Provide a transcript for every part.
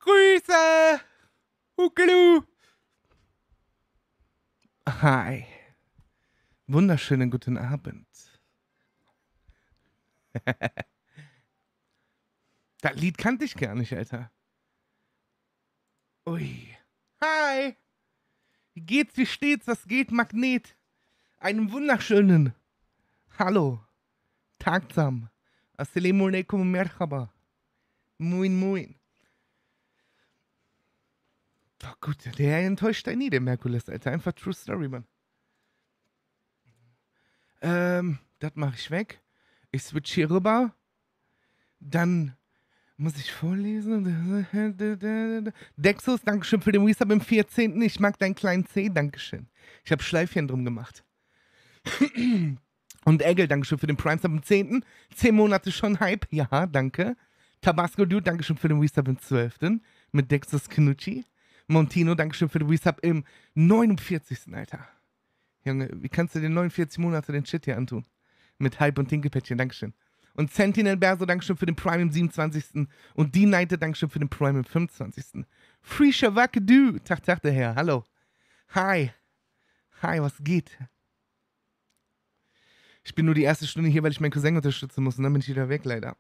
Grüße! Huckelu! Hi. Wunderschönen guten Abend. Das Lied kannte ich gar nicht, Alter. Ui. Hi. Wie geht's, wie steht's, was geht, Magnet? Einen wunderschönen. Hallo. Tagsam. Assalamu alaikum merhaba. Moin, moin. Doch gut, der enttäuscht einen nie, der Merkulis, Alter. Einfach True Story, Mann. Das mache ich weg. Ich switch hier rüber. Dann muss ich vorlesen. Dexus, Dankeschön für den Resub im 14. Ich mag deinen kleinen C, Dankeschön. Ich habe Schleifchen drum gemacht. Und Egel, Dankeschön für den Prime Sub im 10. 10 Monate schon Hype. Ja, danke. Tabasco Dude, Dankeschön für den Resub im 12. Mit Dexus Knucci. Montino, Dankeschön für den Resub im 49. Alter. Junge, wie kannst du den 49 Monate den Shit hier antun? Mit Hype und Tinkelpäckchen, Dankeschön. Und Sentinel Berso, Dankeschön für den Prime im 27. Und Die Nighted, Dankeschön für den Prime im 25. Free Shavakadu, Tag, der Herr, hallo. Hi. Hi, was geht? Ich bin nur die erste Stunde hier, weil ich meinen Cousin unterstützen muss. Und dann bin ich wieder weg, leider.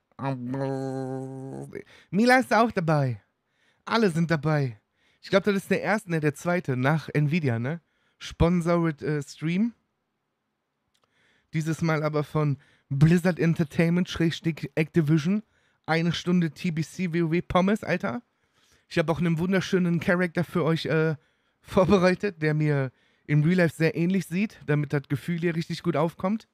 Mila ist auch dabei. Alle sind dabei. Ich glaube, das ist der erste, ne, der zweite, nach Nvidia, ne? Sponsored Stream. Dieses Mal aber von Blizzard Entertainment / Activision. 1 Stunde TBC WoW Pommes, Alter. Ich habe auch einen wunderschönen Charakter für euch vorbereitet, der mir im Real Life sehr ähnlich sieht, damit das Gefühl hier richtig gut aufkommt.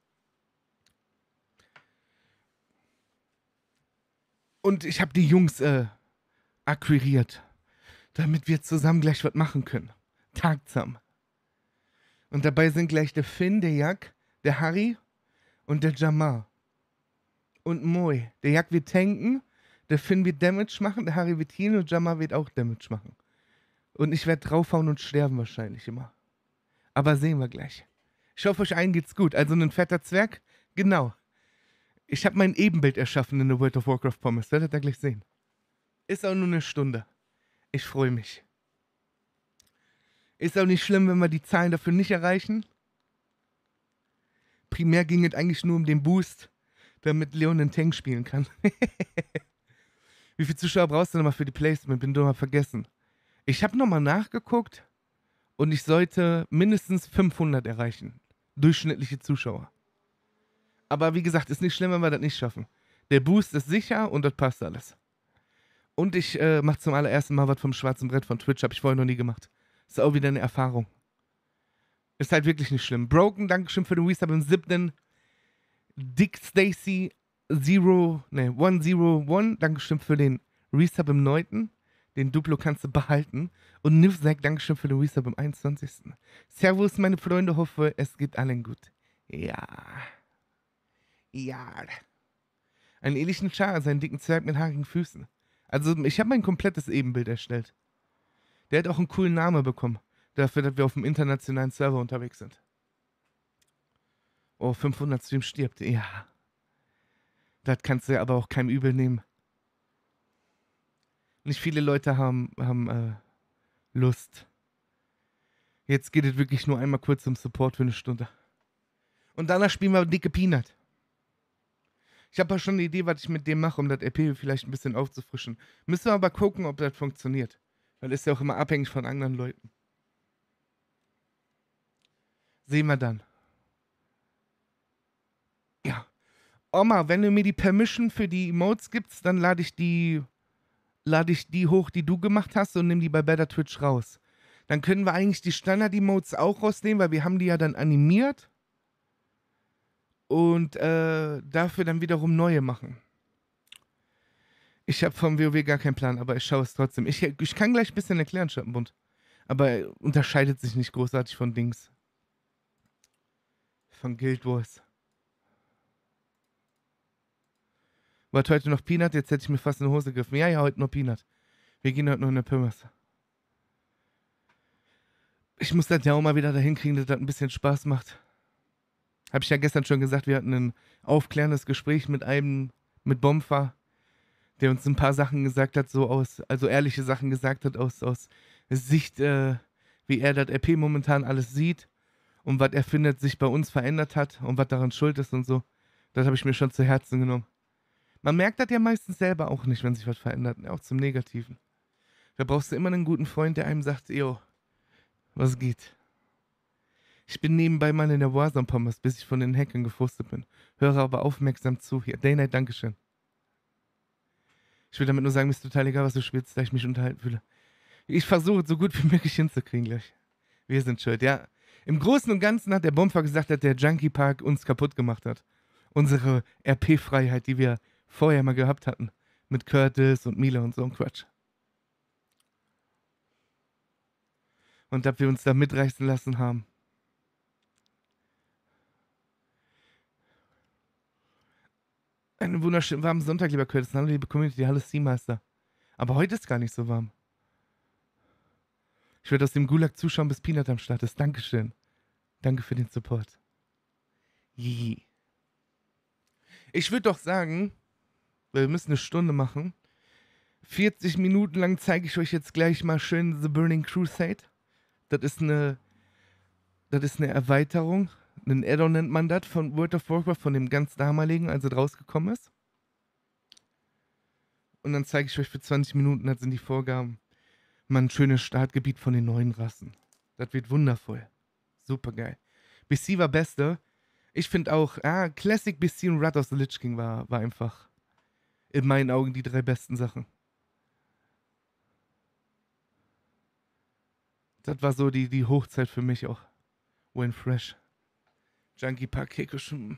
Und ich habe die Jungs akquiriert, damit wir zusammen gleich was machen können. Tagsam. Und dabei sind gleich der Finn, der Jak, der Harry und der Jamar. Und Moi. Der Jak wird tanken, der Finn wird Damage machen, der Harry wird healen und Jamar wird auch Damage machen. Und ich werde draufhauen und sterben wahrscheinlich immer. Aber sehen wir gleich. Ich hoffe, euch allen geht's gut. Also ein fetter Zwerg? Genau. Ich habe mein Ebenbild erschaffen in der World of Warcraft Pommes. Werdet ihr gleich sehen. Ist auch nur eine Stunde. Ich freue mich. Ist auch nicht schlimm, wenn wir die Zahlen dafür nicht erreichen. Primär ging es eigentlich nur um den Boost, damit Leon den Tank spielen kann. Wie viele Zuschauer brauchst du nochmal für die Placement? Bin doch mal vergessen. Ich habe nochmal nachgeguckt und ich sollte mindestens 500 erreichen. Durchschnittliche Zuschauer. Aber wie gesagt, ist nicht schlimm, wenn wir das nicht schaffen. Der Boost ist sicher und das passt alles. Und ich mache zum allerersten Mal was vom schwarzen Brett von Twitch. Habe ich vorher noch nie gemacht. Ist auch wieder eine Erfahrung. Ist halt wirklich nicht schlimm. Broken, Dankeschön für den Resub im 7. Dick Stacy 101, Dankeschön für den Resub im 9. Den Duplo kannst du behalten. Und Nivzak, Dankeschön für den Resub im 21. Servus, meine Freunde, hoffe, es geht allen gut. Ja. Ja. Einen ähnlichen Char, also einen dicken Zwerg mit haarigen Füßen. Also, ich habe mein komplettes Ebenbild erstellt. Der hat auch einen coolen Namen bekommen. Dafür, dass wir auf dem internationalen Server unterwegs sind. Oh, 500 Stream stirbt. Ja. Das kannst du ja aber auch keinem übel nehmen. Nicht viele Leute haben Lust. Jetzt geht es wirklich nur einmal kurz zum Support für eine Stunde. Und danach spielen wir dicke Peanut. Ich habe ja schon eine Idee, was ich mit dem mache, um das RP vielleicht ein bisschen aufzufrischen. Müssen wir aber gucken, ob das funktioniert. Weil das ist ja auch immer abhängig von anderen Leuten. Sehen wir dann. Ja. Oma, wenn du mir die Permission für die Emotes gibst, dann lade ich die hoch, die du gemacht hast und nimm die bei Better Twitch raus. Dann können wir eigentlich die Standard-Emotes auch rausnehmen, weil wir haben die ja dann animiert. Und dafür dann wiederum neue machen. Ich habe vom WoW gar keinen Plan, aber ich schaue es trotzdem. Ich kann gleich ein bisschen erklären, Schattenbund. Aber er unterscheidet sich nicht großartig von Dings. Von Guild Wars. War heute noch Peanut? Jetzt hätte ich mir fast in die Hose gegriffen. Ja, heute noch Peanut. Wir gehen heute noch in der Pimmes. Ich muss das ja auch mal wieder dahin kriegen, dass das ein bisschen Spaß macht. Habe ich ja gestern schon gesagt, wir hatten ein aufklärendes Gespräch mit Bomfa, der uns ein paar Sachen gesagt hat, also ehrliche Sachen gesagt hat aus Sicht, wie er das RP momentan alles sieht und was er findet, sich bei uns verändert hat und was daran schuld ist und so. Das habe ich mir schon zu Herzen genommen. Man merkt das ja meistens selber auch nicht, wenn sich was verändert, auch zum Negativen. Da brauchst du immer einen guten Freund, der einem sagt, yo, was geht? Ich bin nebenbei mal in der Warzone-Pommes, bis ich von den Hackern gefrustet bin. Höre aber aufmerksam zu hier. Day Night, Dankeschön. Ich will damit nur sagen, mir ist total egal, was du spielst, da ich mich unterhalten fühle. Ich versuche, so gut wie möglich hinzukriegen gleich. Wir sind schuld, ja. Im Großen und Ganzen hat der Bomber gesagt, dass der Junkie Park uns kaputt gemacht hat. Unsere RP-Freiheit, die wir vorher mal gehabt hatten. Mit Curtis und Mila und so ein Quatsch. Und dass wir uns da mitreißen lassen haben. Einen wunderschönen warmen Sonntag, lieber Curtis. Hallo, liebe Community. Hallo, Seameister. Aber heute ist gar nicht so warm. Ich werde aus dem Gulag zuschauen, bis Peanut am Start ist. Dankeschön. Danke für den Support. Je. Ich würde doch sagen, wir müssen eine Stunde machen. 40 Minuten lang zeige ich euch jetzt gleich mal schön The Burning Crusade. Das ist eine Erweiterung. Ein Add-on nennt man das von World of Warcraft, von dem ganz damaligen, als es rausgekommen ist. Und dann zeige ich euch für 20 Minuten, das sind die Vorgaben, mal ein schönes Startgebiet von den neuen Rassen. Das wird wundervoll. Super geil. BC war beste. Ich finde auch, Classic BC und Wrath of the Lich King war einfach in meinen Augen die 3 besten Sachen. Das war so die Hochzeit für mich auch. When fresh. Junkie Park Kekuschen.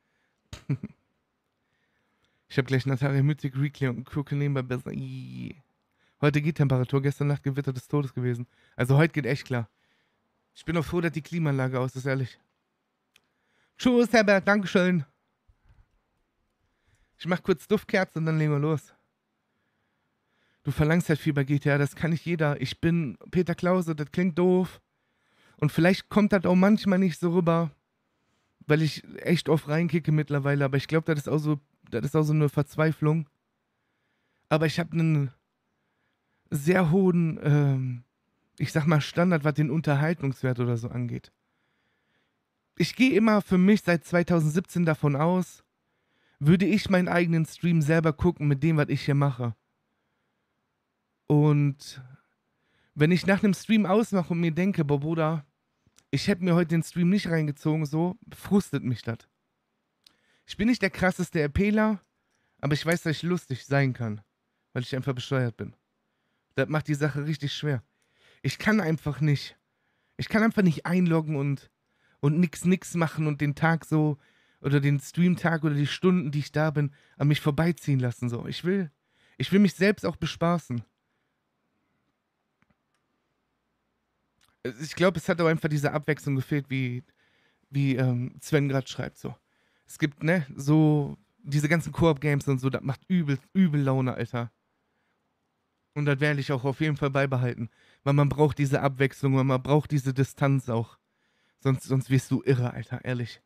Ich habe gleich Natalia Mythic, Reclay und Cookie nebenbei besser. Heute geht Temperatur, gestern Nacht Gewitter des Todes gewesen. Also heute geht echt klar. Ich bin auch froh, dass die Klimaanlage aus ist, ehrlich. Tschüss, Herbert, Dankeschön. Ich mach kurz Duftkerzen und dann legen wir los. Du verlangst halt viel bei GTA, das kann nicht jeder. Ich bin Peter Klause, das klingt doof. Und vielleicht kommt das auch manchmal nicht so rüber, weil ich echt oft reinkicke mittlerweile. Aber ich glaube, das ist auch so eine Verzweiflung. Aber ich habe einen sehr hohen, ich sag mal, Standard, was den Unterhaltungswert oder so angeht. Ich gehe immer für mich seit 2017 davon aus, würde ich meinen eigenen Stream selber gucken mit dem, was ich hier mache. Und wenn ich nach einem Stream ausmache und mir denke, boah, Bruder, ich hätte mir heute den Stream nicht reingezogen, so, frustet mich das. Ich bin nicht der krasseste RPler, aber ich weiß, dass ich lustig sein kann, weil ich einfach bescheuert bin. Das macht die Sache richtig schwer. Ich kann einfach nicht einloggen und nix machen und den Tag so, oder den Streamtag oder die Stunden, die ich da bin, an mich vorbeiziehen lassen, so. Ich will mich selbst auch bespaßen. Ich glaube, es hat aber einfach diese Abwechslung gefehlt, wie Sven gerade schreibt, so. Es gibt, ne, so diese ganzen Koop-Games und so, das macht übel Laune, Alter. Und das werde ich auch auf jeden Fall beibehalten. Weil man braucht diese Abwechslung, weil man braucht diese Distanz auch. Sonst wirst du irre, Alter, ehrlich.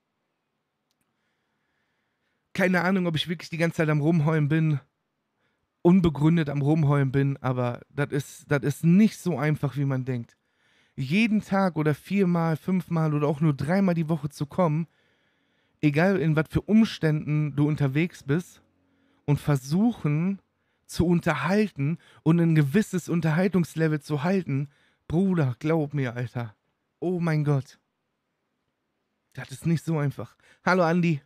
Keine Ahnung, ob ich wirklich die ganze Zeit am Rumheulen bin. Unbegründet am Rumheulen bin, aber das ist nicht so einfach, wie man denkt. Jeden Tag oder 4-mal, 5-mal oder auch nur 3-mal die Woche zu kommen, egal in was für Umständen du unterwegs bist, und versuchen zu unterhalten und ein gewisses Unterhaltungslevel zu halten, Bruder, glaub mir, Alter. Oh mein Gott. Das ist nicht so einfach. Hallo, Andi.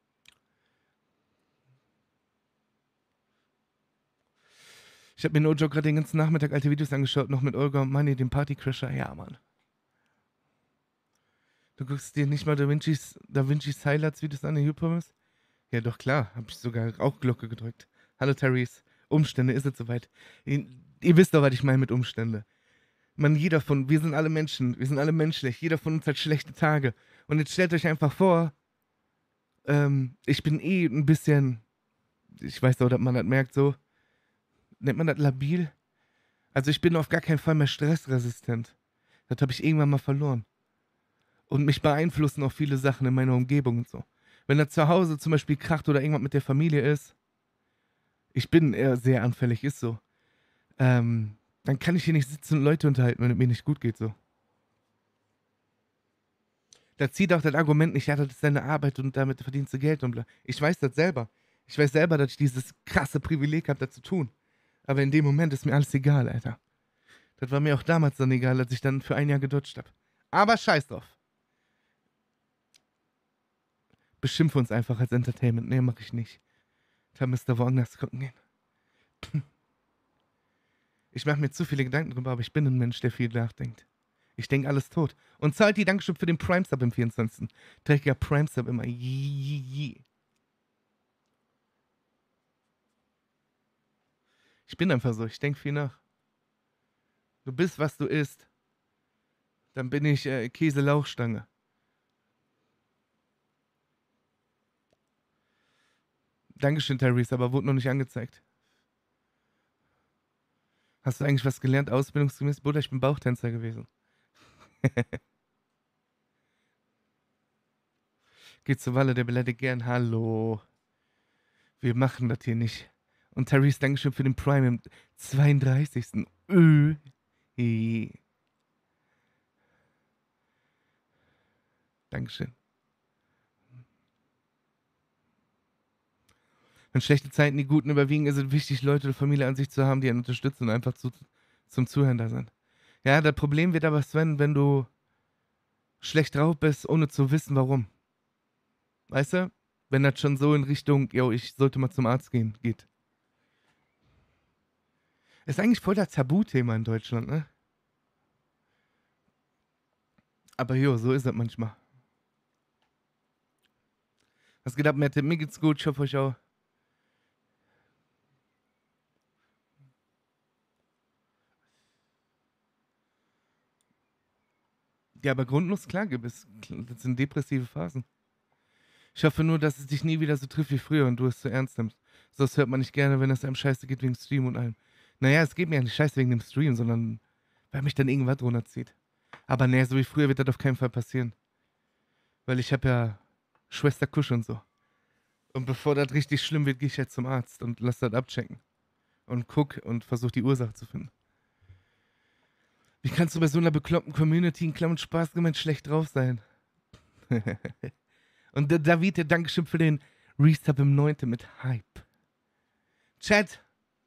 Ich habe mir no joke gerade den ganzen Nachmittag alte Videos angeschaut, noch mit Olga und Manni, dem Partycrasher. Ja, Mann. Du guckst dir nicht mal Da Vinci's Highlights-Videos an, der Hypermiss? Ja, doch, klar. Hab ich sogar auch Glocke gedrückt. Hallo, Therese. Umstände, ist es soweit? Ihr wisst doch, was ich meine mit Umstände. Man, wir sind alle Menschen, wir sind alle menschlich. Jeder von uns hat schlechte Tage. Und jetzt stellt euch einfach vor, ich bin ein bisschen, ich weiß auch, dass man das merkt, so, nennt man das labil? Also ich bin auf gar keinen Fall mehr stressresistent. Das habe ich irgendwann mal verloren. Und mich beeinflussen auch viele Sachen in meiner Umgebung und so. Wenn da zu Hause zum Beispiel kracht oder irgendwas mit der Familie ist, Ich bin sehr anfällig, ist so. Dann kann ich hier nicht sitzen und Leute unterhalten, wenn es mir nicht gut geht, so. Da zieht auch das Argument nicht, ja, das ist deine Arbeit und damit verdienst du Geld und bla. Ich weiß das selber. Ich weiß selber, dass ich dieses krasse Privileg habe, das zu tun. Aber in dem Moment ist mir alles egal, Alter. Das war mir auch damals dann egal, als ich dann für ein Jahr gedodged habe. Aber scheiß drauf. Beschimpfe uns einfach als Entertainment. Nee, mach ich nicht. Da müsst ihr woanders gucken gehen. Ich mache mir zu viele Gedanken drüber, aber ich bin ein Mensch, der viel nachdenkt. Ich denke alles tot. Und zahlt die Dankeschön für den Prime-Sub im 24. Trägt ja Prime-Sub immer. Ich bin einfach so. Ich denke viel nach. Du bist, was du isst. Dann bin ich Käse-Lauchstange. Dankeschön, Tyrese, aber wurde noch nicht angezeigt. Hast du eigentlich was gelernt, ausbildungsgemäß? Bruder, ich bin Bauchtänzer gewesen. Geht zu Walle, der beleidigt gern. Hallo. Wir machen das hier nicht. Und Tyrese, Dankeschön für den Prime im 32. Dankeschön. Wenn schlechte Zeiten die Guten überwiegen, ist es wichtig, Leute oder Familie an sich zu haben, die einen unterstützen und einfach zum Zuhören da sind. Ja, das Problem wird aber, Sven, wenn du schlecht drauf bist, ohne zu wissen, warum. Weißt du? Wenn das schon so in Richtung, yo, ich sollte mal zum Arzt gehen, geht. Ist eigentlich voll das Tabuthema in Deutschland, ne? Aber jo, so ist das manchmal. Was geht ab, Mette? Mir geht's gut, ich hoffe euch auch. Ja, aber grundlos klar, das sind depressive Phasen. Ich hoffe nur, dass es dich nie wieder so trifft wie früher und du es zu ernst nimmst. Das hört man nicht gerne, wenn es einem scheiße geht wegen Stream und allem. Naja, es geht mir ja nicht scheiße wegen dem Stream, sondern weil mich dann irgendwas runterzieht. Aber nee, so wie früher wird das auf keinen Fall passieren. Weil ich habe ja Schwester Kusch und so. Und bevor das richtig schlimm wird, gehe ich jetzt zum Arzt und lass das abchecken. Und guck und versuch die Ursache zu finden. Wie kannst du bei so einer bekloppten Community in Klammern Spaß gemeint schlecht drauf sein? Und der David, der Dankeschön für den Resub im 9. mit Hype. Chat.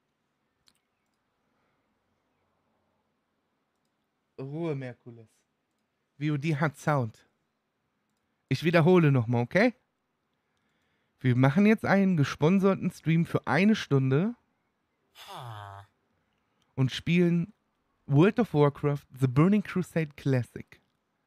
Ruhe, Merkules. VOD hat Sound. Ich wiederhole nochmal, okay? Wir machen jetzt einen gesponserten Stream für 1 Stunde und spielen World of Warcraft The Burning Crusade Classic.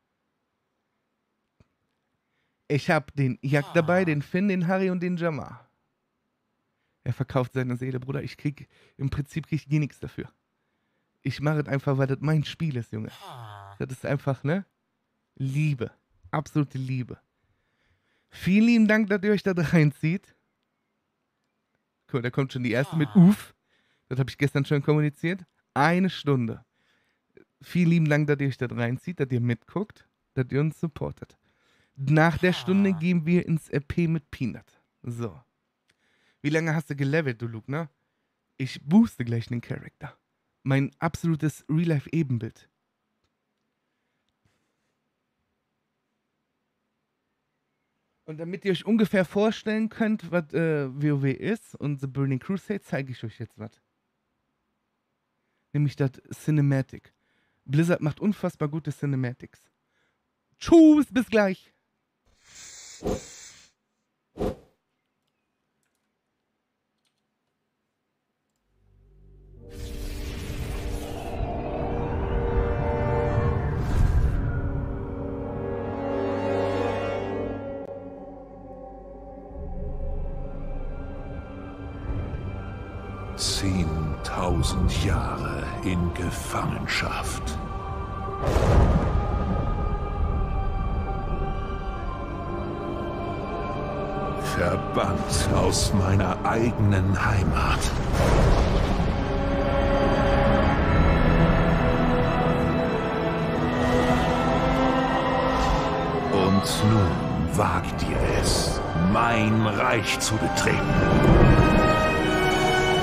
Ich habe den Jak dabei, den Finn, den Harry und den Jamar. Er verkauft seine Seele, Bruder. Im Prinzip krieg ich nie nichts dafür. Ich mache es einfach, weil das mein Spiel ist, Junge. Das ist einfach, ne? Liebe. Absolute Liebe. Vielen lieben Dank, dass ihr euch da reinzieht. Cool, da kommt schon die erste mit Uff. Das habe ich gestern schon kommuniziert. 1 Stunde. Vielen lieben Dank, dass ihr euch da reinzieht, dass ihr mitguckt, dass ihr uns supportet. Nach der Stunde gehen wir ins RP mit Peanut. So. Wie lange hast du gelevelt, du Luke, ne? Ich booste gleich den Charakter. Mein absolutes Real-Life-Ebenbild. Und damit ihr euch ungefähr vorstellen könnt, was WoW ist und The Burning Crusade, zeige ich euch jetzt was. Nämlich das Cinematic. Blizzard macht unfassbar gute Cinematics. Tschüss, bis gleich. 10.000 Jahre in Gefangenschaft. Verbannt aus meiner eigenen Heimat. Und nun wagt ihr es, mein Reich zu betreten.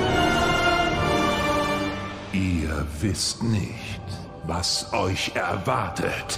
wisst nicht, was euch erwartet.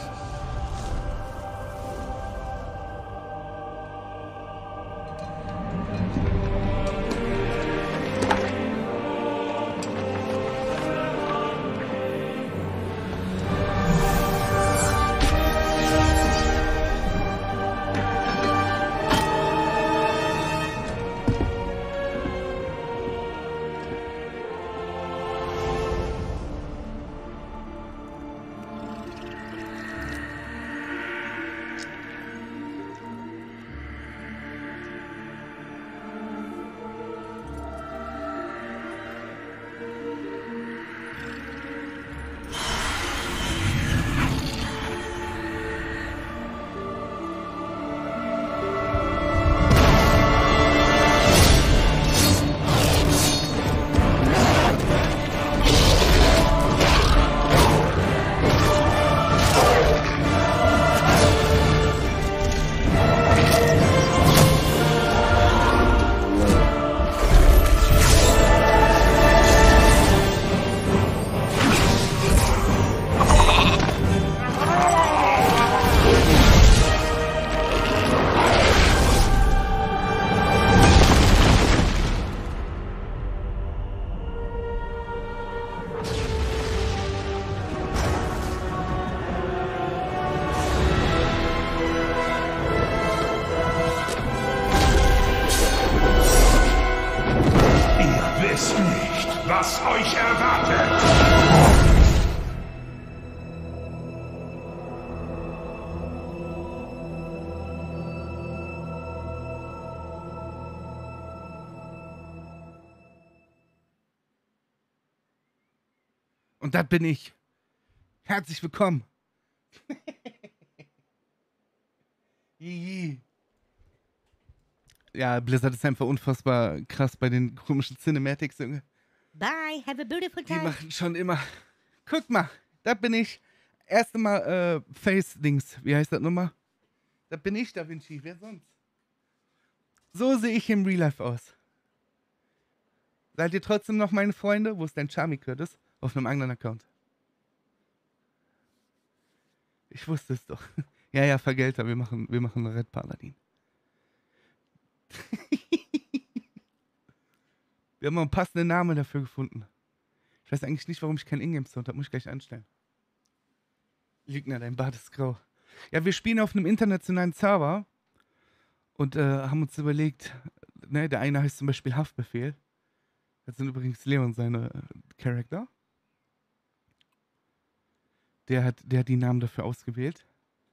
Was euch erwartet! Und das bin ich. Herzlich willkommen. Ja, Blizzard ist einfach unfassbar krass bei den komischen Cinematics, Junge. Bye, have a beautiful Die time. machen schon immer. Guck mal, da bin ich. Erste Mal Face-Dings. Wie heißt das nochmal? Da bin ich, Da Vinci. Wer sonst? So sehe ich im Real Life aus. Seid ihr trotzdem noch meine Freunde? Wo ist dein Charmy Curtis? Auf einem anderen Account. Ich wusste es doch. Ja, Vergelter. Wir machen Red Paladin. Wir haben einen passenden Namen dafür gefunden. Ich weiß eigentlich nicht, warum ich keinen Ingame-Sound habe. Muss ich gleich anstellen. Lügner, dein Bart ist grau. Ja, wir spielen auf einem internationalen Server und haben uns überlegt, ne, der eine heißt zum Beispiel Haftbefehl. Das sind übrigens Leon seine Charakter. Der hat die Namen dafür ausgewählt.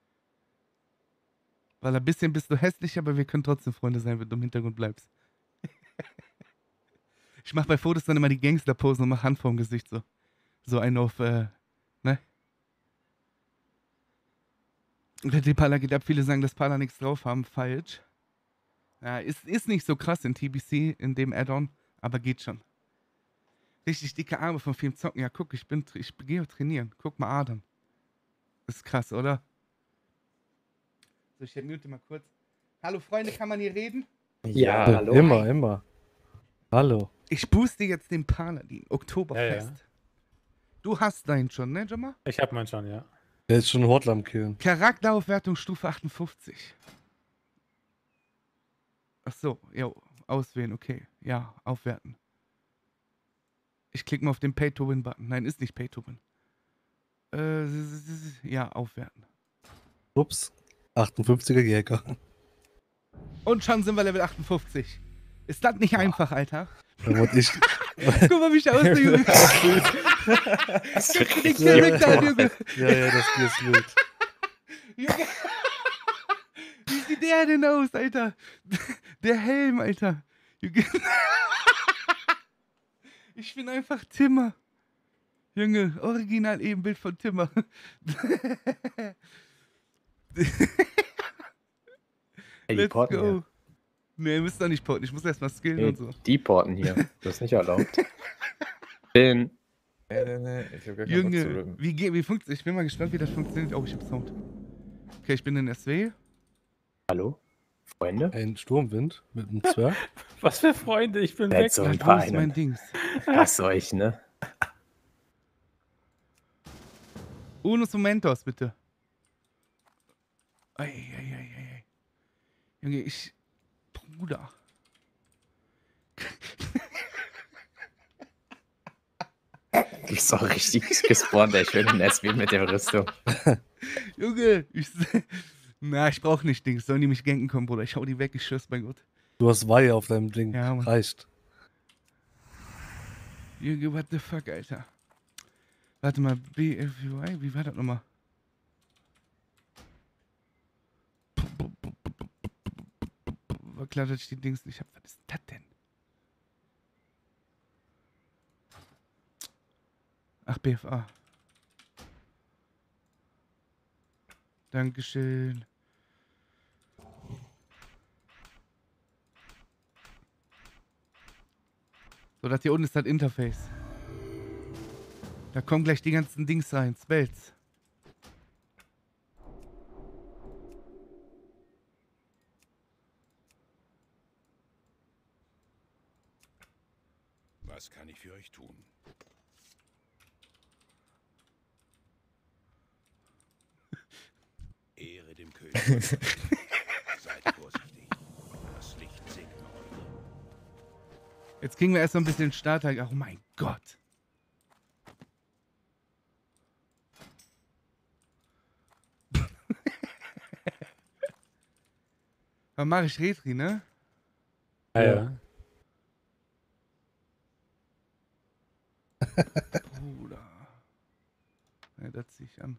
Weil ein bisschen bist du hässlich, aber wir können trotzdem Freunde sein, wenn du im Hintergrund bleibst. Ich mach bei Fotos dann immer die Gangster-Posen und mach Hand vorm Gesicht so. So einen auf, ne? Und die Parler geht ab. Viele sagen, dass Parler nichts drauf haben. Falsch. Ja, ist nicht so krass in TBC, in dem Add-on, aber geht schon. Richtig dicke Arme von vielem Zocken. Ja, guck, ich gehe trainieren. Guck mal, Adam. Das ist krass, oder? So, ich mute mal kurz. Hallo Freunde, kann man hier reden? Ja, hallo. Immer. Hallo. Ich booste jetzt den Paladin. Oktoberfest. Ja. Du hast deinen schon, ne, Jomma? Ich hab meinen schon, ja. Der ist schon Hortler am Killen. Charakteraufwertung Stufe 58. Ach so, ja, auswählen, okay. Ja, aufwerten. Ich klicke mal auf den Pay-to-Win-Button. Nein, ist nicht Pay-to-Win. Ja, aufwerten. Ups. 58er Jäger. Und schon sind wir Level 58. Ist das nicht einfach, Alter? Da wollte ich. Guck mal, wie ich aussehe, Junge. Guck den Charakter an, Junge. Ja, das Bier ist wild. Junge. Wie sieht der denn aus, Alter? Der Helm, Alter. Junge. Ich bin einfach Timmer. Junge, original Ebenbild von Timmer. Ey, die Let's porten go. hier. Nee, ihr müsst doch nicht porten. Ich muss erstmal skillen Nee, und so. die porten hier. Das ist nicht erlaubt. Bin. Nee, ich hab gar keinen Bock zu Junge, rippen. wie funktioniert? Ich bin mal gespannt, wie das funktioniert. Oh, ich hab Sound. Okay, ich bin in SW. Hallo? Freunde? Ein Sturmwind mit einem Zwerg. Was für Freunde, ich bin Let's weg. go. Ja, Und wo ist Vereinen. mein Dings? Hasse euch, ne? Unus Momentos, bitte. Ei. Junge, Bruder. Du bist auch richtig gespawnt, ey. Ich will den SB mit der Rüstung. Junge, ich brauch nicht Dings. Sollen die mich ganken kommen, Bruder? Ich hau die weg, ich schwör's, mein Gott. Du hast Weihe auf deinem Ding. Ja, Mann. Reicht. Junge, what the fuck, Alter. Warte mal, BFUI, wie war das nochmal? War klar, dass ich die Dings nicht hab. Was ist das denn? Ach, BFA. Dankeschön. So, das hier unten ist das Interface. Da kommen gleich die ganzen Dings rein, Spells. Was kann ich für euch tun? Ehre dem König. Seid vorsichtig. Das Licht segne euch. Jetzt kriegen wir erst noch ein bisschen Starter. Oh mein Gott. Dann mache ich Retri, ne? Ja. Bruder. Ja, das ziehe ich an.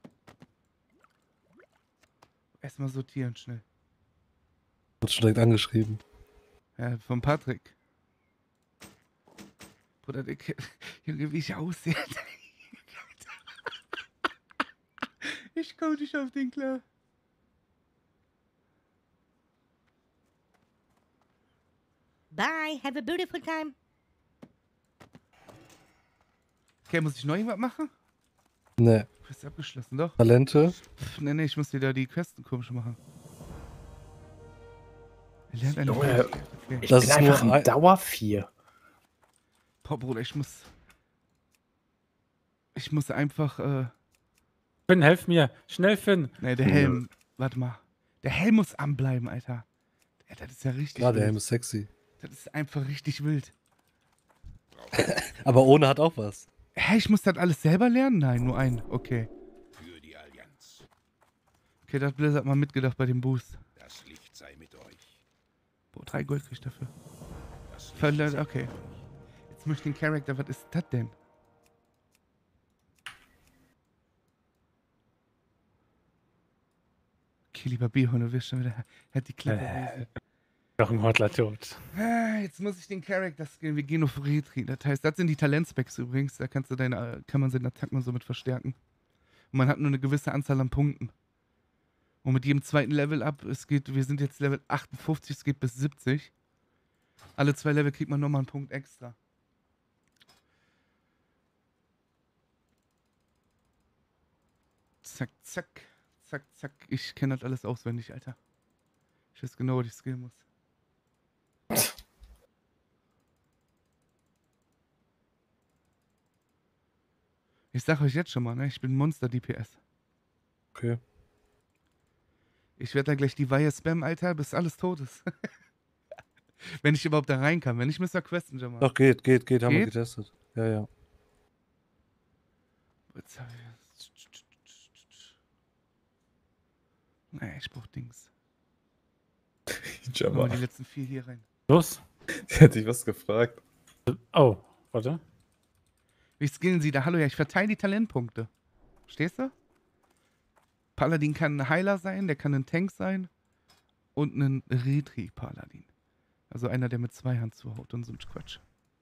Erstmal sortieren schnell. Wird schon direkt angeschrieben. Ja, von Patrick. Bruder, Junge, wie ich aussehe. Ich komme nicht auf den klar. Bye. Have a beautiful time. Okay, muss ich noch irgendwas machen? Ne, Quest abgeschlossen, doch. Talente. Nee, ich muss wieder die Questen komisch machen. Er lernt eine Junge, Fähigkeit. Okay. Ich Das bin ist einfach nur ein Dauer 4. Boah, Bruder, ich muss einfach, Finn, helf mir. Schnell, Finn. nee, der Helm, warte mal. Der Helm muss anbleiben, Alter. Ja, das ist ja richtig Ja, der wild. Helm ist sexy. Das ist einfach richtig wild. Aber ohne hat auch was. Hä, ich muss das alles selber lernen? Nein, nur ein. Okay. Für die Allianz. Okay, da hat Blizzard mal mitgedacht bei dem Boost. Das Licht sei mit euch. Boah, 3 Gold krieg ich dafür. Das Licht Verleiht, sei mit okay. euch. Jetzt möchte ich den Charakter, was ist das denn? Okay, lieber Bihon, du wirst schon wieder. Hat die Klappe. Noch ein Hortler tot. Jetzt muss ich den Charakter skillen. Wir gehen auf Retri. Das heißt, das sind die Talentspecs übrigens. Da kann man seine Attacken und so mit verstärken. Und man hat nur eine gewisse Anzahl an Punkten. Und mit jedem zweiten Level up, wir sind jetzt Level 58, es geht bis 70. Alle 2 Level kriegt man nochmal einen Punkt extra. Zack, zack, zack, zack. Ich kenne das alles auswendig, Alter. Ich weiß genau, was ich skillen muss. Ich sag euch jetzt schon mal, ne? Ich bin Monster-DPS. Okay. Ich werde da gleich die Weihe spammen, Alter, bis alles tot ist. Wenn ich überhaupt da rein kann. Wenn ich Mr. Questenger mache. Doch, geht. Haben wir Geht? getestet. Ja. Jetzt hab ich... Nee, ich brauch Dings. Machen wir die letzten 4 hier rein. Die Los. hat sich was gefragt. Oh, warte. Wie skillen Sie da? Hallo, ja, ich verteile die Talentpunkte. Verstehst du? Paladin kann ein Heiler sein, der kann ein Tank sein und ein Retri-Paladin. Also einer, der mit 2 Hand zuhaut und so ein Quatsch.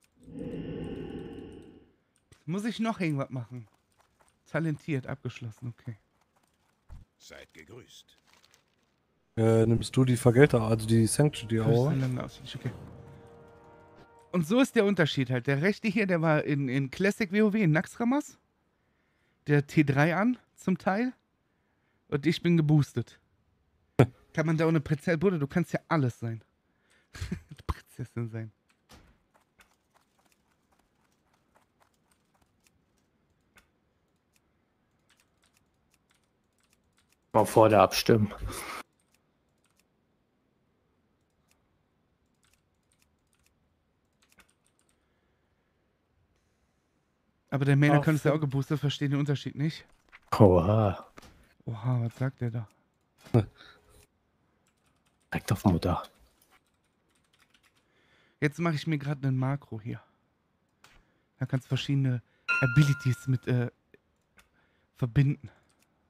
Muss ich noch irgendwas machen? Talentiert, abgeschlossen, okay. Seid gegrüßt. Nimmst du die Vergelter, also die Sanctuary Hour? Okay. Und so ist der Unterschied halt. Der rechte hier, der war in Classic WoW in Naxxramas. Der T3 an, zum Teil. Und ich bin geboostet. Kann man da ohne Prinzessin... Bruder, du kannst ja alles sein. Prinzessin sein. Mal vor der Abstimmung. Aber der Main-Account ist ja auch Finn. geboostet, verstehe den Unterschied nicht. Oha. Oha, was sagt der da? Direkt auf Mutter. Jetzt mache ich mir gerade einen Makro hier. Da kannst du verschiedene Abilities mit verbinden.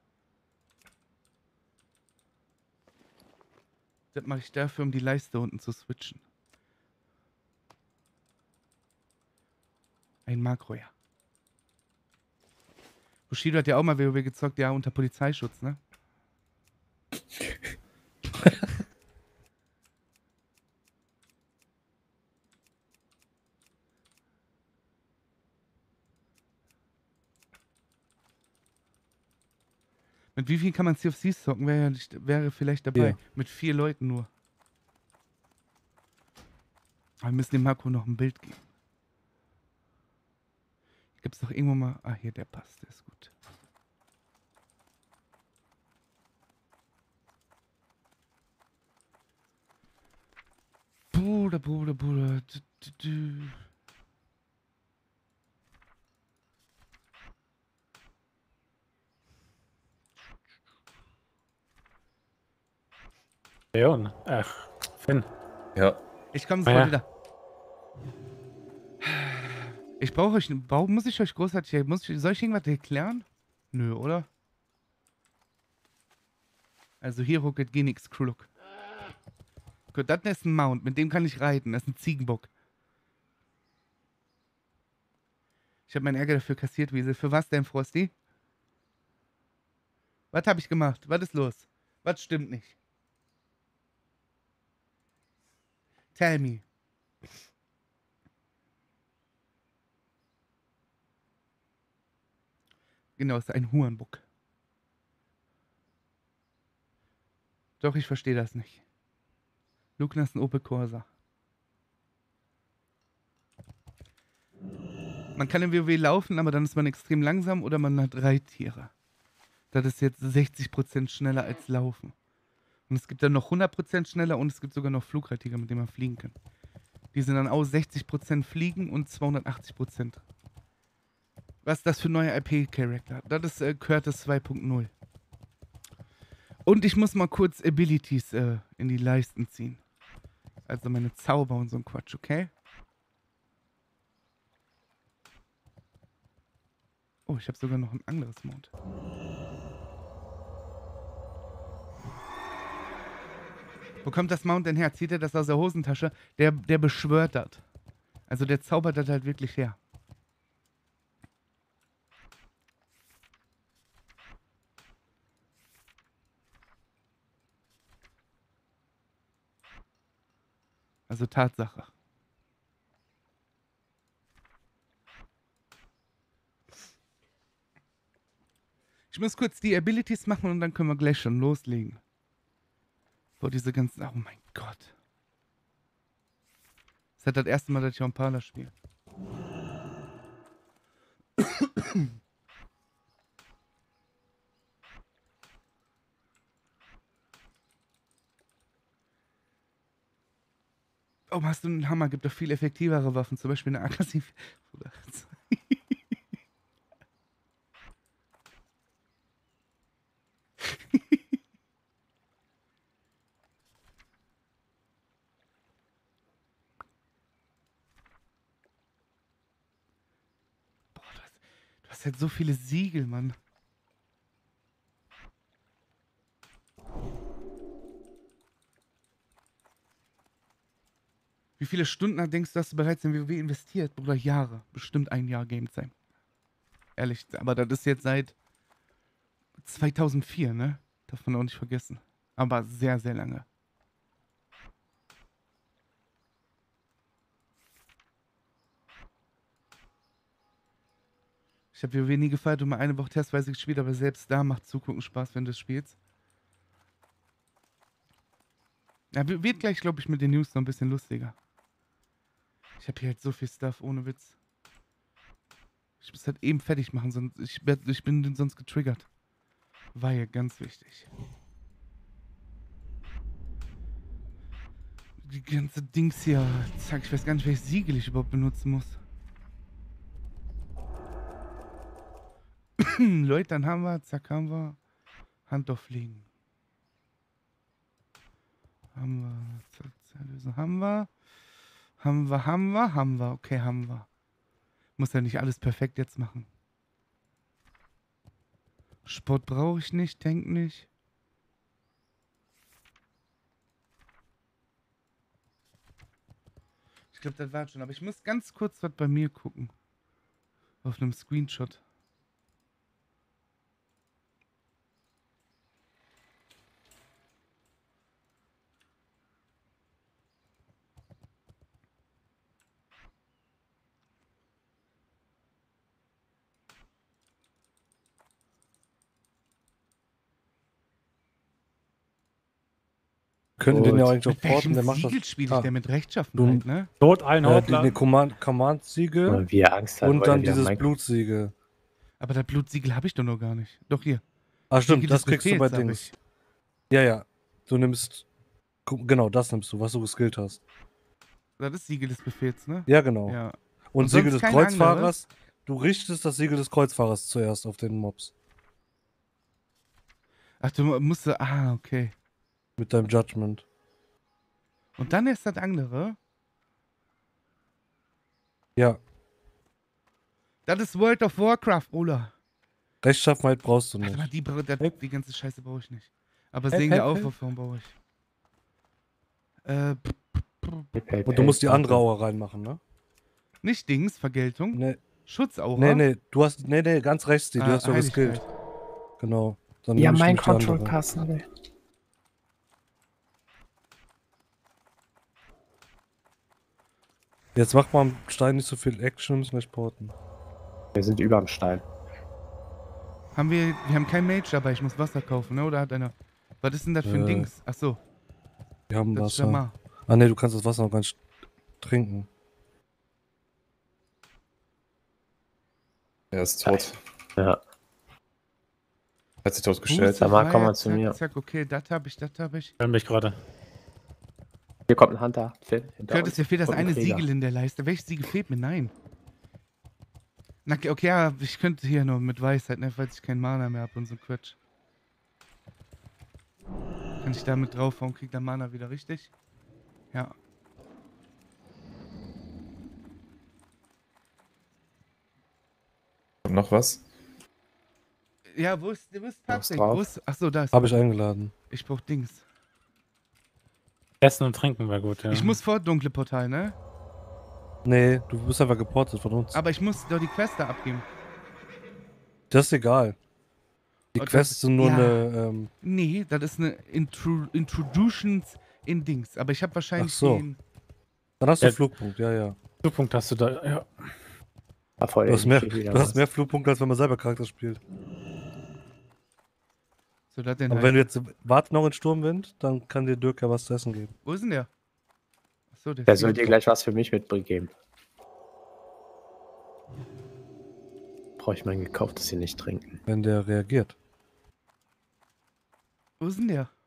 Das mache ich dafür, um die Leiste unten zu switchen. Ein Makro, ja. Bushido hat ja auch mal WoW gezockt, ja, unter Polizeischutz, ne? Mit wie viel kann man Sea of Thieves zocken? Wäre vielleicht dabei. 4. Mit 4 Leuten nur. Aber wir müssen dem Marco noch ein Bild geben. Gibt's doch irgendwo mal. Ah, hier, der passt, der ist gut. Bruder. Du. Leon. Ach, Finn. Ja. Ich komme Ah, sofort ja. wieder. Ich brauche euch. Warum muss ich euch großartig. Soll ich irgendwas erklären? Nö, oder? Also hier ruckelt gar nichts, Kruluk. Gut, das ist ein Mount, mit dem kann ich reiten. Das ist ein Ziegenbock. Ich habe meinen Ärger dafür kassiert, Wiesel. Für was denn, Frosty? Was habe ich gemacht? Was ist los? Was stimmt nicht? Tell me. Genau, es ist ein Hurenbock. Doch, ich verstehe das nicht. Lugner ist ein Opel Corsa. Man kann im WoW laufen, aber dann ist man extrem langsam oder man hat Reittiere. Das ist jetzt 60% schneller als Laufen. Und es gibt dann noch 100% schneller und es gibt sogar noch Flugreittiere, mit denen man fliegen kann. Die sind dann auch 60% Fliegen und 280%. Was ist das für neue IP-Charakter? Das ist Curtis 2.0. Und ich muss mal kurz Abilities in die Leisten ziehen. Also meine Zauber und so ein Quatsch, okay? Oh, ich habe sogar noch ein anderes Mount. Wo kommt das Mount denn her? Zieht er das aus der Hosentasche? Der beschwört das. Also der zaubert das halt wirklich her. Also Tatsache. Ich muss kurz die Abilities machen und dann können wir gleich schon loslegen. Vor diese ganzen... Oh mein Gott. Das ist das erste Mal, dass ich Impala spiele. Oh, hast du einen Hammer? Gibt doch viel effektivere Waffen. Zum Beispiel eine aggressiv... Boah, du hast halt so viele Siegel, Mann. Wie viele Stunden denkst du, hast du bereits in WoW investiert? Bruder, Jahre. Bestimmt ein Jahr Game-Time. Ehrlich, aber das ist jetzt seit 2004, ne? Darf man auch nicht vergessen. Aber sehr, sehr lange. Ich habe WoW nie gefeiert und mal eine Woche testweise gespielt, aber selbst da macht Zugucken Spaß, wenn du es spielst. Ja, wird gleich, glaube ich, mit den News noch ein bisschen lustiger. Ich habe hier halt so viel Stuff, ohne Witz. Ich muss halt eben fertig machen, sonst ich bin sonst getriggert. Weihe, ganz wichtig. Die ganze Dings hier. Zack, ich weiß gar nicht, welches Siegel ich überhaupt benutzen muss. Leute, dann haben wir, zack, haben wir. Hand auflegen. Haben wir, zack, zack, lösen. Haben wir. Okay, haben wir. Muss ja nicht alles perfekt jetzt machen. Sport brauche ich nicht, Tank nicht. Ich glaube, das war schon. Aber ich muss ganz kurz was bei mir gucken. Auf einem Screenshot. Können den ja eigentlich auch Mit welchem porten, der macht das. Siegel spiele ich denn mit Rechtschaffenheit, ne? Tod, Einhorn, Den Command-Siegel Und wie er Angst hat, und weil dann er wieder dieses Minecraft- Blutsiegel. Aber das Blutsiegel habe ich doch noch gar nicht. Doch hier. Ah, stimmt, Siegel das des kriegst du bei Befehls hab Dings. ich. Ja, ja. Du nimmst. Genau, das nimmst du, was du geskillt hast. Das ist Siegel des Befehls, ne? Ja, genau. Ja. Und Und Siegel sonst des kein Kreuzfahrers. Du richtest das Siegel des Kreuzfahrers zuerst auf den Mobs. Ach, du musst. Ah, okay. Mit deinem Judgment. Und dann ist das andere. Ja. Das ist World of Warcraft, Ola. Rechtschaffenheit brauchst du Warte mal, nicht. die ganze Scheiße brauche ich nicht. Aber Hey, Segen der hey, Aufopferung brauche ich. Und du musst die andere Aura reinmachen, ne? Nicht Dings, Vergeltung. Nee, Schutzaura. nee, du hast. Nee, ganz rechts die, du hast ja Heiligkeit. geskillt. Genau. Dann Ja, nehm ich mein nämlich die andere. Control passen will. Jetzt macht mal am Stein nicht so viel Action, müssen wir porten. Wir sind über am Stein. Wir haben kein Mage dabei, ich muss Wasser kaufen, ne? Oder hat einer. Was ist denn das für ein Dings? Ach so, Wir haben das ist Wasser. Jamar. Ah ne, du kannst das Wasser noch gar nicht trinken. Er ist tot. Ja. Hat sich totgestellt. Sag mal, komm mal Zack, zu mir. Zack, okay, das habe ich. Hören mich gerade. Hier kommt ein Hunter. Phil, hinter Curtis, uns. mir fehlt das Und ein eine Krieger. Siegel in der Leiste. Welches Siegel fehlt mir? Nein. Na, okay, ja, ich könnte hier nur mit Weisheit, ne, falls ich keinen Mana mehr habe und so Quatsch. Kann ich damit draufhauen, kriegt der Mana wieder richtig? Ja. Kommt noch was? Ja, wo ist Patrick? drauf? Wo ist. Achso, da ist. Habe ich eingeladen. Ich brauch Dings. Essen und Trinken wäre gut, ja. Ich muss vor dunkle Portal, ne? Nee, du bist einfach geportet von uns. Aber ich muss doch die Quest da abgeben. Das ist egal. Die Oh, das- Quests sind nur ja. eine. Nee, das ist eine Introductions in Dings. Aber ich habe wahrscheinlich Ach so. den. Dann hast du Ja. Flugpunkt, ja, ja. Flugpunkt hast du da, ja. Ah, voll, Du hast mehr, hier wieder du hast was. mehr Flugpunkte, als wenn man selber Charakter spielt. So, das denn Aber halt. wenn du jetzt wart noch in Sturmwind, dann kann dir Dirk ja was zu essen geben. Wo ist denn der? Achso, Der soll dir gleich was für mich mitgeben. Brauche ich mein gekauftes hier nicht trinken. Wenn der reagiert. Wo ist denn der?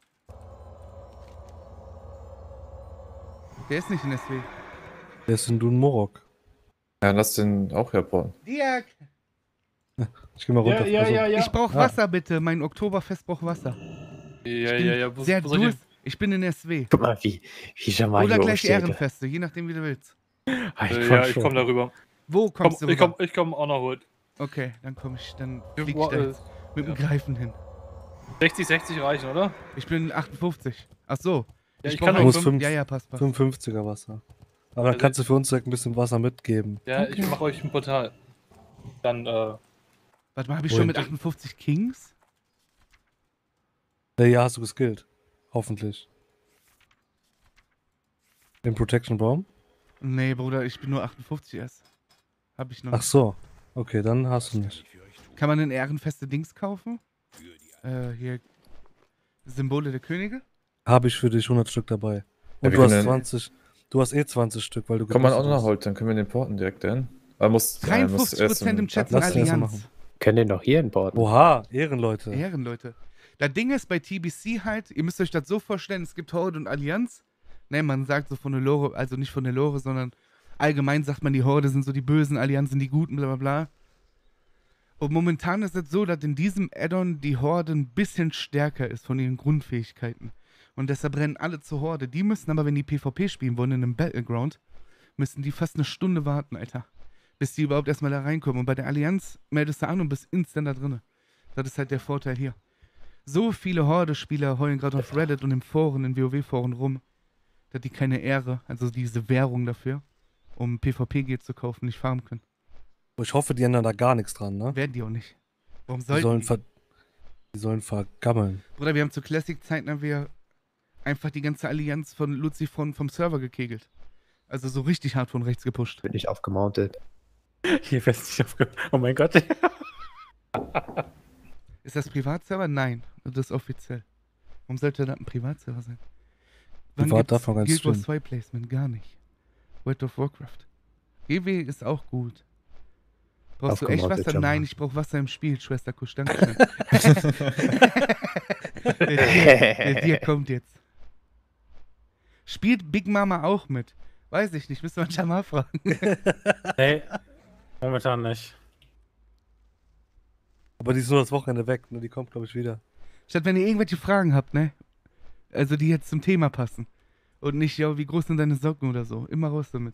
Der ist nicht in SW. Der ist in Dun Morok. Ja, lass den auch herporten. Dirk! Ich geh mal runter. Also, Ich brauch Wasser bitte. Mein Oktoberfest braucht Wasser. Ja, Sehr Durst. Ich bin in SW. Guck mal, wie Jamal Oder hier gleich umsteht. Ehrenfeste, je nachdem wie du willst. ich komm darüber. Wo kommst du rüber? Ich komm auch noch holt. Okay, dann komm ich, dann Ja, flieg ich da äh, jetzt mit dem Greifen hin. 60 reichen, oder? Ich bin 58. Ach so. Ja, ich brauch kann halt auch muss fünf- fünf- Ja, ja, passt. 55er Wasser. Aber dann Also- kannst du für uns direkt ein bisschen Wasser mitgeben. Ja, ich mach euch ein Portal. Dann, Warte mal, habe ich Wohin? schon mit 58 Kings? Ja, hast du geskillt. Hoffentlich. Den Protection Baum? Nee, Bruder, ich bin nur 58 erst. Hab ich noch Ach nicht. so. Okay, dann hast du nicht. Kann man denn ehrenfeste Dings kaufen? Hier. Symbole der Könige? Habe ich für dich 100 Stück dabei. Ja, Und wir du hast können- 20. Du hast eh 20 Stück, weil du Komm mal auch geboostet noch hast. holt, dann können wir den porten direkt hin. Aber muss 53% im Chat sind Lass den erst mal Allianz. Können den doch hier importen. Oha, Ehrenleute. Ehrenleute. Das Ding ist bei TBC halt, ihr müsst euch das so vorstellen, es gibt Horde und Allianz. Ne, man sagt so von der Lore, also nicht von der Lore, sondern allgemein sagt man, die Horde sind so die Bösen, Allianz sind die Guten, bla bla bla. Und momentan ist es so, dass in diesem Add-on die Horde ein bisschen stärker ist von ihren Grundfähigkeiten. Und deshalb rennen alle zur Horde. Die müssen aber, wenn die PvP spielen wollen in einem Battleground, müssen die fast eine Stunde warten, Alter. Bis die überhaupt erstmal da reinkommen. Und bei der Allianz meldest du an und bist instant da drin. Das ist halt der Vorteil hier. So viele Horde-Spieler heulen gerade auf Reddit und im Foren, in WoW-Foren rum, dass die keine Ehre, also diese Währung dafür, um PvP-G zu kaufen, nicht farmen können. Ich hoffe, die ändern da gar nichts dran, ne? Werden die auch nicht. Warum Die sollten sollen, die sollen vergammeln. Bruder, wir haben zu Classic-Zeiten haben wir einfach die ganze Allianz von Luzifron vom Server gekegelt. Also so richtig hart von rechts gepusht. Bin ich aufgemountet. Hier fest nicht aufgehört. Oh mein Gott. Ist das Privatserver? Nein, das ist offiziell. Warum sollte das ein Privatserver sein? Privat darf man ganz Guild Wars stimmen. 2 Placement? Gar nicht. World of Warcraft. GW ist auch gut. Brauchst du echt Aufgemountet, Wasser? Jammer. Nein, ich brauch Wasser im Spiel, Schwester Kusch. Dankeschön. der Dir kommt jetzt. Spielt Big Mama auch mit? Weiß ich nicht, müssen wir Jamal fragen. Nee, momentan nicht. Aber die ist nur das Wochenende weg, ne? Die kommt, glaube ich, wieder. Statt wenn ihr irgendwelche Fragen habt, ne? Also die jetzt zum Thema passen. Und nicht, ja, wie groß sind deine Socken oder so. Immer raus damit.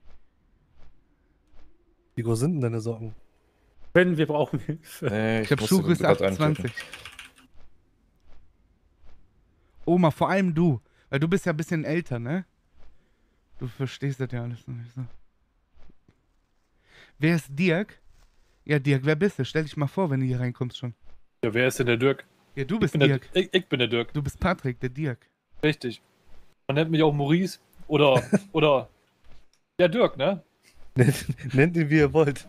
Wie groß sind denn deine Socken? Wenn wir brauchen Hilfe. Nee, Ich hab musste Schuhgröße grad 28. Oma, vor allem du. Weil du bist ja ein bisschen älter, ne? Du verstehst das ja alles noch nicht so. Wer ist Dirk? Ja, Dirk, wer bist du? Stell dich mal vor, wenn du hier reinkommst schon. Ja, wer ist denn der Dirk? Ja, du bist Ich bin der, Dirk. ich bin der Dirk. Du bist Patrick, der Dirk. Richtig. Man nennt mich auch Maurice oder der Dirk, ne? Nennt ihn, wie ihr wollt.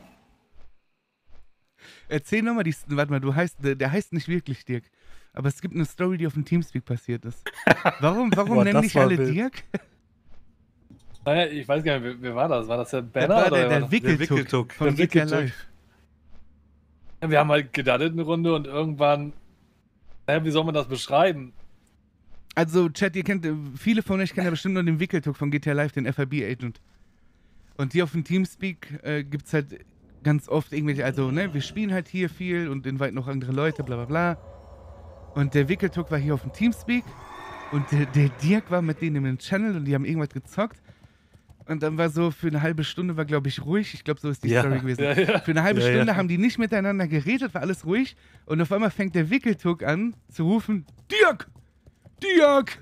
Erzähl nochmal die. Warte mal, der heißt nicht wirklich Dirk. Aber es gibt eine Story, die auf dem Teamspeak passiert ist. Warum Boah, nennen das dich war alle wild. Dirk? Naja, ich weiß gar nicht, wer war das? War das der Das Banner? war oder wer war der das? Wickeltuck Wickeltuck. von Der GTA Wickeltuck. Live. Ja, wir haben halt gedaddelt eine Runde und irgendwann. Naja, wie soll man das beschreiben? Also, Chat, ihr kennt, viele von euch kennen ja bestimmt nur den Wickeltuck von GTA Live, den FIB-Agent. Und hier auf dem Teamspeak gibt's halt ganz oft irgendwelche, also, ne, wir spielen halt hier viel und inviten noch andere Leute, bla bla bla. Und der Wickeltuck war hier auf dem Teamspeak und der Dirk war mit denen in dem Channel und die haben irgendwas gezockt. Und dann war so, für eine halbe Stunde war, glaube ich, ruhig. Ich glaube, so ist die Ja. Story gewesen. Ja, ja. Für eine halbe Ja, Stunde ja. haben die nicht miteinander geredet, war alles ruhig. Und auf einmal fängt der Wickeltuck an zu rufen, Dirk! Dirk!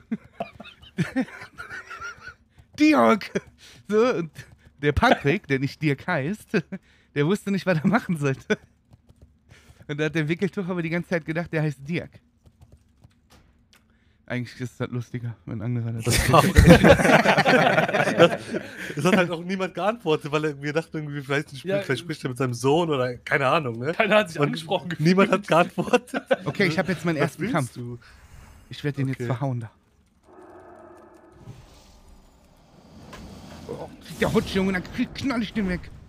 Dirk! So, und der Patrick, der nicht Dirk heißt, der wusste nicht, was er machen sollte. Und da hat der Wickeltuch aber die ganze Zeit gedacht, der heißt Dirk. Eigentlich ist das lustiger, wenn andere das Das hat halt auch niemand geantwortet, weil er irgendwie dachte, irgendwie, vielleicht spricht er mit seinem Sohn oder keine Ahnung, ne? Keiner hat sich Und angesprochen gefühlt. niemand hat geantwortet. Okay, ich habe jetzt meinen Was ersten willst Kampf. du? Ich werde den jetzt Okay. verhauen da. Oh, der Hutsch, Junge, dann knall ich den weg.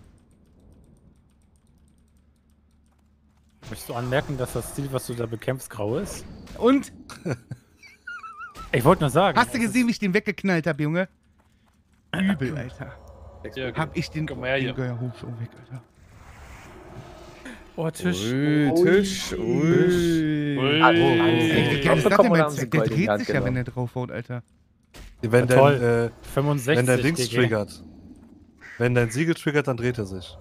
Möchtest du anmerken, dass das Ziel, was du da bekämpfst, grau ist? Und? Ich wollte nur sagen. Hast du gesehen, wie ich den weggeknallt habe, Junge? Übel, Alter. Ja, Hab ich den... Komm mal her hier. Junge, hol schon weg, Alter. Oh, Tisch. Ui, Tisch. Ui. Ui. Ey, wie geil ist das denn Bekommen mein haben sie Zweck? Der Gold in die dreht Hand sich ja, wenn genommen. der draufhaut, Alter. Wenn Ja, toll. dein, 65 wenn dein Dings GG. triggert. Wenn dein Siegel triggert, dann dreht er sich.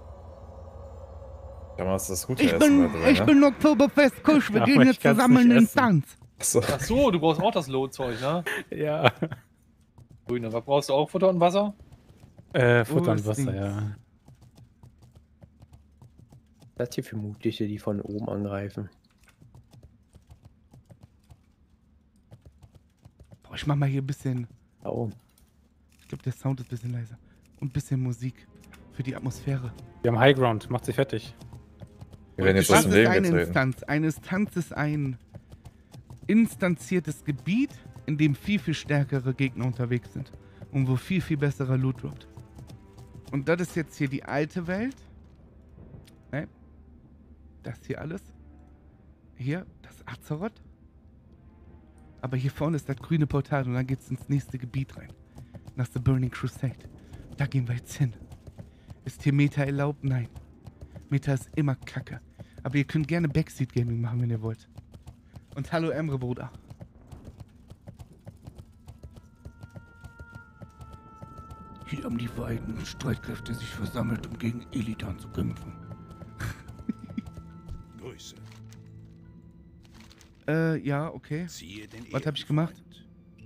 Damals das gute Ich Essen, bin, ne? Oktoberfest Kusch, wir Ja, gehen aber jetzt ich kann's zusammen nicht in essen. Tanz. Achso. Ach so, du brauchst auch das Low-Zeug, ne? Ja. Grüne, was brauchst du auch? Futter und Wasser? Futter und Wasser, Dings. ja. Das hier vermutlich die von oben angreifen. Boah, ich mach mal hier ein bisschen... Oh. Ich glaube, der Sound ist ein bisschen leiser. Und ein bisschen Musik. Für die Atmosphäre. Wir haben Highground, macht sich fertig. Wir werden jetzt aus Was dem ist Leben eine getreten. Instanz? Eine Instanz ist ein instanziertes Gebiet, in dem viel, viel stärkere Gegner unterwegs sind. Und wo viel, viel besserer Loot droppt. Und das ist jetzt hier die alte Welt. Ne? Das hier alles. Hier, das Azeroth. Aber hier vorne ist das grüne Portal und dann geht's ins nächste Gebiet rein. Nach The Burning Crusade. Da gehen wir jetzt hin. Ist hier Meta erlaubt? Nein. Meta ist immer Kacke. Aber ihr könnt gerne Backseat Gaming machen, wenn ihr wollt. Und hallo Emre, Bruder. Hier haben die beiden Streitkräfte sich versammelt, um gegen Illidan zu kämpfen. Grüße. Ja, okay. Ziehe den Was hab ich gemacht? Ehrenfreund.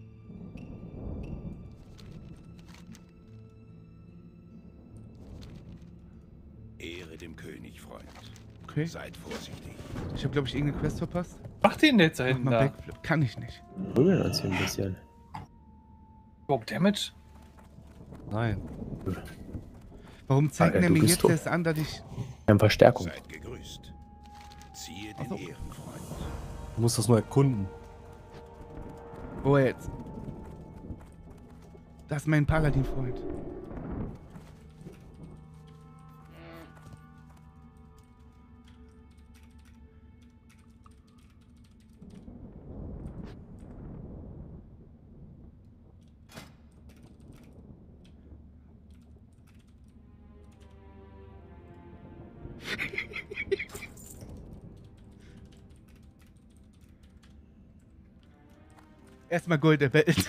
Ehre dem König, Freund. Okay. Seid vorsichtig. Ich habe, glaube ich, irgendeine Quest verpasst. Mach den jetzt da Mach hinten mal da. Backflip. Kann ich nicht. Prügeln uns hier ein bisschen. Überhaupt Damage? Nein. Warum zeigt Ah, er du mir bist jetzt tot. erst an, dass ich... Wir haben Verstärkung. Seid gegrüßt. Ziehe den Ach so. Ehrenfreund. Du musst das nur erkunden. Wo jetzt? Das ist mein Paladin-Freund. Erstmal Gold der Welt.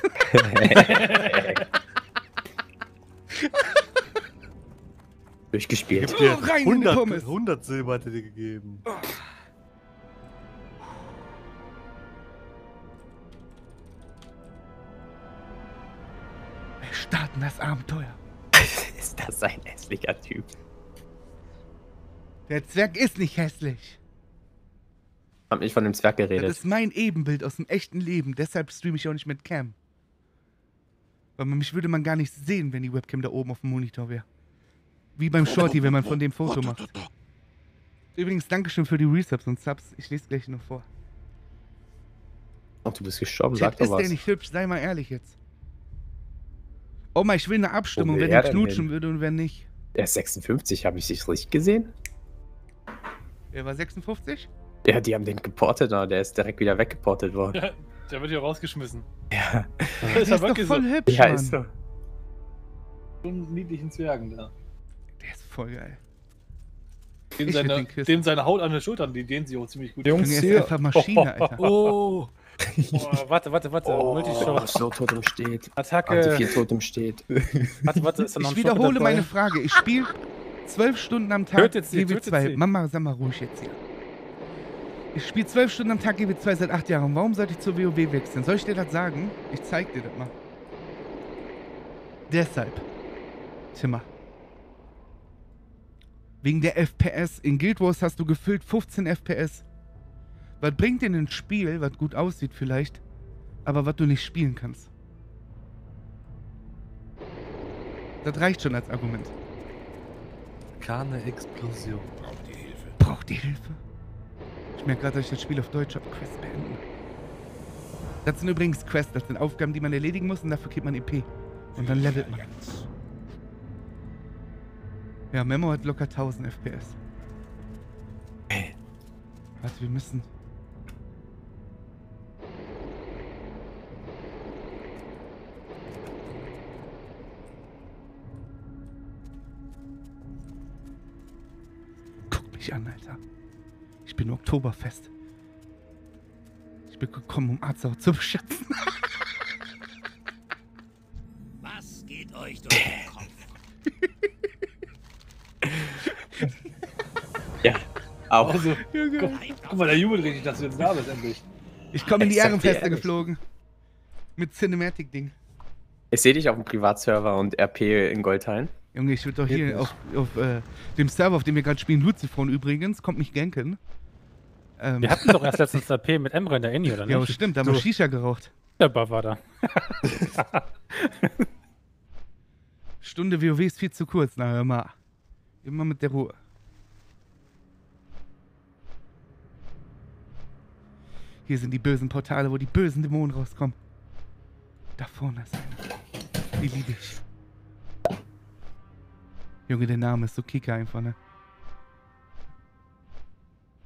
Durchgespielt. Gib dir rein in die 100, Pommes. 100 Silber hat er dir gegeben. Wir starten das Abenteuer. Ist das ein hässlicher Typ? Der Zwerg ist nicht hässlich. Hab nicht von dem Zwerg Das geredet. ist mein Ebenbild aus dem echten Leben. Deshalb streame ich auch nicht mit Cam. Weil mich würde man gar nicht sehen, wenn die Webcam da oben auf dem Monitor wäre. Wie beim Shorty, wenn man von dem Foto macht. Übrigens, Dankeschön für die Resubs und Subs. Ich lese gleich noch vor. Oh, du bist gestorben, sag Chat, doch ist der was. nicht hübsch? Sei mal ehrlich jetzt. Oma, ich will eine Abstimmung, Wo will wer er den denn knutschen hin? würde und wer nicht. Der ist 56, habe ich dich richtig gesehen? Wer war 56? Ja, die haben den geportet, aber der ist direkt wieder weggeportet worden. Ja, der wird ja rausgeschmissen. Ja, Das Der ist ist ja doch wirklich voll so. hübsch, ja Mann. ist so. So einen niedlichen Zwergen da. Der ist voll geil. Dem Ich würd seine, den küssen. dem seine Haut an den Schultern, die dehnen sich auch ziemlich gut. Jungs, Der ist hier. einfach Maschine, Alter. Oh. Warte. Oh, Multishot. so tot im Steht. Attacke. 4 tot im Steht. Warte, ist da noch ein Ich Shot wiederhole dabei? meine Frage. Ich spiele 12 Stunden am Tag Tötet sie, tötet GW2. sie. Mama, sag mal ruhig jetzt hier. Ich spiele 12 Stunden am Tag GW2 seit 8 Jahren. Warum sollte ich zur WoW wechseln? Soll ich dir das sagen? Ich zeig dir das mal. Deshalb. Timmer. Wegen der FPS. In Guild Wars hast du gefüllt 15 FPS. Was bringt dir ein Spiel, was gut aussieht vielleicht, aber was du nicht spielen kannst? Das reicht schon als Argument. Keine Explosion. Braucht ihr Hilfe? Braucht ihr Hilfe? Ich merke gerade, dass ich das Spiel auf Deutsch habe. Quest beenden. Das sind übrigens Quests. Das sind Aufgaben, die man erledigen muss und dafür kriegt man EP. Und dann levelt man. Allianz. Ja, Memo hat locker 1000 FPS. Warte, wir müssen... Guck mich an, Alter. Ich bin Oktoberfest. Ich bin gekommen, um Arzau zu beschützen. Was geht euch durch den Kopf? Ja, auch. Also, guck mal, der jubelt richtig, dass du jetzt da bist, endlich. Ich komme in die Ich sag dir Ehrenfeste ehrlich. geflogen. Mit Cinematic-Ding. Ich sehe dich auf dem Privatserver und RP in Goldhain. Junge, ich würde doch Geht hier nicht. auf dem Server, auf dem wir gerade spielen, Luzifron übrigens, kommt mich ganken. Wir hatten doch erst letztens AP mit Emre in der Inni, oder Ja, nicht? stimmt, da haben wir So. Shisha geraucht. Der Buff war da. Stunde WoW ist viel zu kurz, na hör mal. Immer mit der Ruhe. Hier sind die bösen Portale, wo die bösen Dämonen rauskommen. Da vorne ist einer. Die liebe ich. Junge, der Name ist so kicker einfach, ne?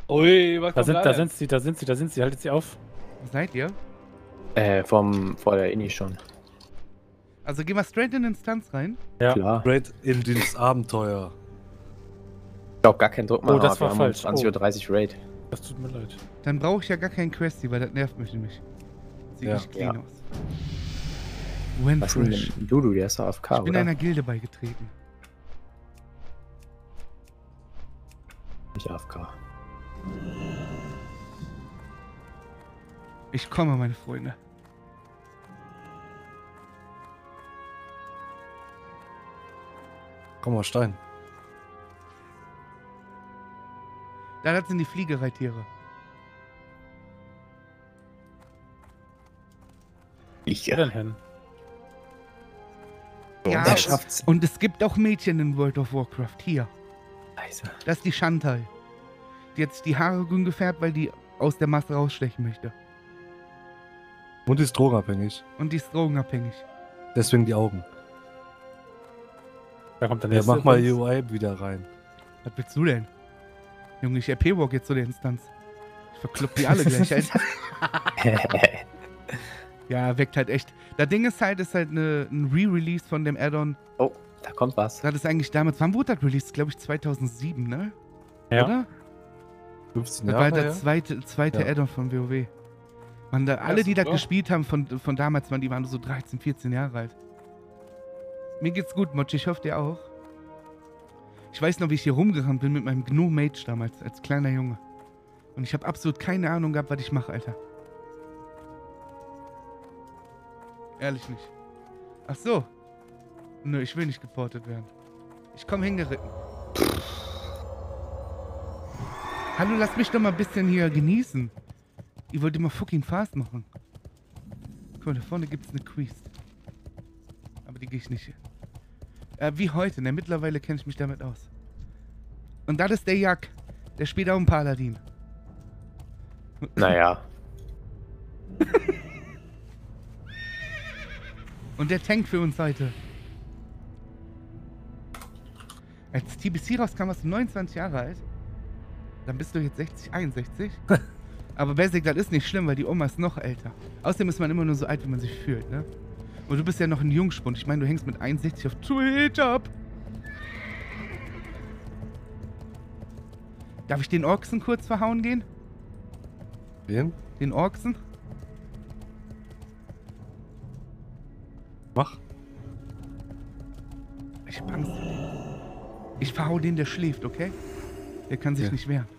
Ui, was kommt Da sind sie, haltet sie auf. Wo seid ihr? Vor der Inni schon. Also gehen wir straight in Instanz rein. Ja. Klar. Great in dieses Abenteuer. Ich glaube gar keinen Druck machen. Oh, das aber war wir haben falsch. um 20:30 Uhr Raid. Das tut mir leid. Dann brauche ich ja gar keinen Questy, weil das nervt mich nämlich. Sieht Ja. nicht clean Ja. aus. When Was ist denn fresh. denn Dudu, der ist doch AFK, Ich bin oder? einer Gilde beigetreten. Nicht AFK. Ich komme, meine Freunde. Komm mal, Stein. Da, das sind die Fliegereitiere. Wo denn hin? Ja, er schafft's. und es gibt auch Mädchen in World of Warcraft. Hier. Scheiße. Das ist die Shantai. Die hat sich die Haare grün gefärbt, weil die aus der Masse rausstechen möchte. Und ist drogenabhängig. Und die ist drogenabhängig. Deswegen die Augen. Da kommt der Ja, nächste. mach mal UI wieder rein. Was willst du denn? Junge, ich RP-Walk jetzt zu der Instanz. Ich verklopp die alle gleich, Alter. Ja, weckt halt echt. Das Ding ist halt ein Re-Release von dem Add-on. Oh, da kommt was. Das ist eigentlich damals, wann wurde das released? Glaube ich 2007, ne? Ja. Oder? 15 Das war Jahre halt her. das zweite Ja. Add-on von WoW. Man, da, alle, die das super. gespielt haben von damals, die waren so 13, 14 Jahre alt. Mir geht's gut, Mochi, ich hoffe dir auch. Ich weiß noch, wie ich hier rumgerannt bin mit meinem Gnu Mage damals, als kleiner Junge. Und ich habe absolut keine Ahnung gehabt, was ich mache, Alter. Ehrlich nicht. Ach so. Nö, ich will nicht geportet werden. Ich komme hingeritten. Hallo, lass mich doch mal ein bisschen hier genießen. Ihr wollt immer fucking fast machen. Guck mal, da vorne gibt's eine Quest. Aber die gehe ich nicht. Wie heute, ne? Mittlerweile kenne ich mich damit aus. Und das ist der Jak. Der spielt auch einen Paladin. Naja. Und der tankt für uns heute. Als TBC rauskam, warst du 29 Jahre alt. Dann bist du jetzt 60, 61. Aber Basic, das ist nicht schlimm, weil die Oma ist noch älter. Außerdem ist man immer nur so alt, wie man sich fühlt, ne? Und du bist ja noch ein Jungspund. Ich meine, du hängst mit 61 auf Twitch ab. Darf ich den Orksen kurz verhauen gehen? Wen? Den Orksen? Mach. Ich hab Angst vor dem. Ich verhau den, der schläft, okay? Der kann sich Ja. nicht wehren.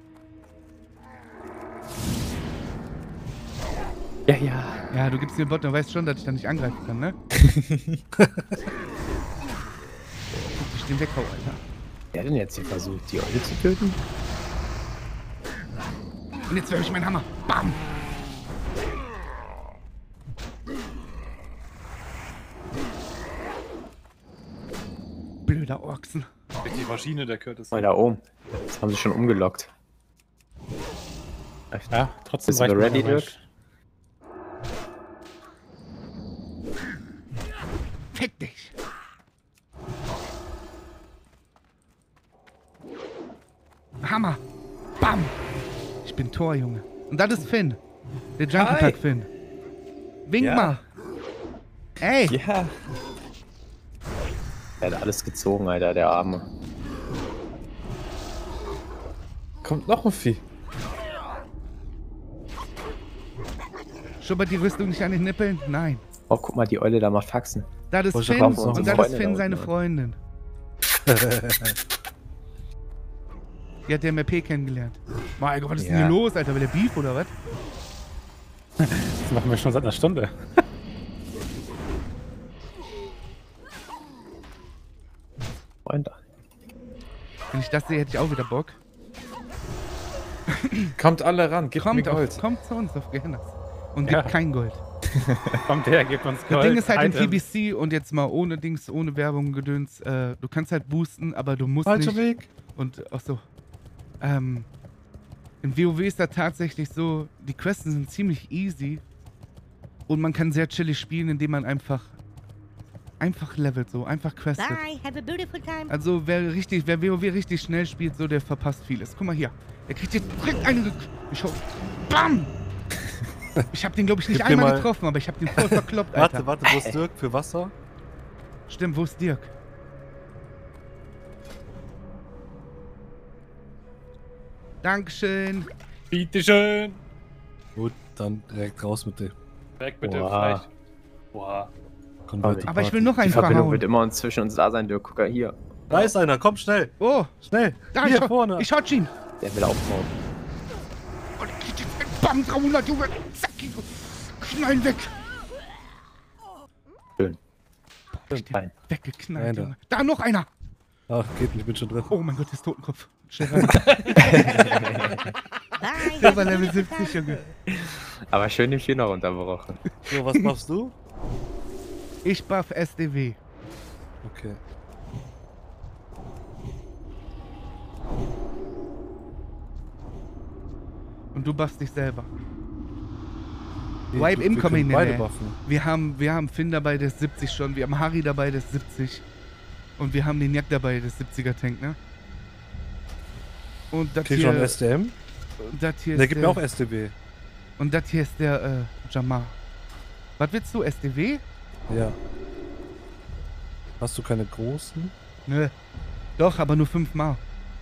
Ja, ja. Ja, du gibst mir Bot, du weißt schon, dass ich da nicht angreifen kann, ne? Guck, ich den weghau, Alter. Wer denn jetzt hier versucht, die Eule zu töten? Und jetzt werfe ich meinen Hammer. Bam! Blöder Orksen. Die Maschine, der Curtis. Oh, da oben. Das haben sie schon umgelockt. Ja, trotzdem Bist du reicht mir ready, der Dirk? Rush. Fick dich! Hammer! Bam! Ich bin Tor, Junge. Und das ist Finn. Der Junkie Pack Finn. Wink Ja. mal! Ey! Ja. Er hat alles gezogen, Alter, der Arme. Kommt noch ein Vieh. Schubbert die Rüstung nicht an den Nippeln? Nein. Oh, guck mal, die Eule da macht Faxen. Das ist Wollte Finn kaufen, und unsere das ist Freunde Finn da seine unten. Freundin. Die hat der MRP kennengelernt. Mein Gott, was ist denn Ja. hier los, Alter? Will der Beef oder was? Das machen wir schon seit einer Stunde. Freunde. Wenn ich das sehe, hätte ich auch wieder Bock. Kommt alle ran, gebt mir Gold. Kommt zu uns auf Gehennas. Und Ja. gibt kein Gold. Kommt her, gebt uns Gold. Das Ding ist halt in Items. TBC und jetzt mal ohne Dings, ohne Werbung, Gedöns. Du kannst halt boosten, aber du musst Falscher nicht. Weg. Und ach so. In WoW ist da tatsächlich so, die Quests sind ziemlich easy. Und man kann sehr chillig spielen, indem man einfach Einfach levelt so, einfach questet. Bye. Have a beautiful time. Also wer WoW richtig schnell spielt, so der verpasst vieles. Guck mal hier. Er kriegt jetzt direkt eine... Ich hoffe... BAM! Ich hab den, glaube ich, nicht Gib dir einmal mal- getroffen, aber ich hab den voll verkloppt, Alter. Warte, wo ist Dirk für Wasser? Stimmt, wo ist Dirk? Dankeschön. Bitteschön. Gut, dann direkt raus mit dem. Weg mit dem Boah. Fleisch. Boah. Converted Aber ich will Party. noch Die einen Verbindung verhauen. wird immer uns zwischen uns da sein, Dirk. Guck mal hier. Da ist einer, komm schnell. Oh, Schnell. da, Hier vorne. ich hotch ihn. Der will aufbauen. Und er kriegt jetzt einen BAM, 300, Junge. Zack, knall weg. Schön. Den weggeknallt, Nein, da. Junge. Da noch einer. Ach, geht nicht, ich bin schon drin. Oh mein Gott, das ist Totenkopf. Schnell rein. Bye. Der Have war a Level beautiful 70, time. Junge. Aber schön den Schiener runtergebrochen. So, was machst du? Ich buff SDW. Okay. Und du buffst dich selber. Nee, Wipe wir incoming, können beide nee. buffen. Wir haben Finn dabei, der ist 70 schon. Wir haben Harry dabei, der ist 70. Und wir haben den Jack dabei, der ist 70er Tank, ne? Und das Krieg hier, schon SDM? das hier Der ist gibt mir auch SDB. und das hier ist der Jamar. Was willst du, SDW? Ja. Hast du keine großen? Nö. Doch, aber nur 5 Mal.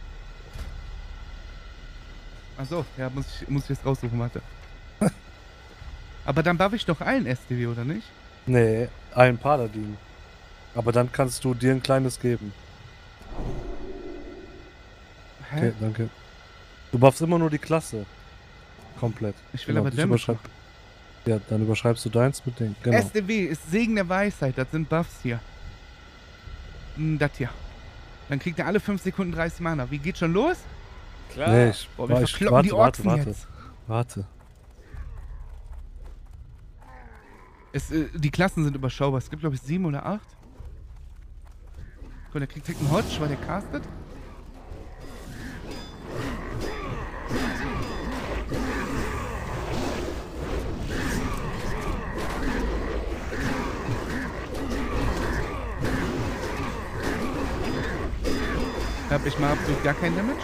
Achso, ja, muss ich jetzt raussuchen, warte. Aber dann buff ich doch allen SDW, oder nicht? Nee, ein Paladin. Aber dann kannst du dir ein kleines geben. Hä? Okay, danke. Du buffst immer nur die Klasse. Komplett. Ich will Genau, aber dich Damage überschreib- Ja, dann überschreibst du deins mit dem. Genau. SDW ist Segen der Weisheit, das sind Buffs hier. Das hier. Dann kriegt er alle 5 Sekunden 30 Mana. Wie geht schon los? Klar. Nee, ich, Boah, wir ich verkloppen die warte, Orksen jetzt. warte. Die Klassen sind überschaubar. Es gibt, glaube ich, 7 oder 8. Guck, der kriegt direkt einen Hodge, weil der castet. Hab ich mal absolut gar kein Damage.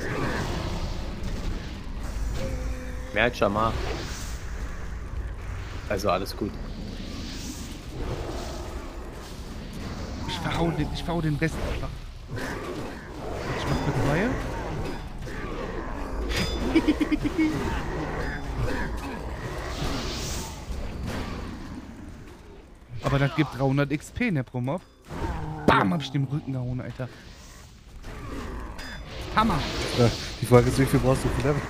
Mehr als Jamar. Also alles gut. Ich verhau den Besten einfach. Ich mach mit Feuer. Aber das gibt 300 XP, ne, Promob? Bam, hab ich den Rücken gehauen, Alter. Hammer. Ja, die Frage ist, wie viel brauchst du für Level?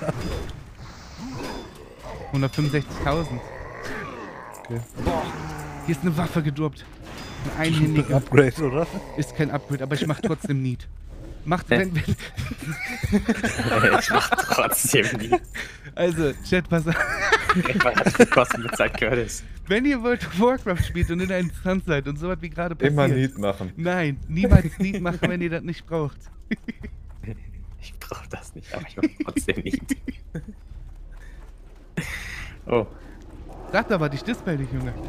165.000. Okay. Boah, hier ist eine Waffe gedroppt. Ein Ein einhändiger. Upgrade, oder? Ist kein Upgrade, aber ich mach trotzdem Need. Macht, Hä? wenn, Ich mach trotzdem nie. also, Chat, pass auf. Was hat für Kosten bezahlt Curtis? Wenn ihr World of Warcraft spielt und in einem Stand seid und sowas wie gerade passiert. Immer Need machen. Nein, niemals Need machen, wenn ihr das nicht braucht. Ich brauch das nicht, aber ich mach trotzdem nicht. Oh, Sag da was, ich dispel dich, Junge.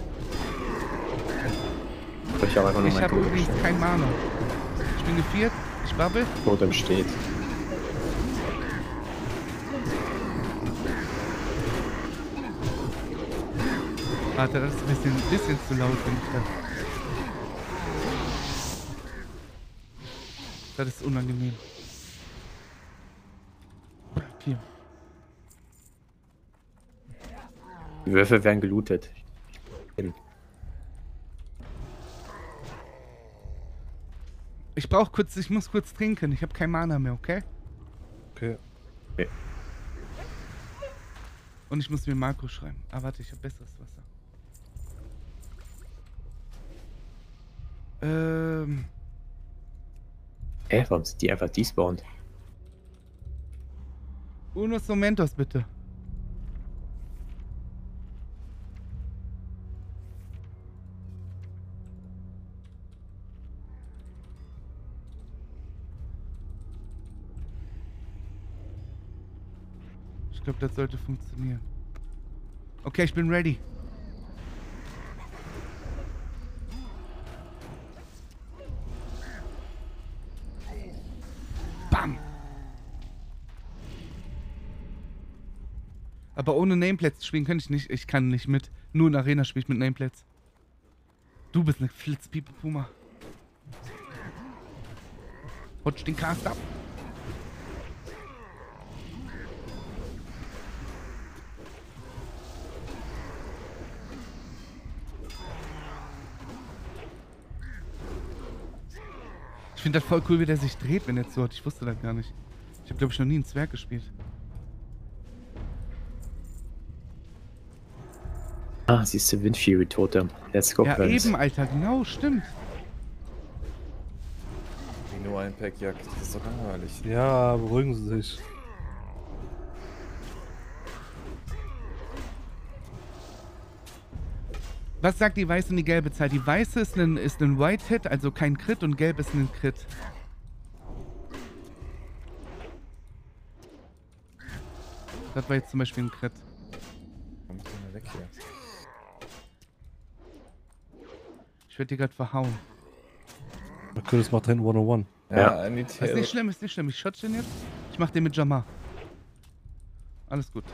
ich habe einfach nur Ich mein habe Totem übrigens steht. kein Mana. Ich bin geviert, ich babbel. Totem steht. Warte, das ist ein bisschen zu laut, finde ich das. Das ist unangenehm. Hier. Die Würfel werden gelootet. Ich muss kurz trinken. Ich habe kein Mana mehr, okay? Okay. Und ich muss mir Marco schreiben. Ah, warte, ich habe besseres Wasser. Warum sind die einfach despawned? Unos Momentos, bitte. Ich glaube, das sollte funktionieren. Okay, ich bin ready. Aber ohne Nameplates spielen kann ich nicht. Ich kann nicht mit. Nur in Arena spiele ich mit Nameplates. Du bist eine Flitzpiepe Puma. Rutsch den Cast ab. Ich finde das voll cool, wie der sich dreht, wenn er so hat. Ich wusste das gar nicht. Ich habe, glaube ich, noch nie einen Zwerg gespielt. Ah, siehst du, Windfury Totem. Let's go, Ja, Friends. eben, Alter. Genau, stimmt. Wie nur ein Pack Jagd. Das ist doch langweilig. Ja, beruhigen Sie sich. Was sagt die weiße und die gelbe Zahl? Die weiße ist ein White Hit, also kein Crit, und gelb ist ein Crit. Das war jetzt zum Beispiel ein Crit. Komm mal weg hier. Ich werde dir gerade verhauen. Okay, das macht hinten 101. Ja. I need Ist help. nicht schlimm, ist nicht schlimm. Ich shot den jetzt. Ich mach den mit Jamar. Alles gut.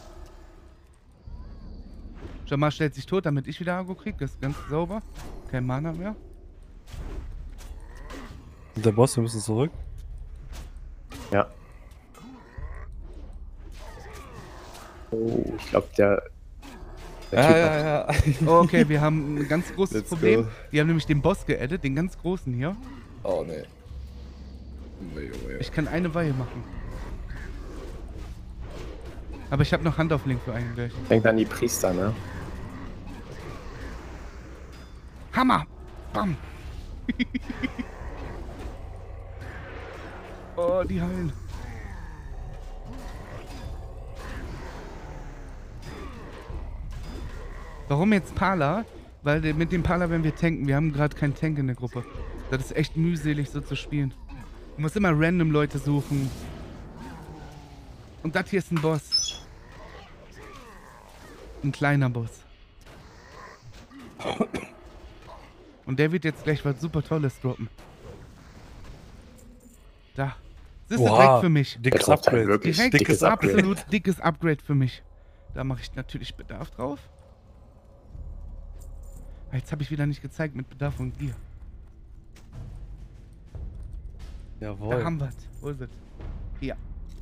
Jamar stellt sich tot, damit ich wieder Agro krieg. Das ist ganz sauber. Kein Mana mehr. Und der Boss, wir müssen zurück. Ja. Oh, ich glaube, der Ja, Typ ja, ja. Oh, okay, wir haben ein ganz großes Let's Problem. go. Die haben nämlich den Boss geaddet, den ganz großen hier. Oh, nee. Nee, Junge. Ich kann eine Weihe machen. Aber ich habe noch Handauflink für einen gleich. denkt an die Priester, ne? Hammer! Bam! Oh, die heilen. Warum jetzt Pala? Weil mit dem Pala werden wir tanken. Wir haben gerade keinen Tank in der Gruppe. Das ist echt mühselig, so zu spielen. Du musst immer random Leute suchen. Und das hier ist ein Boss. Ein kleiner Boss. Und der wird jetzt gleich was super Tolles droppen. Da. Das ist direkt für mich. Dickes Der droppt halt Upgrade. wirklich Direkt dickes Upgrade. absolut dickes Upgrade für mich. Da mache ich natürlich Bedarf drauf. Ah, jetzt habe ich wieder nicht gezeigt mit Bedarf und Gier. Da Jawohl. haben wir es. Wo ist es? Hier.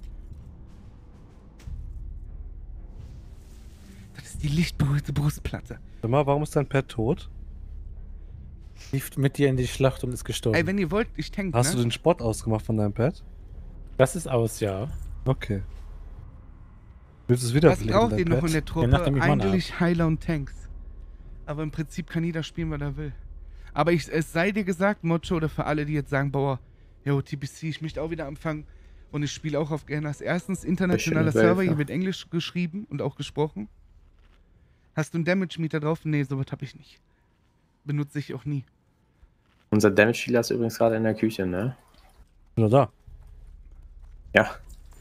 Das ist die lichtberührte Brustplatte. Sag mal, warum ist dein Pet tot? Lief mit dir in die Schlacht und ist gestorben. Ey, wenn ihr wollt, ich tank, Hast du ne? den Spot ausgemacht von deinem Pet? Das ist aus, ja. Okay. Willst du es wieder Was braucht ihr noch in der Truppe? nachdem ich Mana Eigentlich Heiler und Tanks. Aber im Prinzip kann jeder spielen, was er will. Aber es sei dir gesagt, Mocho, oder für alle, die jetzt sagen, Bauer, yo, TBC, ich möchte auch wieder anfangen. Und ich spiele auch auf Gernas. Erstens, internationaler Schöne Server, Welt, ja. hier wird Englisch geschrieben und auch gesprochen. Hast du einen Damage-Meter drauf? Nee, sowas habe ich nicht. Benutze ich auch nie. Unser Damage Dealer ist übrigens gerade in der Küche, ne? Nur da. Ja.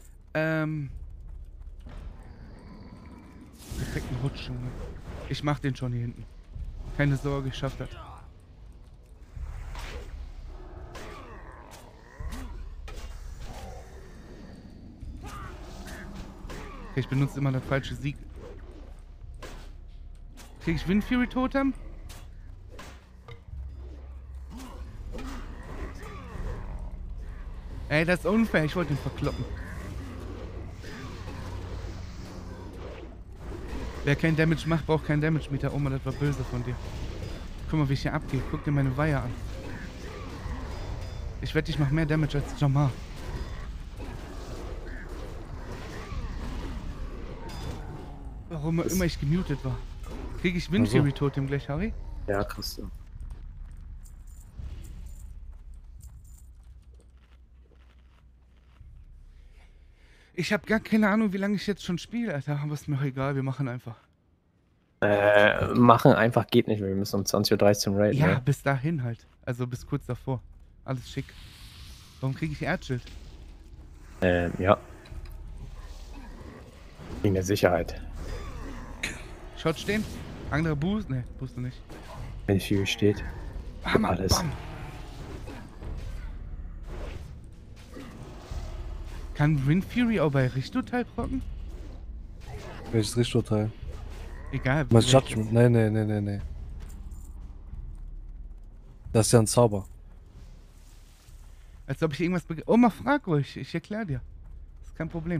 Perfekten Rutsch, Junge. Ich mach den schon hier hinten. Keine Sorge, ich schaff das. Okay, ich benutze immer das falsche Sieg. Krieg ich Windfury Totem? Ey, das ist unfair. Ich wollte ihn verkloppen. Wer kein Damage macht, braucht keinen Damage-Meter. Oh Mann, das war böse von dir. Guck mal, wie ich hier abgehe. Guck dir meine Weihe an. Ich wette, ich mache mehr Damage als Jamar. Warum immer ich gemutet war. Kriege ich Windfury Totem gleich, Harry? Ja, kriegst du. Ich habe gar keine Ahnung, wie lange ich jetzt schon spiele, Alter. Aber ist mir auch egal, wir machen einfach. Machen einfach geht nicht, wir müssen um 20:30 Uhr zum Raid, Ja, ne? bis dahin halt. Also bis kurz davor. Alles schick. Warum kriege ich Erdschild? Ja. Wegen der Sicherheit. Shot stehen? Andere Boost? Ne, Boost nicht. Wenn viel steht. Hammer, alles. bam. Kann Windfury auch bei Richto-Teil procken? Welches Richturteil? Egal. Mein welches. Judgment. Nee. Das ist ja ein Zauber. Als ob ich irgendwas Oma, frag ruhig. Ich erkläre dir. Das ist kein Problem.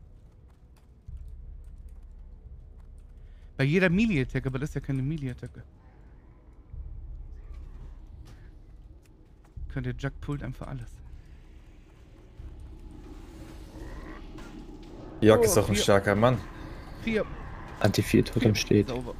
Bei jeder Melee-Attacke, aber das ist ja keine Melee-Attacke. Könnt ihr Jack pullt einfach alles. Jörg Oh, ist auch ein 4. starker Mann. 4. Anti-4 Totem steht. Sauber.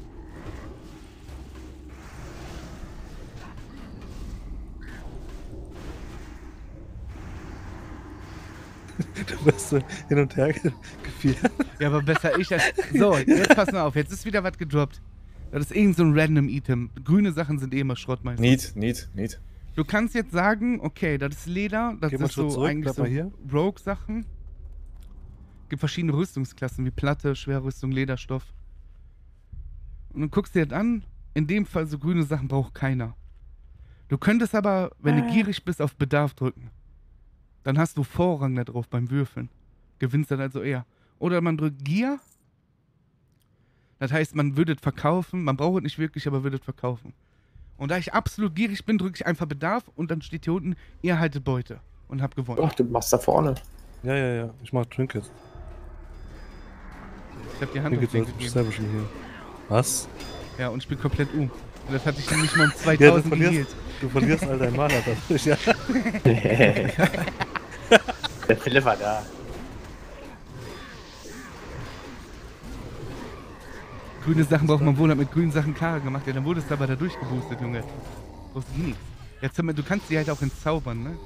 Du wirst so hin und her gefiert. Ja, aber besser ich als... So, jetzt pass mal auf. Jetzt ist wieder was gedroppt. Das ist irgend so ein random Item. Grüne Sachen sind eh immer Schrott meistens. Need. Du kannst jetzt sagen, okay, das ist Leder, das Geh mal ist Schritt so zurück, eigentlich bleib so mal hier. Rogue-Sachen. Gibt verschiedene Rüstungsklassen wie Platte, Schwerrüstung, Lederstoff. Und du guckst dir das an. In dem Fall so grüne Sachen braucht keiner. Du könntest aber, wenn du gierig bist, auf Bedarf drücken. Dann hast du Vorrang da drauf beim Würfeln. Gewinnst dann also eher. Oder man drückt Gier. Das heißt, man würde es verkaufen. Man braucht es nicht wirklich, aber würde es verkaufen. Und da ich absolut gierig bin, drücke ich einfach Bedarf und dann steht hier unten, ihr haltet Beute. Und hab gewonnen. Ach, du machst da vorne. Ja. Ich mach Trinkets. Ich hab die Hand auf Trinkets den ist gegeben. selber schon hier. Was? Ja, und ich bin komplett Und das hatte ich dann nicht mal um Ja, 2000 geheilt. du verlierst all dein Mana dadurch, ja. Der Philipp war da. Grüne Sachen braucht man wohl, hat mit grünen Sachen klarer gemacht. Ja, dann wurdest du aber da durchgeboostet, Junge. Brauchst du nichts. Jetzt, du kannst die halt auch entzaubern, ne?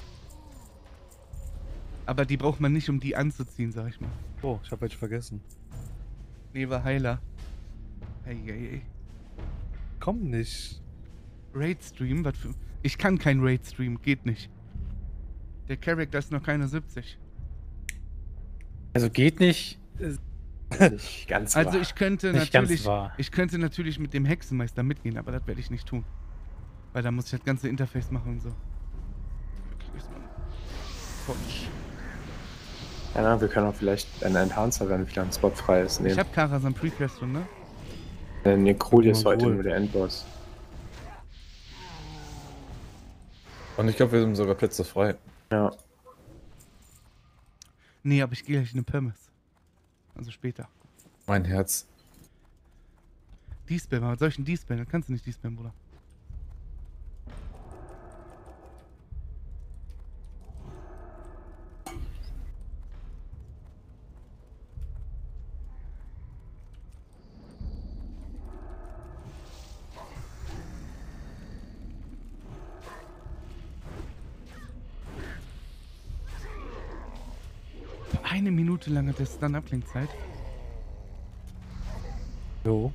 Aber die braucht man nicht, um die anzuziehen, sag ich mal. Oh, ich hab welche vergessen. Nee, war Heiler. Hey. Komm nicht. Raid-Stream? Was für... Ich kann kein Raid-Stream, geht nicht. Der Charakter ist noch keine 70. Also geht nicht. Nicht ganz Also wahr. ich könnte Nicht ganz natürlich... wahr. Ich könnte natürlich mit dem Hexenmeister mitgehen, aber das werde ich nicht tun. Weil da muss ich das ganze Interface machen und so. Wirklich ist man... Futsch. Ja, wir können auch vielleicht einen Enhancer, wenn wieder ein Spot frei ist, Ich nehmen. hab Karasan Prequest schon, ne? Necroli ist heute Cool. nur der Endboss. Und ich glaube, wir sind sogar Plätze frei. Ja. Nee, aber ich gehe gleich in eine Pommes. Also später. Mein Herz. D-Spam, aber soll ich einen D-Spam? Dann kannst du nicht D-Spam, Bruder. Eine Minute lang hat der Stun-Up-Klingzeit. Jo.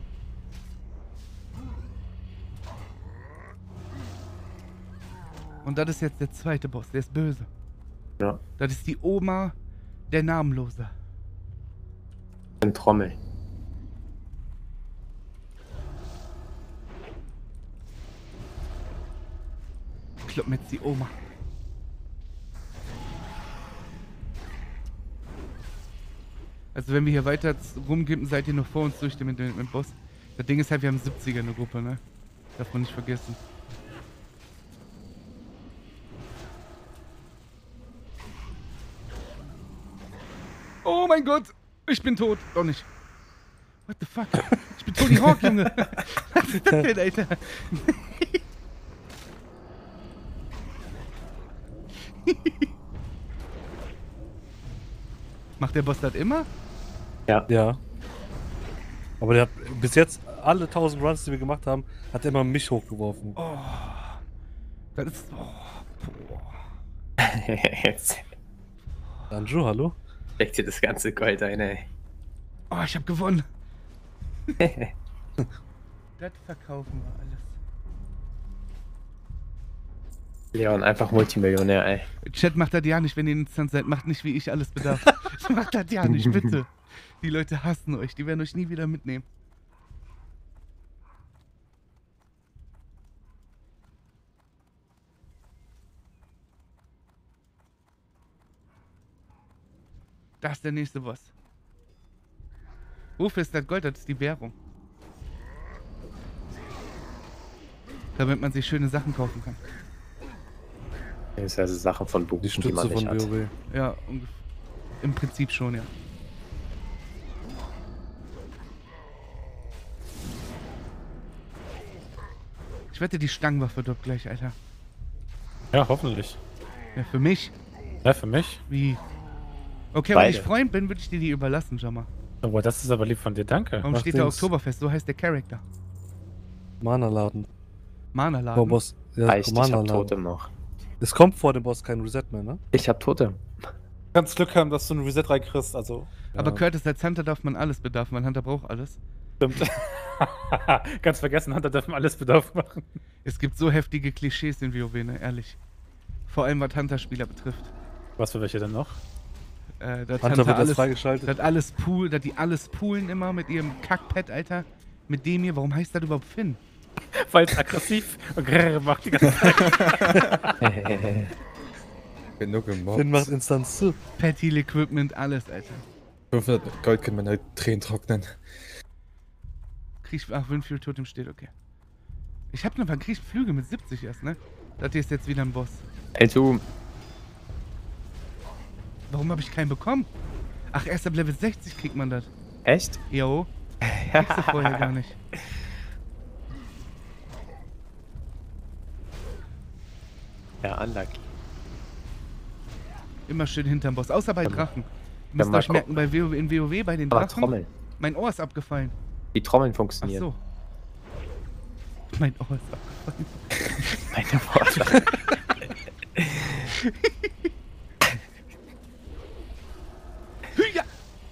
Und das ist jetzt der zweite Boss, der ist böse. Ja. Das ist die Oma der Namenlose. Ein Trommel. Klopp mit die Oma. Also wenn wir hier weiter rumgeben, seid ihr noch vor uns durch mit dem Boss. Das Ding ist halt, wir haben 70er in der Gruppe, ne? Darf man nicht vergessen. Oh mein Gott! Ich bin tot! Doch nicht. What the fuck? Ich bin Tony Hawk, Junge! Was ist das denn, Alter? Macht der Boss das immer? Ja. Aber der hat bis jetzt alle 1000 Runs, die wir gemacht haben, hat er immer mich hochgeworfen. Oh. Das ist... Oh. Boah. Jetzt Anju, hallo? steckt dir das ganze Gold ein, ey. Oh, ich hab gewonnen. Das verkaufen wir alles. Leon, einfach Multimillionär, ey. Chat macht das ja nicht, wenn ihr instant seid. Macht nicht, wie ich alles bedarf. Macht das ja nicht, bitte. Die Leute hassen euch. Die werden euch nie wieder mitnehmen. Das ist der nächste Boss. Wofür ist das Gold? Das ist die Währung. Damit man sich schöne Sachen kaufen kann. Das ist also Sachen von Die Buchen, die Stütze man nicht von hat. WoW. Ja, im Prinzip schon, ja. Ich wette, die Stangenwaffe dort gleich, Alter. Ja, hoffentlich. Ja, für mich. Ja, für mich. Wie? Okay, Beide. wenn ich Freund bin, würde ich dir die überlassen, schau mal. Aber das ist aber lieb von dir, danke. Warum Mach steht da Dings. Oktoberfest? So heißt der Charakter. Mana-Laden. Mana-Laden. Vor Boss. Ja, Reicht, ich hab Mana-Laden. Totem noch. Es kommt vor dem Boss kein Reset mehr, ne? Ich hab Totem. Du kannst Glück haben, dass du einen Reset reinkriegst, also Aber Ja. Curtis, als Hunter darf man alles bedarf. Mein Hunter braucht alles. stimmt. Ganz vergessen, Hunter dürfen alles Bedarf machen. Es gibt so heftige Klischees in WoW, ne? Ehrlich. Vor allem, was Hunter-Spieler betrifft. Was für welche denn noch? Dass Hunter wird jetzt freigeschaltet. dass die alles poolen immer mit ihrem Kackpad, Alter. Mit dem hier. Warum heißt das überhaupt Finn? Weil es aggressiv und grrr macht die ganze Zeit. Bin nur gemobbt. Finn macht Instanz zu. Pad Heal Equipment, alles, Alter. 500 Gold können meine Tränen trocknen. Winfield Totem steht, okay. Ich hab noch mal Flüge mit 70 erst, ne? Das hier ist jetzt wieder ein Boss. Ey, du. Warum habe ich keinen bekommen? Ach, erst ab Level 60 kriegt man das. Echt? Jo. Kriegst du vorher gar nicht. Ja, unlucky. Immer schön hinterm Boss. Außer bei Drachen. Ihr müsst mal euch merken, bei WoW, in WoW, bei den Aber Drachen. Trommeln. Mein Ohr ist abgefallen. Die Trommeln Ach funktionieren. so. Mein Ohr ist abgefallen. Meine Worte. Ja.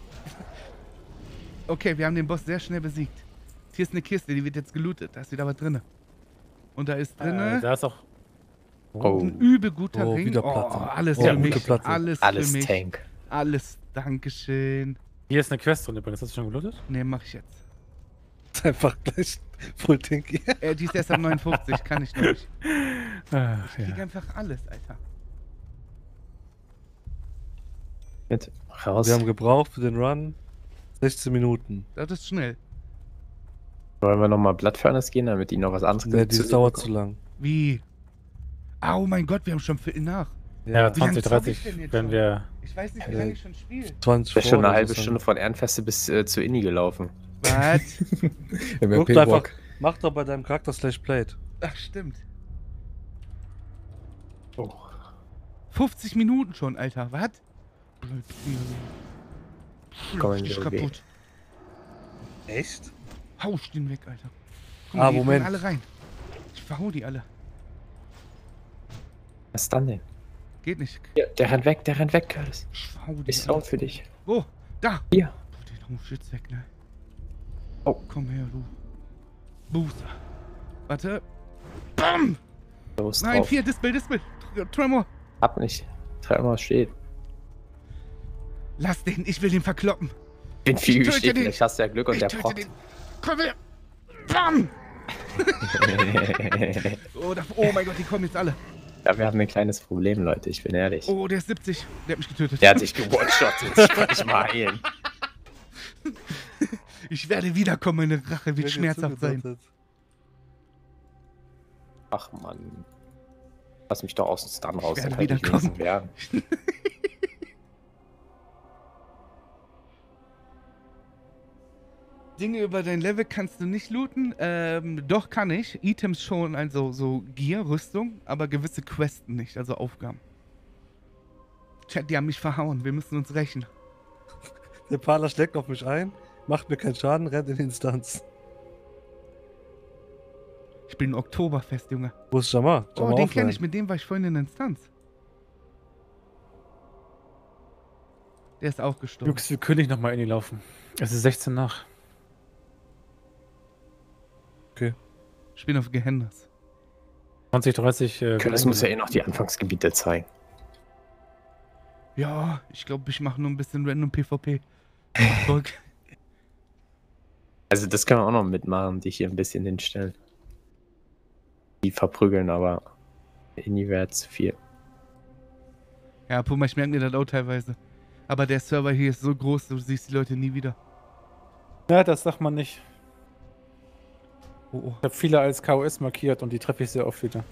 Okay, wir haben den Boss sehr schnell besiegt. Hier ist eine Kiste, die wird jetzt gelootet. Da ist wieder was drin. Und da ist drin Da ist auch. Oh, ein übel guter Oh, Ring. wieder Oh, Platte. alles Oh, für gute mich. Platte. Alles alles für mich. Tank. Alles. Dankeschön. Hier ist eine Quest drin übrigens. Hast du schon gelootet? Ne, mach ich jetzt. Ist einfach gleich Full Tinky. Die ist erst ab 59, kann ich noch nicht. Ach, Ich krieg einfach alles, Alter. Mit raus. Wir haben gebraucht für den Run 16 Minuten. Das ist schnell. Wollen wir nochmal Blood Furnace gehen, damit die noch was anderes Ja, das dauert zu bekommen? lang. Wie? Oh mein Gott, wir haben schon Viertel nach. Ja, Wie lange 20, zock ich 30, denn jetzt wenn schon? wir. Ich weiß nicht, wie lange ich schon spiele. 20 Ich bin schon eine vor, halbe das ist Stunde von Ehrenfeste bis zu Inni gelaufen. Was? Im Guck einfach, MP-Walk. mach doch bei deinem Charakter Played. Ach, stimmt. Oh. 50 Minuten schon, Alter. Was? Going Dich your way. kaputt. Echt? Hau ich den weg, Alter. Guck Ah, mal, die Moment. kommen alle rein. Ich verhau die alle. Was dann denn? Geht nicht. Ja, der rennt weg, Curtis. Ich verhau die Ich alle. laut für dich. Wo? Da! Hier. Tu den Hochschütz weg, ne? Oh. Komm her, du. Booster. Warte. Bam! Los Nein, drauf. 4, Dispel. Tremor. Hab nicht. Dreimal steht. Lass den, ich will den verkloppen. Den viel töte steht, den. vielleicht hast du ja Glück und Ich der töte prockt. den. Komm her. Bam! Oh mein Gott, die kommen jetzt alle. Ja, wir haben ein kleines Problem, Leute, ich bin ehrlich. Oh, der ist 70. Der hat mich getötet. Der hat dich gewone-shottet. Ich konnte nicht mal heilen. Ich werde wiederkommen, meine Rache wird schmerzhaft sein. Ach Mann. Lass mich doch aus dem Stun raus, werde dann halt ich wiederkommen. wenigstens werden. Dinge über dein Level kannst du nicht looten. Doch kann ich. Items schon, also so Gear, Rüstung, aber gewisse Questen nicht, also Aufgaben. Chat, die haben mich verhauen. Wir müssen uns rächen. Der Parler schlägt auf mich ein, macht mir keinen Schaden, rennt in die Instanz. Ich bin Oktoberfest, Junge. Wo ist Jamar? Oh, Jamar den offline. kenne ich, mit dem war ich vorhin in der Instanz. Der ist auch gestorben. Lux, wir können nicht nochmal in die laufen. Es ist 16 nach. Ich bin auf Gehendas. 20, 30. Das muss ja eh noch die Anfangsgebiete zeigen. Ja, ich glaube, ich mache nur ein bisschen random PvP. Erfolg. Also das können wir auch noch mitmachen, dich hier ein bisschen hinstellen. Die verprügeln, aber Inni wäre zu viel. Ja, Puma, ich merke mir das auch teilweise. Aber der Server hier ist so groß, du siehst die Leute nie wieder. Ja, das sagt man nicht. Oh, oh. Ich habe viele als KOS markiert und die treffe ich sehr oft wieder.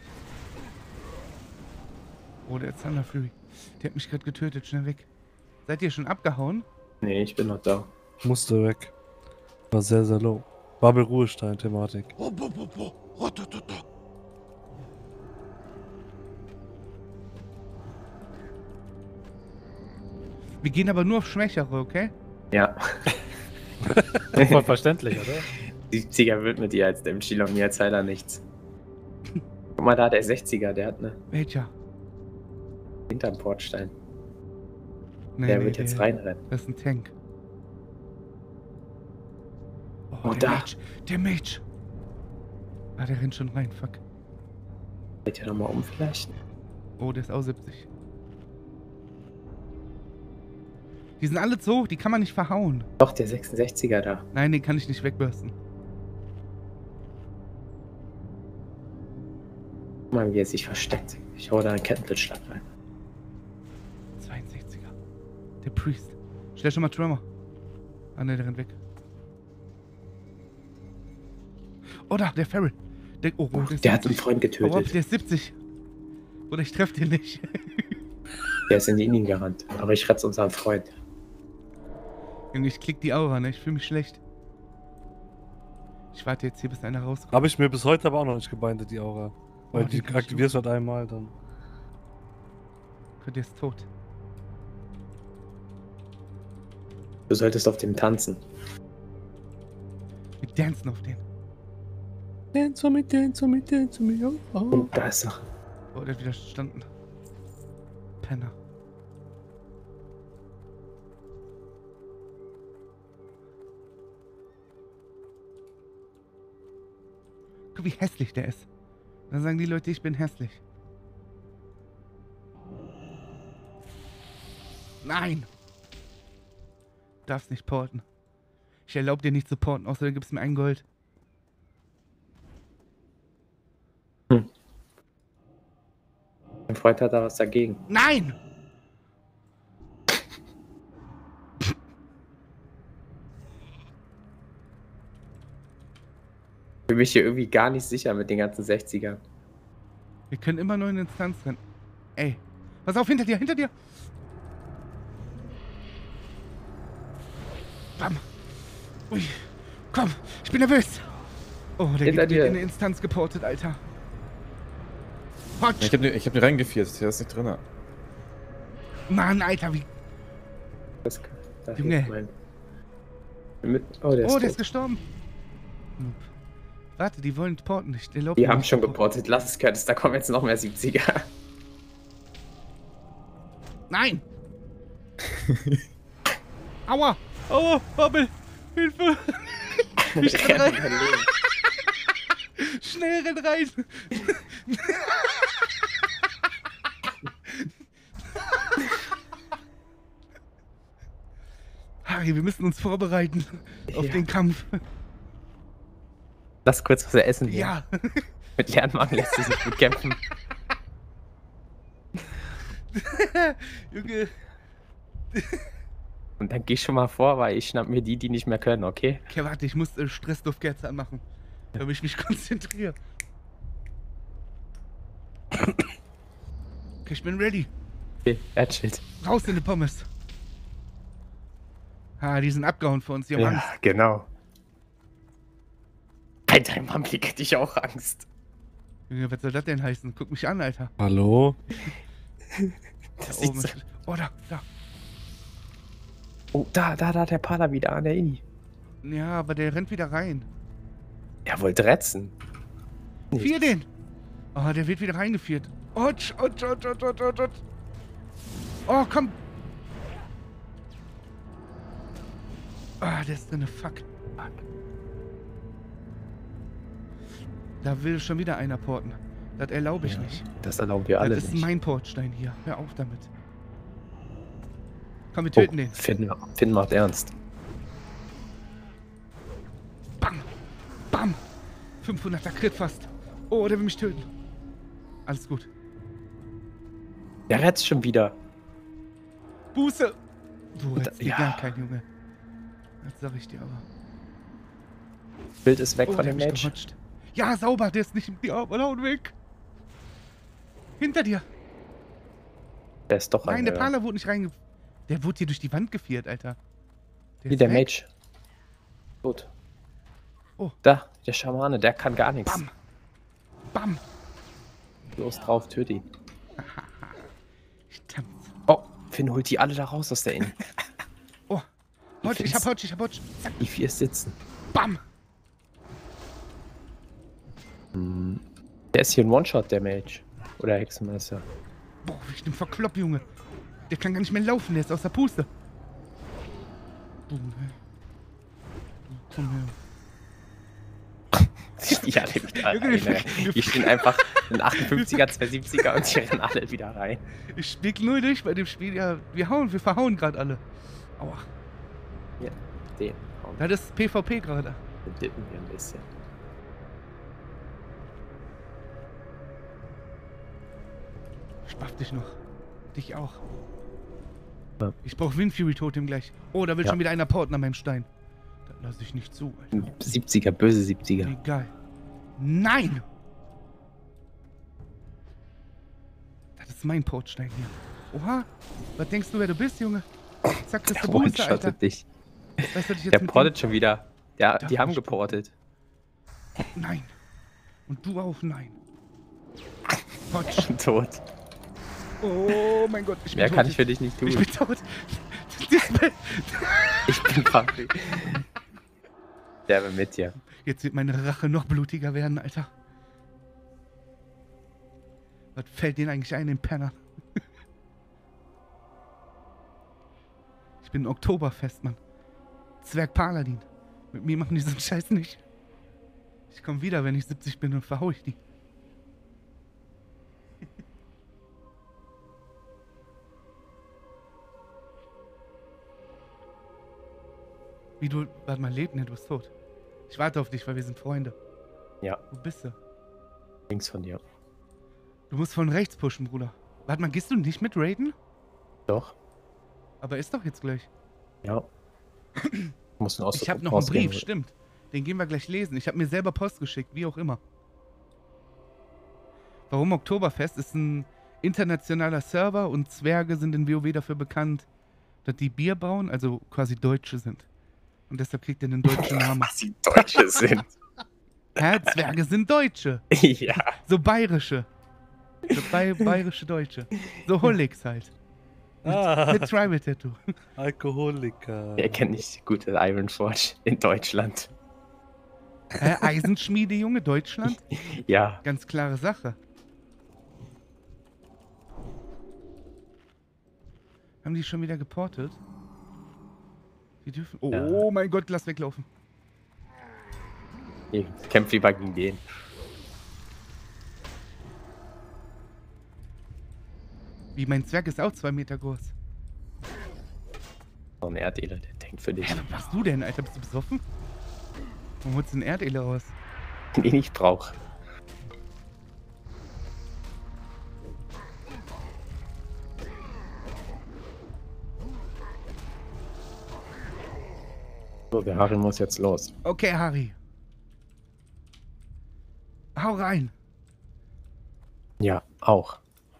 Oh, der Thunder Fury. Der hat mich gerade getötet. Schnell weg. Seid ihr schon abgehauen? Nee, ich bin noch da. Musste weg. War sehr, sehr low. Bubble-Ruhestein-Thematik. Wir gehen aber nur auf Schwächere, okay? Ja. Voll verständlich, oder? 70er wird mit dir als dem Chilon mir als Heiler nichts. Guck mal da, der 60er, der hat eine Welcher? hinterm Portstein. Nee, Der wird jetzt reinrennen. Das ist ein Tank. Oh, der da. Mage. Der Mage. Ah, der rennt schon rein. Fuck. Geht ja nochmal um vielleicht. Oh, der ist auch 70. Die sind alle so hoch, die kann man nicht verhauen. Doch, der 66er da. Nein, den kann ich nicht wegbürsten. Guck mal, wie er sich versteckt. Ich hau da einen Kettenblitzschlag rein. 62er. Der Priest. Stell schon mal Tremor. Ah, ne, der rennt weg. Oh, da, der Feral. Der, oh, Der hat einen 70. Freund Oh, getötet. der ist 70. Oder ich treffe den nicht. Der ist in die Linien gerannt. Aber ich retze unseren Freund. Junge, ich klick die Aura, ne? Ich fühle mich schlecht. Ich warte jetzt hier, bis einer rauskommt. Habe ich mir bis heute aber auch noch nicht gebindet, die Aura. Weil Oh, die die kann ich aktivierst du halt einmal, dann. Der ist tot. Du solltest auf dem tanzen. Wir dancen auf den. Dance on me, dance on me, dance on me, oh, oh. Und da ist er. Oh, der hat wieder standen. Penner. Guck, wie hässlich der ist. Dann sagen die Leute, ich bin hässlich. Nein! Darfst nicht porten. Ich erlaube dir nicht zu porten, außerdem gibst du mir ein Gold. Mein Freund hat da was dagegen. Nein! Ich bin mich hier irgendwie gar nicht sicher mit den ganzen 60ern. Wir können immer nur in Instanz rennen. Ey, pass auf, hinter dir, hinter dir! Bam! Ui, komm, ich bin nervös! Oh, der Hinter geht dir. in eine Instanz geportet, Alter. Hotsch! Ich hab den reingefiert, der ist nicht drin. Mann, Alter, wie... Das, da Junge. fehlt mein... Oh, der ist Oh, tot. der ist gestorben. Noob. Warte, die wollen porten nicht. Die haben schon geportet. Lass es, Curtis, da kommen jetzt noch mehr 70er. Nein! Aua! Aua, Bubble! Hilfe! Ich renn rein! Schnell renn rein! Harry, wir müssen uns vorbereiten auf Ja. den Kampf. Lass kurz was essen. hier. Ja! Mit Lernmagen lässt sich nicht gut kämpfen. Junge! Und dann geh schon mal vor, weil ich schnapp mir die nicht mehr können, okay? Okay, warte, ich muss Stressduftkerze anmachen, damit ich mich konzentriere. Okay, ich bin ready. Okay, er chillt. Raus in die Pommes. Ah, die sind abgehauen für uns, die haben Ja, Angst. genau. Bei deinem Anblick hätte ich auch Angst. Junge, was soll das denn heißen? Guck mich an, Alter. Hallo? Das Da sieht oben so... ist... Oh, da. Oh, da, der Pala wieder an der Inni. Ja, aber der rennt wieder rein. Er wollte retzen. Vier den! Oh, der wird wieder reingeführt. Otsch. Oh, komm! Ah, der ist drinne. Fuck. Da will schon wieder einer porten. Das erlaube ich nicht. Das erlauben wir alle Das ist nicht. mein Portstein hier. Hör auf damit. Komm, wir töten den. Finn macht ernst. Bam! Bam! 500er Crit fast. Oh, der will mich töten. Alles gut. Der rettet schon wieder. Buße! Du hättest ja. gar kein Junge. Das sag ich dir aber. Bild ist weg Oh, von der dem hat mich Mage. gerutscht. Ja, sauber, der ist nicht im Diabol, hauen weg. Hinter dir. Der ist doch Nein, der reingegangen. Pala wurde nicht reinge... Der wurde hier durch die Wand geviert, Alter. Wie ist der weg. Mage. Gut. Oh. Da, der Schamane, der kann gar nichts. Bam. Bam. Los drauf, töte ihn. Ich tanz. Oh, Finn holt die alle da raus aus der Inn. Oh. Hodge, ich hab Hodge, ich hab Hodge. Zack. Die 4 sitzen. Bam. Der ist hier ein One-Shot, der Mage. Oder Hexenmeister. Boah, wie ich den verklopp, Junge. Der kann gar nicht mehr laufen, der ist aus der Puste. Boom, hey. Komm her. Die alle wieder Junge, rein, ey. Die stehen einfach ein 58er, 270er und die rennen alle wieder rein. Ich spiel null durch bei dem Spiel. Ja, wir verhauen gerade alle. Aua. Ja, den hauen Das ist PvP gerade. wir, dippen wir ein bisschen. Ich baff dich noch. Dich auch. Ja. Ich brauch Windfury Totem gleich. Oh, da will Ja. schon wieder einer porten an meinem Stein. Das lasse ich nicht zu, Alter. Ein 70er, böse 70er. Egal. Nein! Das ist mein Portstein hier. Oha. Was denkst du, wer du bist, Junge? Zack, kriegst du Der Booster, Alter. one-shottet dich. Weißt du, was ich Der jetzt mit portet schon wieder. Ja, Da die haben hab ich- geportet. dem... Nein. Und du auch nein. Potsch. Tot. Oh mein Gott, ich bin Mehr tot. kann ich für dich nicht tun. Ich bin tot. Diesmal- Ich bin Papi. Sterbe mit dir. Jetzt wird meine Rache noch blutiger werden, Alter. Was fällt denen eigentlich ein, den Penner? Ich bin ein Oktoberfest, Mann. Zwerg Paladin. Mit mir machen die so einen Scheiß nicht. Ich komme wieder, wenn ich 70 bin und verhau ich die. Wie du... Warte mal, lebt? Ne, du bist tot. Ich warte auf dich, weil wir sind Freunde. Ja. Wo bist du? Links von dir. Du musst von rechts pushen, Bruder. Warte mal, gehst du nicht mit Raiden? Doch. Aber ist doch jetzt gleich. Ja. Muss einen Ich habe noch einen Brief, stimmt. Den gehen wir gleich lesen. Ich habe mir selber Post geschickt, wie auch immer. Warum Oktoberfest ist ein internationaler Server und Zwerge sind in WoW dafür bekannt, dass die Bier brauen, also quasi Deutsche sind. Und deshalb kriegt er einen deutschen Namen. Was die Deutsche sind. Hä? Zwerge sind Deutsche. Ja. So bayerische. So bayerische Deutsche. So Holics halt. Mit Tribal Tattoo. Alkoholiker. Wer kennt nicht die gute Ironforge in Deutschland? Hä? Eisenschmiede, Junge, Deutschland? Ja. Ganz klare Sache. Haben die schon wieder geportet? Die dürfen... Oh, Ja. oh mein Gott, lass weglaufen. Ich kämpfe lieber gegen den. Wie, mein Zwerg ist auch 2 Meter groß. So ein Erdele, der denkt für dich. Hä, was machst du denn, Alter? Bist du besoffen? Warum holst du einen Erdele raus? Den ich brauche. So, der Harry muss jetzt los. Okay, Harry. Hau rein. Ja, auch.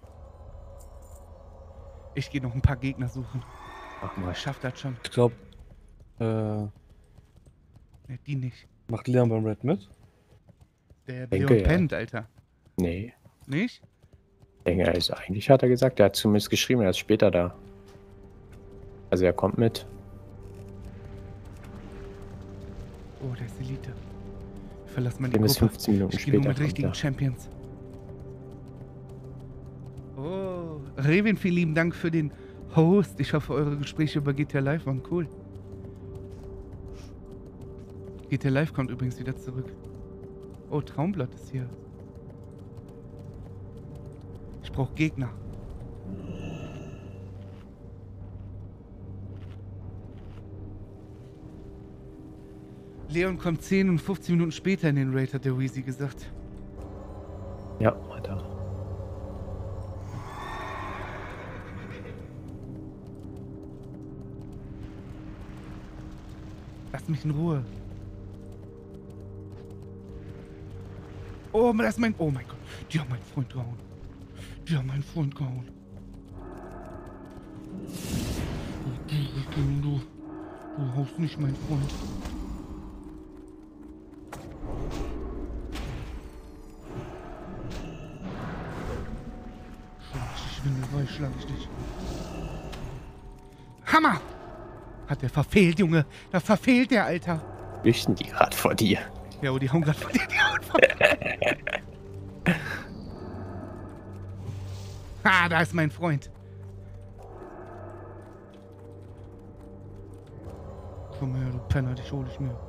Ich gehe noch ein paar Gegner suchen. Mach mal. Ich schaff das schon. Ich glaube, Ne, die nicht. macht Leon beim Red mit? Der Denke, Leon ja. pennt, Alter. Nee. Nicht? Ich denke, er ist, eigentlich hat er gesagt, er hat zumindest geschrieben, er ist später da. Also er kommt mit. Oh, der ist Elite. Verlass mal die Dem ist Gruppe. 15 Minuten Ich gehe nur später. mit kommt richtigen er. Champions. Oh, Revin, vielen lieben Dank für den Host. Ich hoffe, eure Gespräche über GTA Live waren cool. GTA Live kommt übrigens wieder zurück. Oh, Traumblatt ist hier. Ich brauche Gegner. Leon kommt 10 und 15 Minuten später in den Raid, hat der Weezy gesagt. Ja, hat er. Lass mich in Ruhe. Oh, das ist mein... Oh mein Gott. Die haben meinen Freund gehauen. Die haben meinen Freund gehauen. Du haust nicht meinen Freund. Schlag ich dich. Hammer! Hat der verfehlt, Junge. Da verfehlt der, Alter. Flüchten die gerade vor dir. Ja, oh, die hauen gerade vor dir. Die hauen vor dir. Ah, da ist mein Freund. Komm her, du Penner, dich hol ich mir.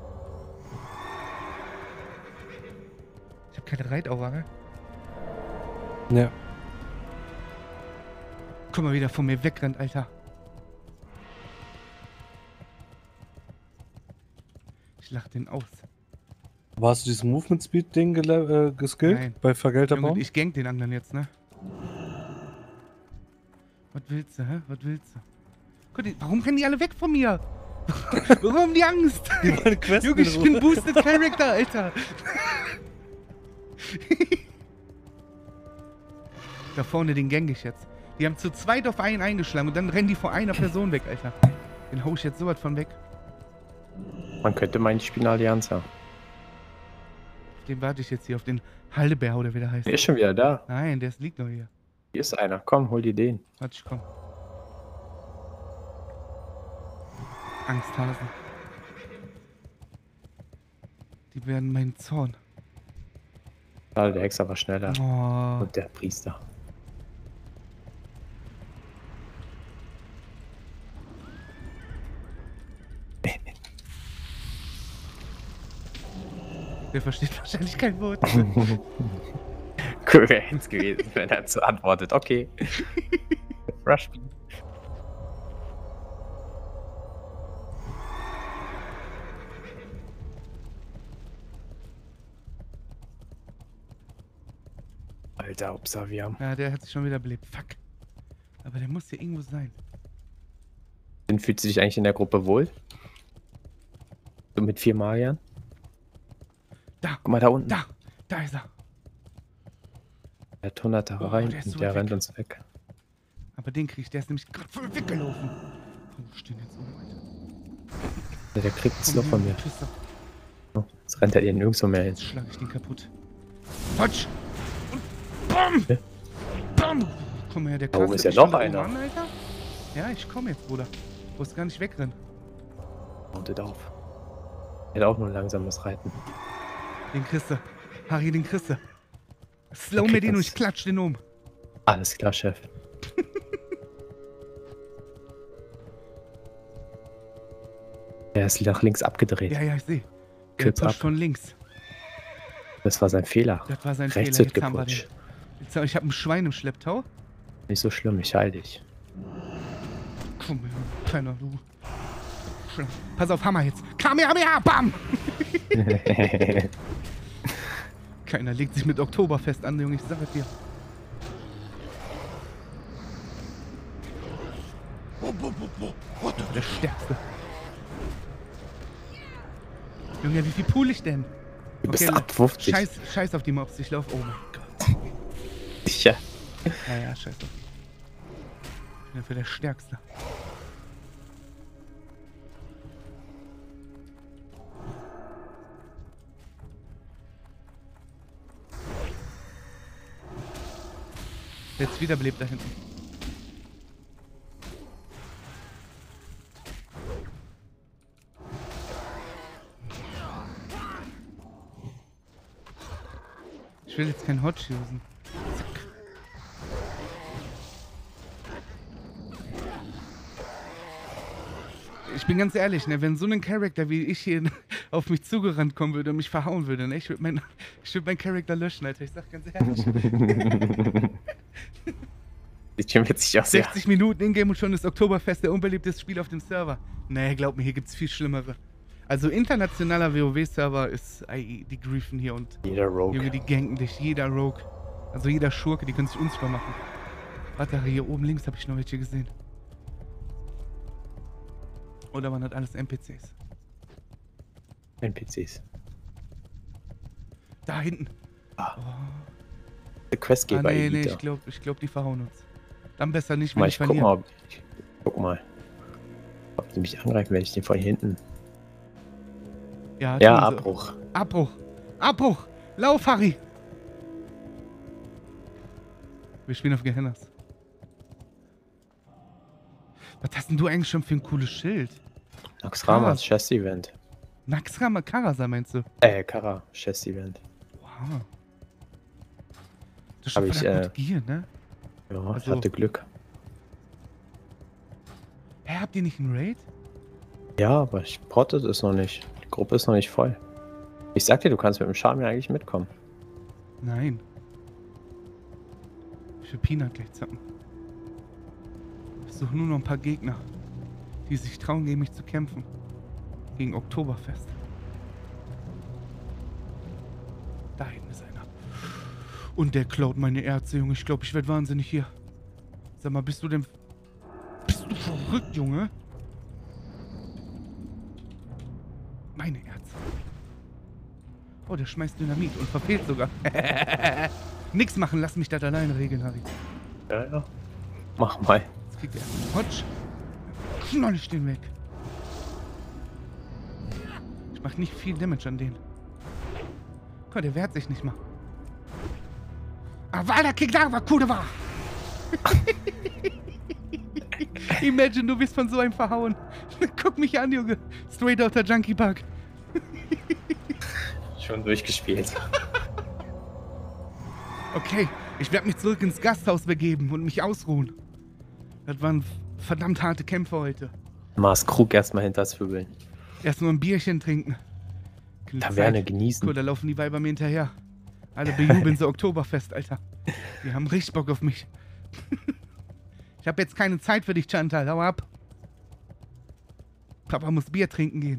Ich hab keine Reitaura, ne? Ja. Guck mal, wie der von mir wegrennt, Alter. Ich lach den aus. Aber hast du dieses Movement Speed Ding geskillt? Nein. Bei vergelter Junge, Baum? ich gank den anderen jetzt, ne? Was willst du, hä? Was willst du? Gott, warum rennen die alle weg von mir? Warum haben die Angst? Die wollen Questen Junge, ich bin Boosted Character, Alter. Da vorne, den gang ich jetzt. Die haben zu zweit auf einen eingeschlagen und dann rennen die vor einer Person weg, Alter. Den hau ich jetzt sowas von weg. Man könnte meinen, ich spiele eine Allianz. Auf den warte ich jetzt hier, auf den Halleberg oder wie der heißt. Der ist schon wieder da. Nein, der liegt noch hier. Hier ist einer. Komm, hol dir den. Warte, ich komm. Angsthasen. Die werden meinen Zorn. Schade, der Hexer war schneller. Oh. Und der Priester. Der versteht wahrscheinlich kein Wort. Cool wäre es gewesen, wenn er so antwortet. Okay. Rush me. Alter, Observiam. Ja, der hat sich schon wieder belebt. Fuck. Aber der muss hier irgendwo sein. Fühlst du dich eigentlich in der Gruppe wohl? So mit 4 Magiern? Da. Guck mal da unten. Da ist er. Der hat 100 da Oh, rein der ist und so der weg. rennt uns weg. Aber den krieg ich, der ist nämlich gerade voll weggelaufen. Wo stehen jetzt um, Alter? Der kriegt es Komm noch her, von mir. Pisser. Oh, jetzt rennt er dir nirgendwo mehr hin. Jetzt schlag ich den kaputt. Potsch! Und BAM! Ja. BAM! Komm her, der Da oben kastet ist ja mich noch von einer. oben an, Alter. Ja, ich komm jetzt, Bruder. Du musst gar nicht wegrennen. Haut auf. Er hat auch nur langsames Reiten. Den kriegst du. Harry, den kriegst du. Slow Okay, mir den und das- ich klatsch den um. Alles klar, Chef. Er ist nach links abgedreht. Ja, ja, ich sehe. Der Kürz pusht ab. von links. Das war sein Fehler. Das war sein Rechts Fehler. wird Jetzt haben wir den. geputscht. Jetzt, ich habe ein Schwein im Schlepptau. Nicht so schlimm, ich heil dich. Komm her, kleiner du. Pass auf, Hammer jetzt. Kamehameha, bam! Keiner legt sich mit Oktoberfest an, Junge, ich sag es dir. Der Stärkste. Junge, wie viel pool ich denn? Du bist Okay, ab 50. Scheiß auf die Mobs, ich lauf. Oh mein Gott. Sicher. Ja, scheiß auf die. Ich bin dafür der Stärkste. Jetzt wiederbelebt da hinten. Ich will jetzt kein Hot usen. Zack. Ich bin ganz ehrlich, ne, wenn so ein Charakter wie ich hier auf mich zugerannt kommen würde und mich verhauen würde, ne, ich würde meinen Charakter löschen, Alter. Ich sag ganz ehrlich. Sieht schon witzig aus, ja. 60 Minuten Ingame und schon ist Oktoberfest der unbeliebteste Spiel auf dem Server. Nee, glaub mir, hier gibt's viel schlimmere. Also internationaler WoW-Server ist die griefen hier und Jeder Rogue. Junge, die ganken dich, jeder Rogue. Also jeder Schurke, die können sich unsichtbar machen. Warte, hier oben links habe ich noch welche gesehen. Oder man hat alles NPCs. NPCs. Da hinten. Ah. Oh. Der Questgeber. Nee, Elite. ich glaub, die verhauen uns. Dann besser nicht, wenn Mal, ich ich guck verliere. mal, guck mal. Ob die mich angreifen, wenn ich den von hinten. Ja, Ja, tun sie. Abbruch. Abbruch. Abbruch. Lauf, Harry. Wir spielen auf Gehennas. Was hast denn du eigentlich schon für ein cooles Schild? Naxxramas Chess-Event. Naxxrama Karasa meinst du? Kara, Chess-Event. Wow. Das ist schon Hab ich, voll gut Gier, ne? Ja, ich Also- hatte Glück. Hä, habt ihr nicht einen Raid? Ja, aber ich porte das noch nicht. Die Gruppe ist noch nicht voll. Ich sag dir, du kannst mit dem Charme ja eigentlich mitkommen. Nein. Ich will Peanut gleich zappen. Ich suche nur noch ein paar Gegner, die sich trauen, gegen mich zu kämpfen. Gegen Oktoberfest. Da hinten ist einer. Und der klaut meine Erze, Junge. Ich glaube, ich werde wahnsinnig hier. Sag mal, bist du denn... Bist du verrückt, Junge? Meine Erze. Oh, der schmeißt Dynamit und verfehlt sogar. Nix machen, lass mich das alleine regeln, Harry. Ja, ja. Mach mal. Jetzt kriegt er einen Hotsch. Knoll ich den weg. Ich mach nicht viel Damage an den. Guck, der wehrt sich nicht mal. Avada Kedavra, Kudava! Imagine, du bist von so einem verhauen. Guck mich an, Junge. Straight out der Junkie Park. Schon durchgespielt. Okay, ich werde mich zurück ins Gasthaus begeben und mich ausruhen. Das waren verdammt harte Kämpfe heute. Mars Krug erstmal hinterzwiebeln. Erst nur ein Bierchen trinken. Taverne genießen. Cool, da laufen die Weiber mir hinterher. Alle bejubeln so Oktoberfest, Alter. Die haben richtig Bock auf mich. Ich habe jetzt keine Zeit für dich, Chantal. Hau ab. Papa muss Bier trinken gehen.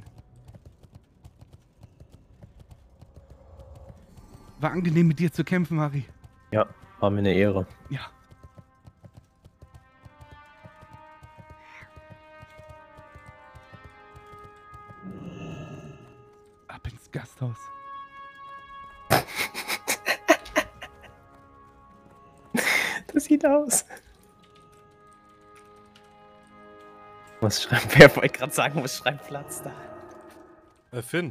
War angenehm, mit dir zu kämpfen, Harry. Ja, war mir eine Ehre. Ja. Ab ins Gasthaus. Das sieht aus. Was schreibt, wer wollte gerade sagen, was schreibt Platz da? Finn,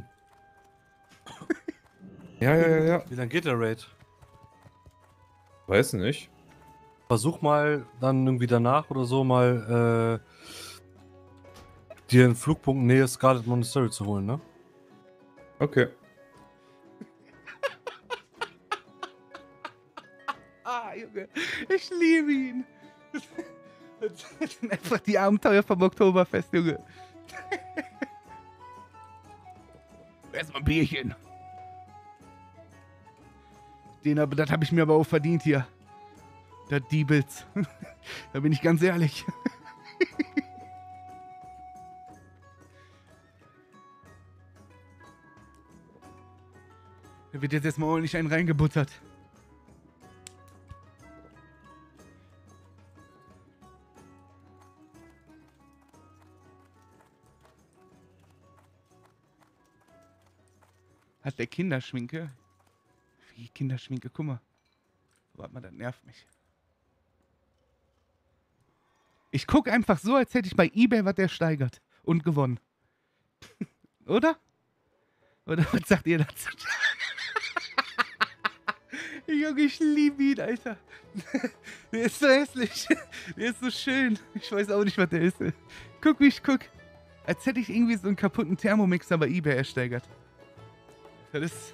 Ja. wie lange geht der Raid? Weiß nicht. Versuch mal dann irgendwie danach oder so mal dir einen Flugpunkt Nähe Scarlet Monastery zu holen, ne? Okay. Ah, Junge, ich liebe ihn. Das sind einfach die Abenteuer vom Oktoberfest, Junge. Erstmal ein Bierchen. Das habe ich mir aber auch verdient hier. Der Diebels. Da bin ich ganz ehrlich. Da wird jetzt erstmal ordentlich einen reingebuttert. Hat der Kinderschminke? Wie Kinderschminke? Guck mal. Warte mal, das nervt mich. Ich gucke einfach so, als hätte ich bei eBay was ersteigert und gewonnen. Oder? Oder was sagt ihr dazu? Junge, ich liebe ihn, Alter. Der ist so hässlich. Der ist so schön. Ich weiß auch nicht, was der ist. Guck, wie ich guck. Als hätte ich irgendwie so einen kaputten Thermomixer bei eBay ersteigert. Das ist...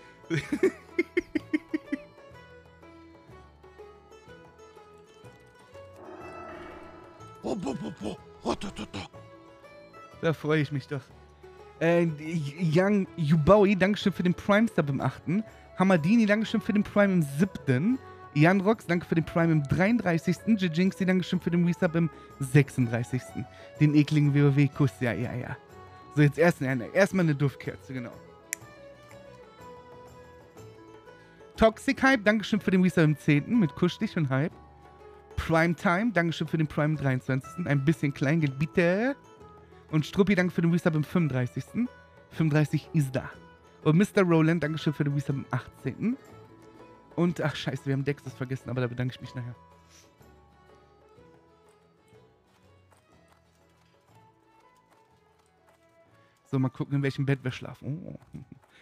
Da freue ich mich doch. Young Yubawi, Dankeschön für den Prime-Sub im 8. Hamadini, Dankeschön für den Prime im 7. Jan Rox, danke für den Prime im 33. Jijinxi, Dankeschön für den Resub im 36. Den ekligen WoW-Kuss, ja. So, jetzt erstmal eine Duftkerze, genau. Toxic Hype, Dankeschön für den Resub im 10. mit Kusch dich und Hype. Primetime, Dankeschön für den Prime im 23. Ein bisschen Kleingeld, bitte. Und Struppi, danke für den Resub im 35. 35 ist da. Und Mr. Roland, Dankeschön für den Resub am 18. Und, ach scheiße, wir haben Dexus vergessen, aber da bedanke ich mich nachher. So, mal gucken, in welchem Bett wir schlafen. Oh.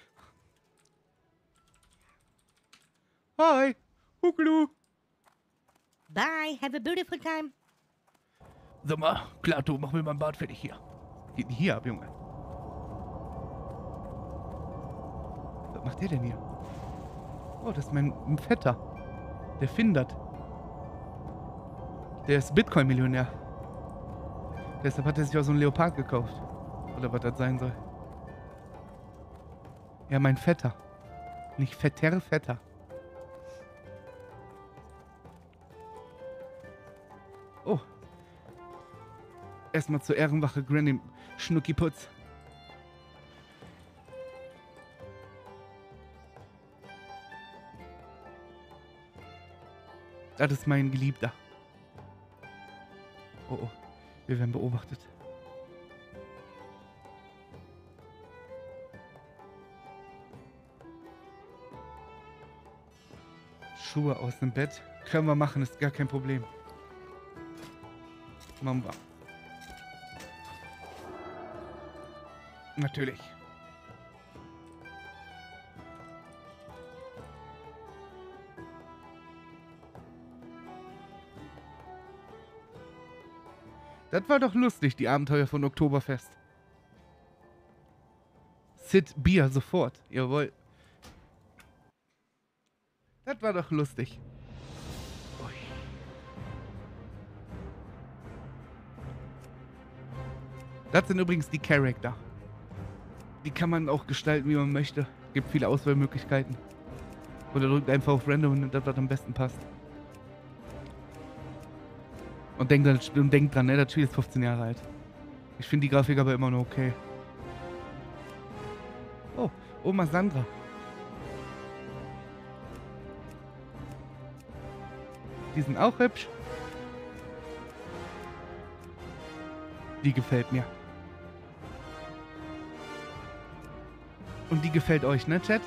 Hi, Huckelu. Bye. Have a beautiful time. Sag mal, Klato, mach mir mein Bad fertig hier. Geht nicht hier ab, Junge. Was macht der denn hier? Oh, das ist mein Vetter. Der Findert. Der ist Bitcoin-Millionär. Deshalb hat er sich auch so einen Leopard gekauft. Oder was das sein soll. Ja, mein Vetter. Nicht Vetter, Vetter. Oh. Erstmal zur Ehrenwache Granny Schnuckiputz. Das ist mein Geliebter. Oh, oh. Wir werden beobachtet. Schuhe aus dem Bett. Können wir machen, ist gar kein Problem. Machen wir. Natürlich. Das war doch lustig, die Abenteuer von Oktoberfest. Sid Bier sofort. Jawohl. Das war doch lustig. Ui. Das sind übrigens die Charakter. Die kann man auch gestalten, wie man möchte. Gibt viele Auswahlmöglichkeiten. Oder drückt einfach auf Random und nimmt das, was am besten passt. Und denkt dran, ne, das Spiel ist 15 Jahre alt. Ich finde die Grafik aber immer noch okay. Oh, Oma Sandra. Die sind auch hübsch. Die gefällt mir. Und die gefällt euch, ne, Chat?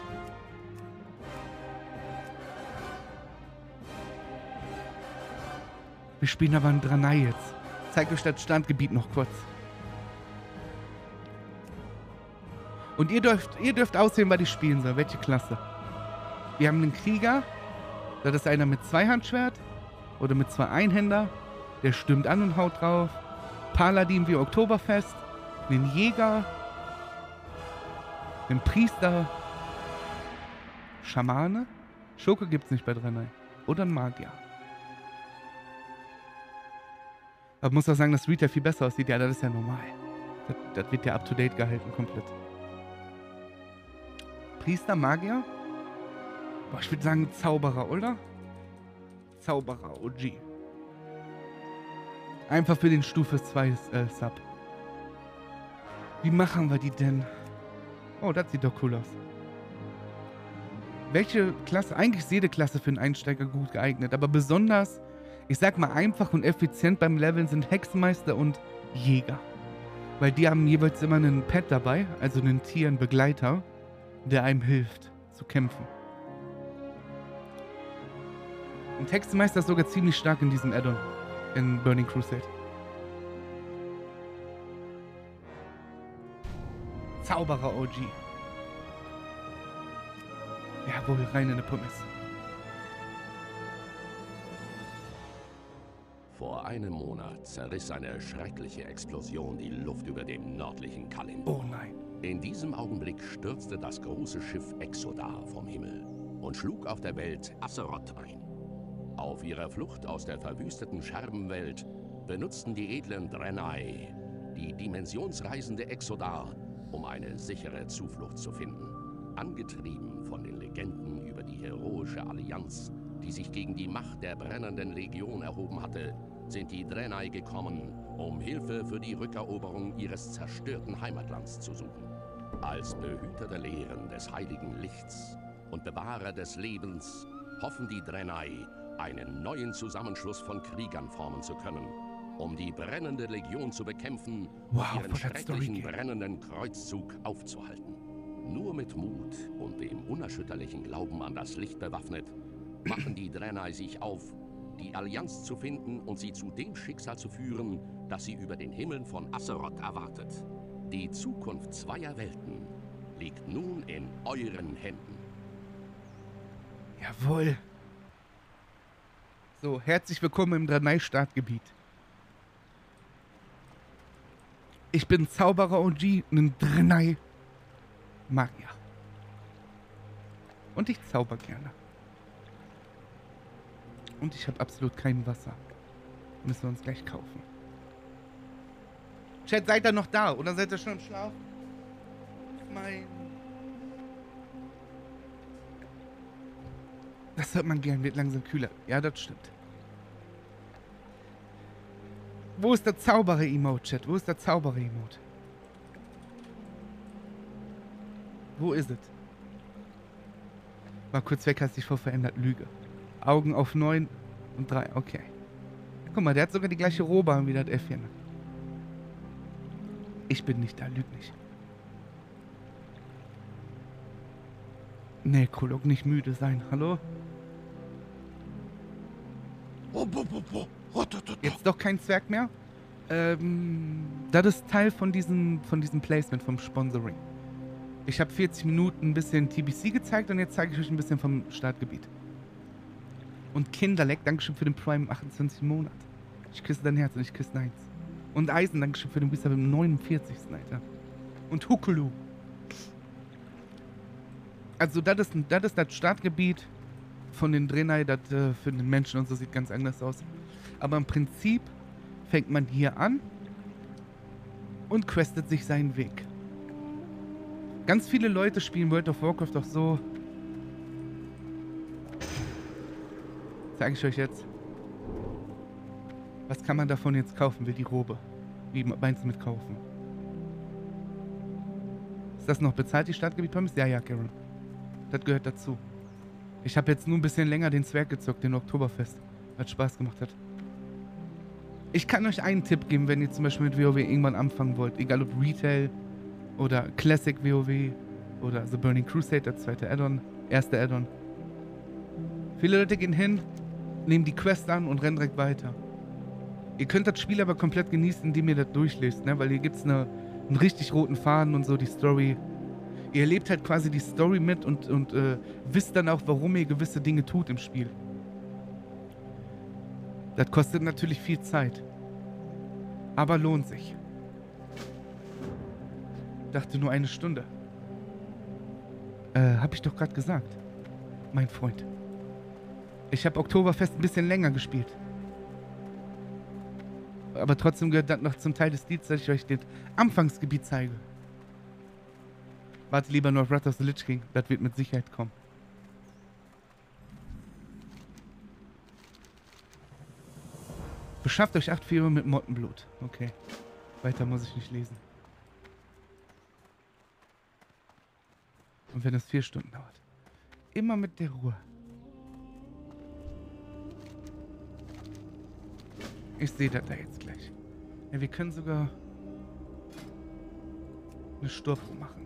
Wir spielen aber ein Draenei jetzt. Zeigt euch das Standgebiet noch kurz. Und ihr dürft auswählen, was ich spielen soll. Welche Klasse. Wir haben einen Krieger. Das ist einer mit Zweihandschwert. Oder mit 2 Einhänder. Der stürmt an und haut drauf. Paladin wie Oktoberfest. Einen Jäger. Einen Priester. Schamane. Schurke gibt's nicht bei Draenei. Oder ein Magier. Aber muss auch sagen, dass Retail viel besser aussieht. Ja, das ist ja normal. Das wird ja up-to-date gehalten, komplett. Priester, Magier? Boah, ich würde sagen Zauberer, oder? Zauberer, OG. Einfach für den Stufe 2 Sub. Wie machen wir die denn? Oh, das sieht doch cool aus. Welche Klasse? Eigentlich ist jede Klasse für einen Einsteiger gut geeignet. Aber besonders, ich sag mal, einfach und effizient beim Leveln sind Hexenmeister und Jäger. Weil die haben jeweils immer einen Pet dabei, also einen Tier, einen Begleiter, der einem hilft zu kämpfen. Und Hexenmeister ist sogar ziemlich stark in diesem Add-on, in Burning Crusade. Zauberer OG. Jawohl, rein in eine Pommes. Vor einem Monat zerriss eine schreckliche Explosion die Luft über dem nördlichen Kalindor. Oh nein. In diesem Augenblick stürzte das große Schiff Exodar vom Himmel und schlug auf der Welt Azeroth ein. Auf ihrer Flucht aus der verwüsteten Scherbenwelt benutzten die edlen Draenei die dimensionsreisende Exodar, um eine sichere Zuflucht zu finden. Angetrieben von den Legenden über die heroische Allianz, die sich gegen die Macht der brennenden Legion erhoben hatte, sind die Draenei gekommen, um Hilfe für die Rückeroberung ihres zerstörten Heimatlands zu suchen. Als Behüter der Lehren des heiligen Lichts und Bewahrer des Lebens hoffen die Draenei, einen neuen Zusammenschluss von Kriegern formen zu können, um die brennende Legion zu bekämpfen Wow, und ihren what that story schrecklichen game. brennenden Kreuzzug aufzuhalten. Nur mit Mut und dem unerschütterlichen Glauben an das Licht bewaffnet, machen die Draenei sich auf, die Allianz zu finden und sie zu dem Schicksal zu führen, das sie über den Himmeln von Azeroth erwartet. Die Zukunft zweier Welten liegt nun in euren Händen. Jawohl. So, herzlich willkommen im Draenei-Startgebiet. Ich bin Zauberer OG, ein Draenei-Magier. Und ich zauber gerne. Und ich habe absolut kein Wasser. Müssen wir uns gleich kaufen. Chat, seid ihr noch da? Oder seid ihr schon im Schlaf? Mein... Das hört man gern, wird langsam kühler. Ja, das stimmt. Wo ist der Zauberer-Emote, Chat? Wo ist der Zauberer-Emote? Wo ist es? War kurz weg, hast dich voll verändert. Lüge. Augen auf 9 und 3. Okay. Guck mal, der hat sogar die gleiche Rohbahn wie das Äffchen. Ich bin nicht da, lüg nicht. Nee, Kolog, nicht müde sein. Hallo? Jetzt doch kein Zwerg mehr? Das ist Teil von diesem Placement, vom Sponsoring. Ich habe 40 Minuten ein bisschen TBC gezeigt und jetzt zeige ich euch ein bisschen vom Startgebiet. Und Kinderleck, Dankeschön für den Prime 28. Monat. Ich küsse dein Herz und ich küsse deins. Und Eisen, Dankeschön für den Resub im 49. Alter. Und Hukulu. Also das ist das Startgebiet von den Draenei, das für den Menschen und so sieht ganz anders aus. Aber im Prinzip fängt man hier an und questet sich seinen Weg. Ganz viele Leute spielen World of Warcraft auch so. Zeige ich euch jetzt. Was kann man davon jetzt kaufen? Will die Robe. Wie meinst du mit kaufen? Ist das noch bezahlt, die Startgebiet-Promis? Ja, Karen. Das gehört dazu. Ich habe jetzt nur ein bisschen länger den Zwerg gezockt, den Oktoberfest. Weil es Spaß gemacht hat. Ich kann euch einen Tipp geben, wenn ihr zum Beispiel mit WoW irgendwann anfangen wollt. Egal ob Retail oder Classic WoW oder The Burning Crusade, der zweite Add-on, erste Add-on. Viele Leute gehen hin, nehmen die Quest an und rennen direkt weiter. Ihr könnt das Spiel aber komplett genießen, indem ihr das durchlest, ne? Weil hier gibt es einen richtig roten Faden und so, die Story. Ihr erlebt halt quasi die Story mit und wisst dann auch, warum ihr gewisse Dinge tut im Spiel. Das kostet natürlich viel Zeit. Aber lohnt sich. Dachte nur eine Stunde. Hab ich doch gerade gesagt. Mein Freund. Ich habe Oktoberfest ein bisschen länger gespielt. Aber trotzdem gehört das noch zum Teil des Deals, dass ich euch das Anfangsgebiet zeige. Warte lieber nur auf Wrath of the Lich King. Das wird mit Sicherheit kommen. Beschafft euch 8 Vierer mit Mottenblut. Okay. Weiter muss ich nicht lesen. Und wenn es 4 Stunden dauert. Immer mit der Ruhe. Ich sehe das da jetzt gleich. Ja, wir können sogar eine Sturmprobe machen.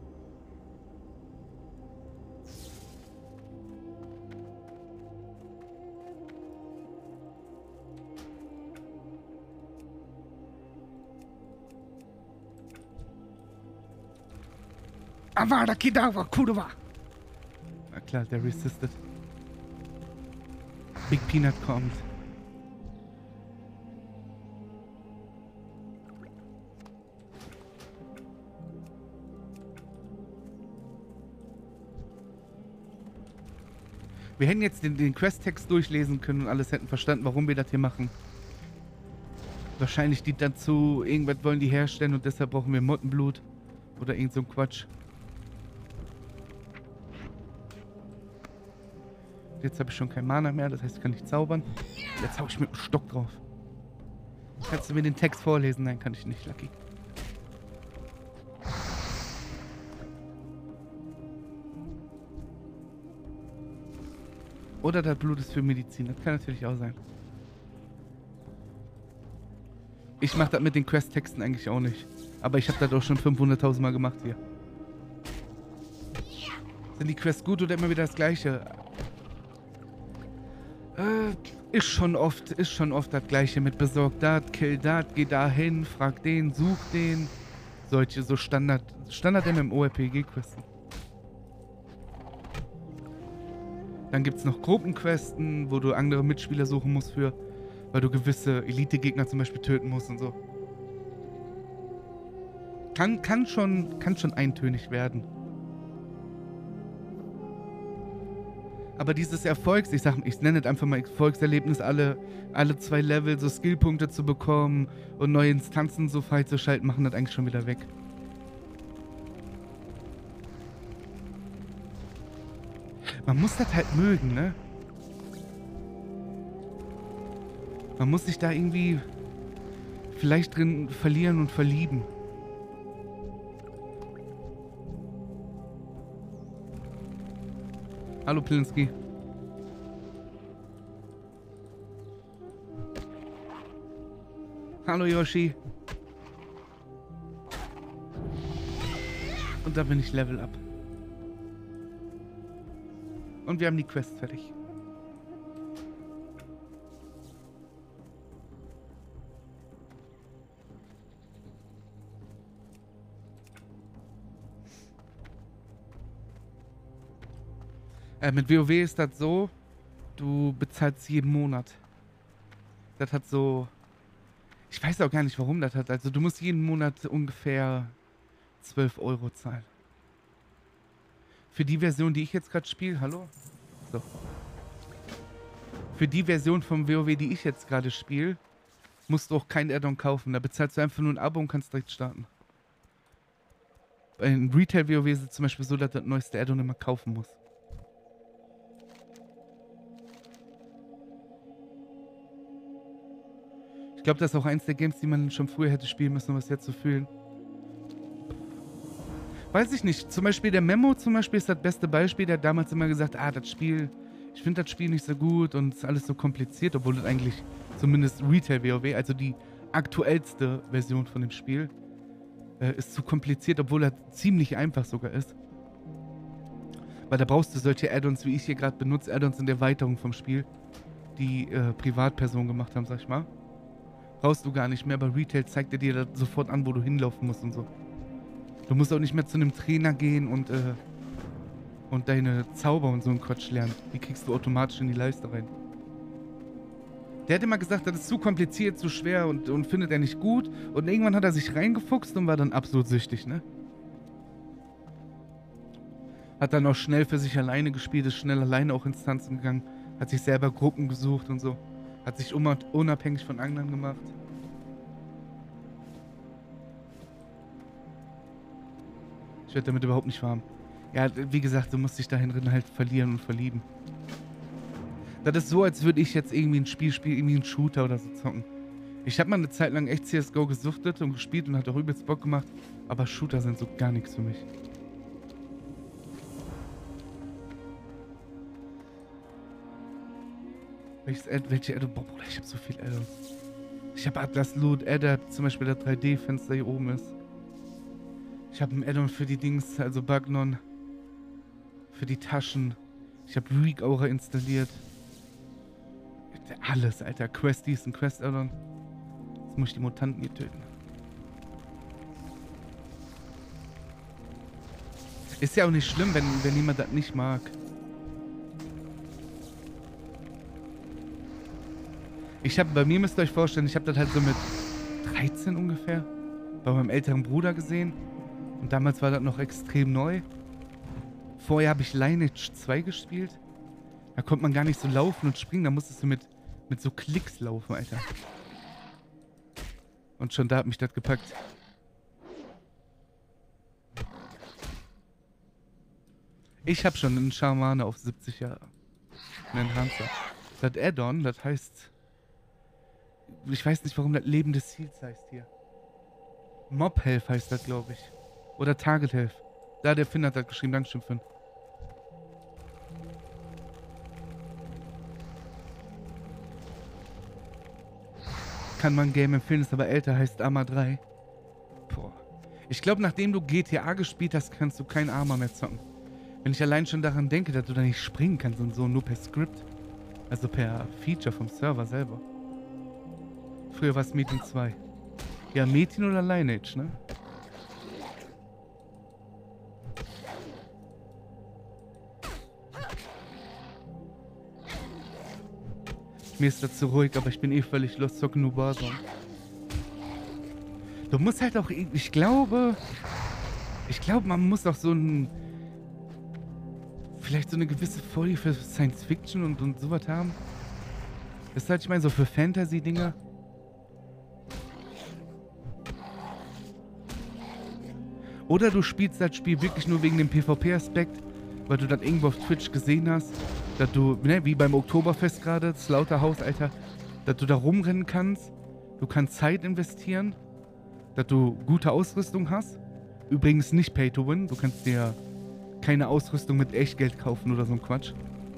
Avada Kedavra Kudova! Na klar, der resisted. Big Peanut kommt. Wir hätten jetzt den Quest-Text durchlesen können und alles hätten verstanden, warum wir das hier machen. Wahrscheinlich die dazu, irgendwas wollen die herstellen und deshalb brauchen wir Mottenblut. Oder irgend so ein Quatsch. Jetzt habe ich schon kein Mana mehr, das heißt, ich kann nicht zaubern. Jetzt hau ich mit dem Stock drauf. Kannst du mir den Text vorlesen? Nein, kann ich nicht, Lucky. Oder das Blut ist für Medizin, das kann natürlich auch sein. Ich mache das mit den Quest-Texten eigentlich auch nicht. Aber ich habe das auch schon 500.000 Mal gemacht hier. Sind die Quests gut oder immer wieder das Gleiche? Ist schon oft das Gleiche mit besorgt dat, kill dat, geh dahin, frag den, such den. Solche so Standard MMORPG-Questen. Dann gibt es noch Gruppenquesten, wo du andere Mitspieler suchen musst für, weil du gewisse Elite-Gegner zum Beispiel töten musst und so. Kann schon eintönig werden. Aber dieses ich nenne es einfach mal Erfolgserlebnis, alle 2 Level so Skillpunkte zu bekommen und neue Instanzen so freizuschalten, machen das eigentlich schon wieder weg. Man muss das halt mögen, ne? Man muss sich da irgendwie vielleicht drin verlieren und verlieben. Hallo Pilinski. Hallo Yoshi. Und da bin ich Level Up. Und wir haben die Quest fertig. Mit WoW ist das so, du bezahlst jeden Monat. Das hat so... Ich weiß auch gar nicht, warum das hat. Also du musst jeden Monat ungefähr 12 € zahlen. Für die Version, die ich jetzt gerade spiele... Hallo? So. Für die Version vom WoW, die ich jetzt gerade spiele, musst du auch kein Add-on kaufen. Da bezahlst du einfach nur ein Abo und kannst direkt starten. In Retail-WoW ist es zum Beispiel so, dass du das neueste Add-on immer kaufen musst. Ich glaube, das ist auch eins der Games, die man schon früher hätte spielen müssen, um es jetzt zu fühlen. Weiß ich nicht. Zum Beispiel der Memo zum Beispiel ist das beste Beispiel. Der hat damals immer gesagt, das Spiel, ich finde das Spiel nicht so gut und es ist alles so kompliziert, obwohl das eigentlich zumindest Retail WoW, also die aktuellste Version von dem Spiel, ist zu kompliziert, obwohl das ziemlich einfach sogar ist. Weil da brauchst du solche Add-ons, wie ich hier gerade benutze, Add-ons in der Erweiterung vom Spiel, die Privatpersonen gemacht haben, sag ich mal. Brauchst du gar nicht mehr, aber Retail zeigt er dir das sofort an, wo du hinlaufen musst und so. Du musst auch nicht mehr zu einem Trainer gehen und deine Zauber und so einen Quatsch lernen. Die kriegst du automatisch in die Leiste rein. Der hat immer gesagt, das ist zu kompliziert, zu schwer und findet er nicht gut. Und irgendwann hat er sich reingefuchst und war dann absolut süchtig, ne? Hat dann auch schnell für sich alleine gespielt, ist schnell alleine auch Instanzen gegangen, hat sich selber Gruppen gesucht und so. Hat sich unabhängig von anderen gemacht. Ich werde damit überhaupt nicht warm. Ja, wie gesagt, du musst dich dahin drin halt verlieren und verlieben. Das ist so, als würde ich jetzt irgendwie ein Spiel spielen, irgendwie einen Shooter oder so zocken. Ich habe mal eine Zeit lang echt CSGO gesuchtet und gespielt und hat auch übelst Bock gemacht. Aber Shooter sind so gar nichts für mich. Welche Add-on? Boah, Bruder, ich habe so viel Add-ons. Ich habe Atlas Loot, Adapt, zum Beispiel das 3D-Fenster hier oben ist. Ich habe ein Add-on für die Dings, also Bagnon. Für die Taschen. Ich habe Reek Aura installiert. Alles, Alter. Questies, ein Quest-Add-on. Jetzt muss ich die Mutanten hier töten. Ist ja auch nicht schlimm, wenn jemand das nicht mag. Bei mir müsst ihr euch vorstellen, ich habe das halt so mit 13 ungefähr bei meinem älteren Bruder gesehen. Und damals war das noch extrem neu. Vorher habe ich Lineage 2 gespielt. Da konnte man gar nicht so laufen und springen, da musstest du mit so Klicks laufen, Alter. Und schon da hat mich das gepackt. Ich habe schon einen Schamane auf 70 Jahre. Einen Enhancer. Das Add-on, das heißt... Ich weiß nicht, warum das Leben des Ziels heißt hier. Mob Health heißt das, glaube ich. Oder Target Health. Da, der Finn hat das geschrieben. Dankeschön, Finn. kann man ein Game empfehlen, ist aber älter, heißt Arma 3. Boah. Ich glaube, nachdem du GTA gespielt hast, kannst du kein Arma mehr zocken. Wenn ich allein schon daran denke, dass du da nicht springen kannst und so, nur per Script. Also per Feature vom Server selber. Früher war es Metin 2. Ja, Metin oder Lineage, ne? Mir ist das zu ruhig, aber ich bin eh völlig los, zocken nur Warzone. Du musst halt auch, ich glaube, man muss auch so ein, vielleicht so eine gewisse Folie für Science Fiction und sowas haben. Das ist halt, ich meine, so für Fantasy-Dinger. Oder du spielst das Spiel wirklich nur wegen dem PvP-Aspekt, weil du das irgendwo auf Twitch gesehen hast, dass du, ne, wie beim Oktoberfest gerade, das Slaughterhouse, Alter, dass du da rumrennen kannst, du kannst Zeit investieren, dass du gute Ausrüstung hast. Übrigens nicht Pay to Win, du kannst dir keine Ausrüstung mit Echtgeld kaufen oder so ein Quatsch.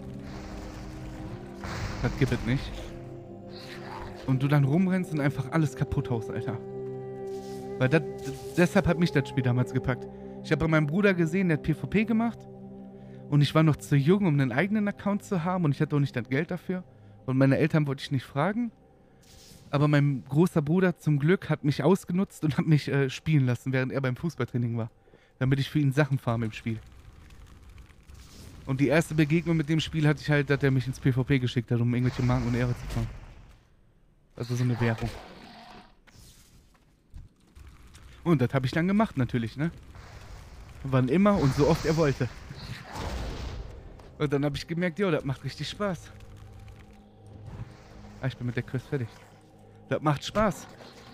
Das gibt es nicht. Und du dann rumrennst und einfach alles kaputt haust, Alter. Weil deshalb hat mich das Spiel damals gepackt. Ich habe bei meinem Bruder gesehen, der hat PvP gemacht. Und ich war noch zu jung, um einen eigenen Account zu haben. Und ich hatte auch nicht das Geld dafür. Und meine Eltern wollte ich nicht fragen. Aber mein großer Bruder zum Glück hat mich ausgenutzt und hat mich spielen lassen, während er beim Fußballtraining war. Damit ich für ihn Sachen farme im Spiel. Und die erste Begegnung mit dem Spiel hatte ich halt, dass er mich ins PvP geschickt hat, um irgendwelche Marken und Ehre zu fahren. Also so eine Währung. Und das habe ich dann gemacht natürlich, ne? Wann immer und so oft er wollte. Und dann habe ich gemerkt, jo, das macht richtig Spaß. Ah, ich bin mit der Quest fertig. Das macht Spaß.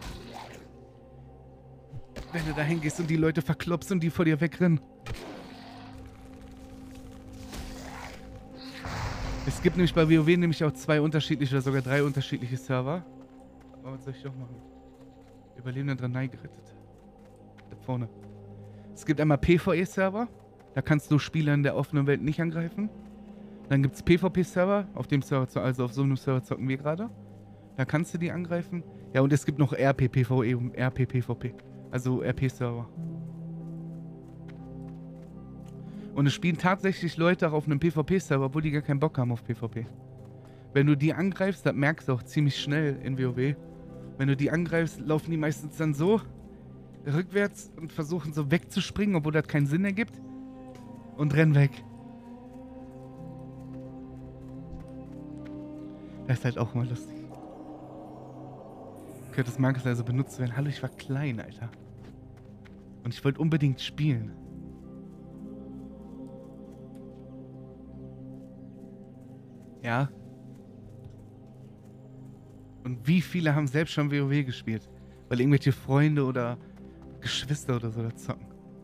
Wenn du da hingehst und die Leute verklopst und die vor dir wegrennen. Es gibt nämlich bei WoW nämlich auch 2 unterschiedliche oder sogar 3 unterschiedliche Server. Aber was soll ich doch machen? Überlebenden dran gerettet. Da vorne. Es gibt einmal PvE-Server. Da kannst du Spieler in der offenen Welt nicht angreifen. Dann gibt es PvP-Server. Auf dem Server, also auf so einem Server zocken wir gerade. Da kannst du die angreifen. Ja, und es gibt noch RP-PvE und RP-PvP. Also RP-Server. Und es spielen tatsächlich Leute auch auf einem PvP-Server, obwohl die gar keinen Bock haben auf PvP. Wenn du die angreifst, das merkst du auch ziemlich schnell in WoW. Wenn du die angreifst, laufen die meistens dann so rückwärts und versuchen so wegzuspringen, obwohl das keinen Sinn ergibt. Und rennen weg. Das ist halt auch mal lustig. Könnte das Marcus also benutzt werden. Hallo, ich war klein, Alter. Und ich wollte unbedingt spielen. Ja. Und wie viele haben selbst schon WoW gespielt? Weil irgendwelche Freunde oder Geschwister oder so da zocken.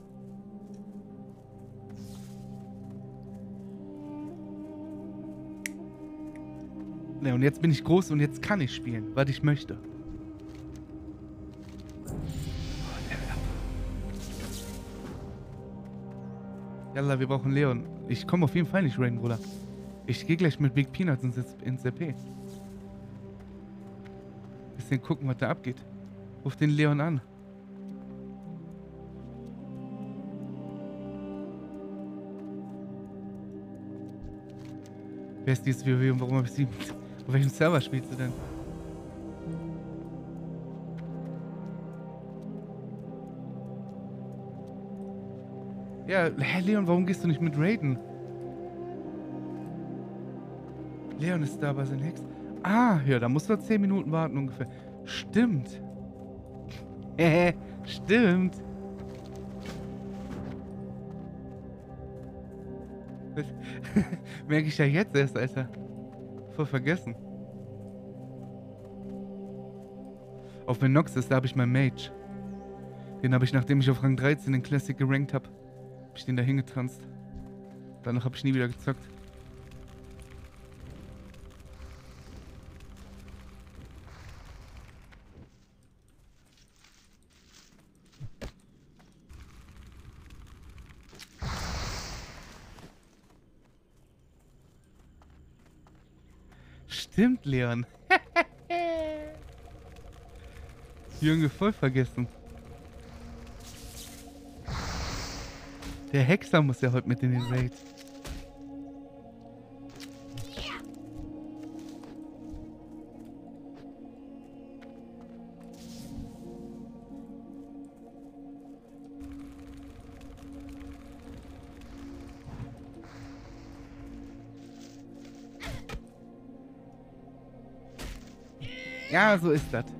Ja, und jetzt bin ich groß und jetzt kann ich spielen, was ich möchte. Jalla, wir brauchen Leon. Ich komme auf jeden Fall nicht raiden, Bruder. Ich gehe gleich mit Big Peanuts ins RP. Bisschen gucken, was da abgeht. Ruf den Leon an. Wer ist dieses WoW und warum habe ich sie... Auf welchem Server spielst du denn? Ja, Herr Leon, warum gehst du nicht mit Raiden? Leon ist da bei seinen Hex. Ah, ja, da musst du 10 Minuten warten ungefähr. Stimmt. Stimmt. Merke ich ja jetzt erst, Alter. Voll vergessen. Auf Venoxis, da habe ich meinen Mage. Den habe ich, nachdem ich auf Rang 13 den Classic gerankt habe, habe ich den da hingetranst. Danach habe ich nie wieder gezockt. Stimmt, Leon. Junge, voll vergessen. Der Hexer muss ja heute mit in den Raid. Ja, so ist das.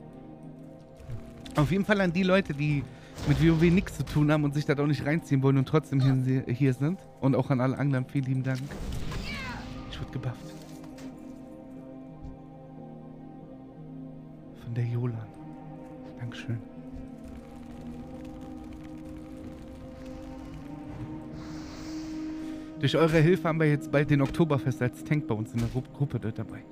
Auf jeden Fall an die Leute, die mit WoW nichts zu tun haben und sich das auch nicht reinziehen wollen und trotzdem hier sind. Und auch an alle anderen vielen lieben Dank. Ich wurde gebufft. Von der Jolan. Dankeschön. Durch eure Hilfe haben wir jetzt bald den Oktoberfest als Tank bei uns in der Gruppe dort dabei.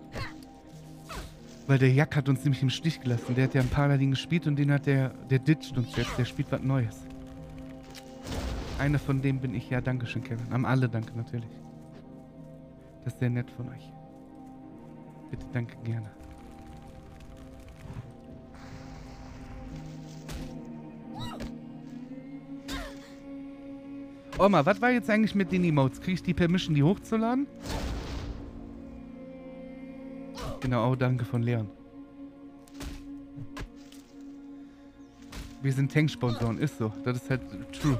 Weil der Jack hat uns nämlich im Stich gelassen. Der hat ja ein Paladin gespielt und den hat der ditcht uns jetzt. Der spielt was Neues. Einer von denen bin ich. Ja, dankeschön, Kevin. Am alle danke natürlich. Das ist sehr nett von euch. Bitte, danke, gerne. Oma, was war jetzt eigentlich mit den Emotes? Krieg ich die Permission, die hochzuladen? Genau, oh, danke von Leon. Wir sind Tank-Sponsoren, ist so. Das ist halt true.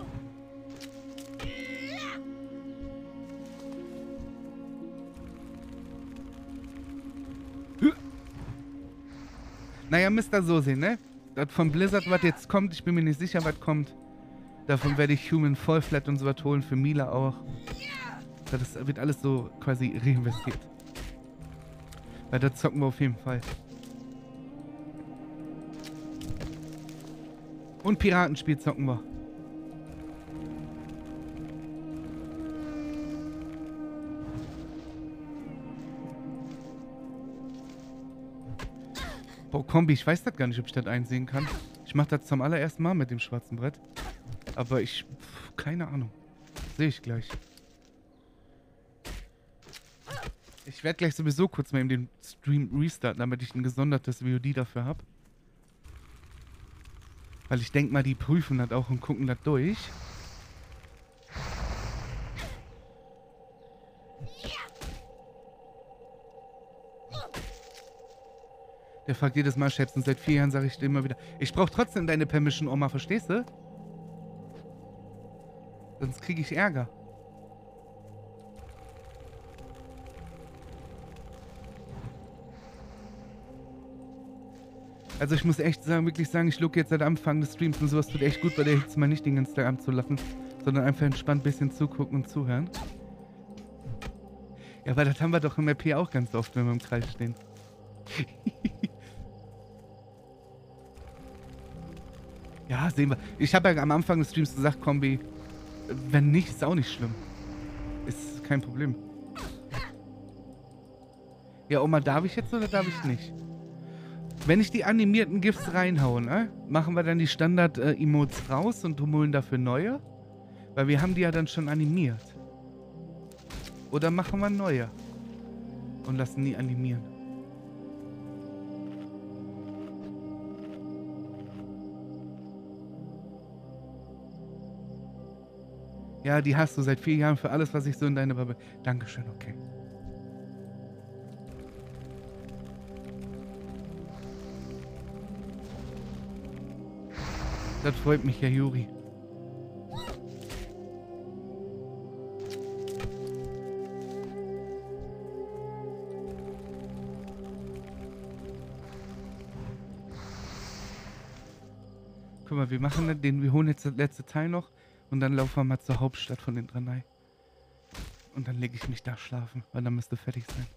Naja, müsst ihr so sehen, ne? Das von Blizzard, was jetzt kommt, ich bin mir nicht sicher, was kommt. Davon werde ich Human Fall Flat und so was holen, für Mila auch. Das wird alles so quasi reinvestiert. Weil da zocken wir auf jeden Fall. Und Piratenspiel zocken wir. Boah, Kombi, ich weiß das gar nicht, ob ich das einsehen kann. Ich mache das zum allerersten Mal mit dem schwarzen Brett. Aber keine Ahnung. Sehe ich gleich. Ich werde gleich sowieso kurz mal eben den Stream restarten, damit ich ein gesondertes VOD dafür habe. Weil ich denke mal, die prüfen das auch und gucken das durch. Der fragt jedes Mal, Chefs, und seit 4 Jahren sage ich dir immer wieder, ich brauche trotzdem deine Permission, Oma, verstehst du? Sonst kriege ich Ärger. Also ich muss echt wirklich sagen, ich look jetzt seit Anfang des Streams und sowas tut echt gut, bei der Hitze mal nicht den ganzen Tag anzulachen, sondern einfach entspannt ein bisschen zugucken und zuhören. Ja, aber das haben wir doch im RP auch ganz oft, wenn wir im Kreis stehen. Ja, sehen wir. Ich habe ja am Anfang des Streams gesagt, Kombi, wenn nicht, ist auch nicht schlimm. Ist kein Problem. Ja, Oma, darf ich jetzt oder darf ich nicht? Wenn ich die animierten GIFs reinhaue, machen wir dann die Standard-Emotes raus und holen dafür neue? Weil wir haben die ja dann schon animiert. Oder machen wir neue und lassen die animieren? Ja, die hast du seit 4 Jahren für alles, was ich so in deine Bubble... Dankeschön, okay. Das freut mich ja, Juri. Guck mal, wir machen den, wir holen jetzt das letzte Teil noch und dann laufen wir mal zur Hauptstadt von den Dranei. Und dann lege ich mich da schlafen, weil dann müsste fertig sein.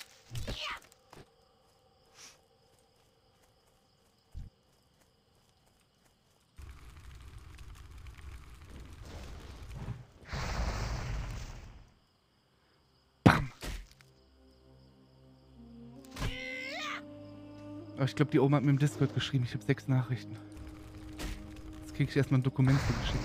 Aber ich glaube, die Oma hat mir im Discord geschrieben. Ich habe 6 Nachrichten. Jetzt kriege ich erstmal ein Dokument zugeschickt.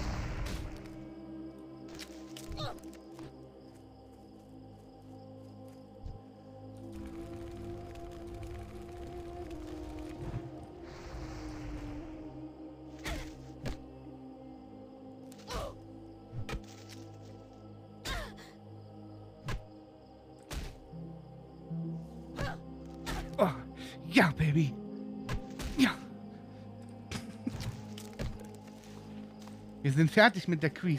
Ja, Baby. Ja. Wir sind fertig mit der Quiz.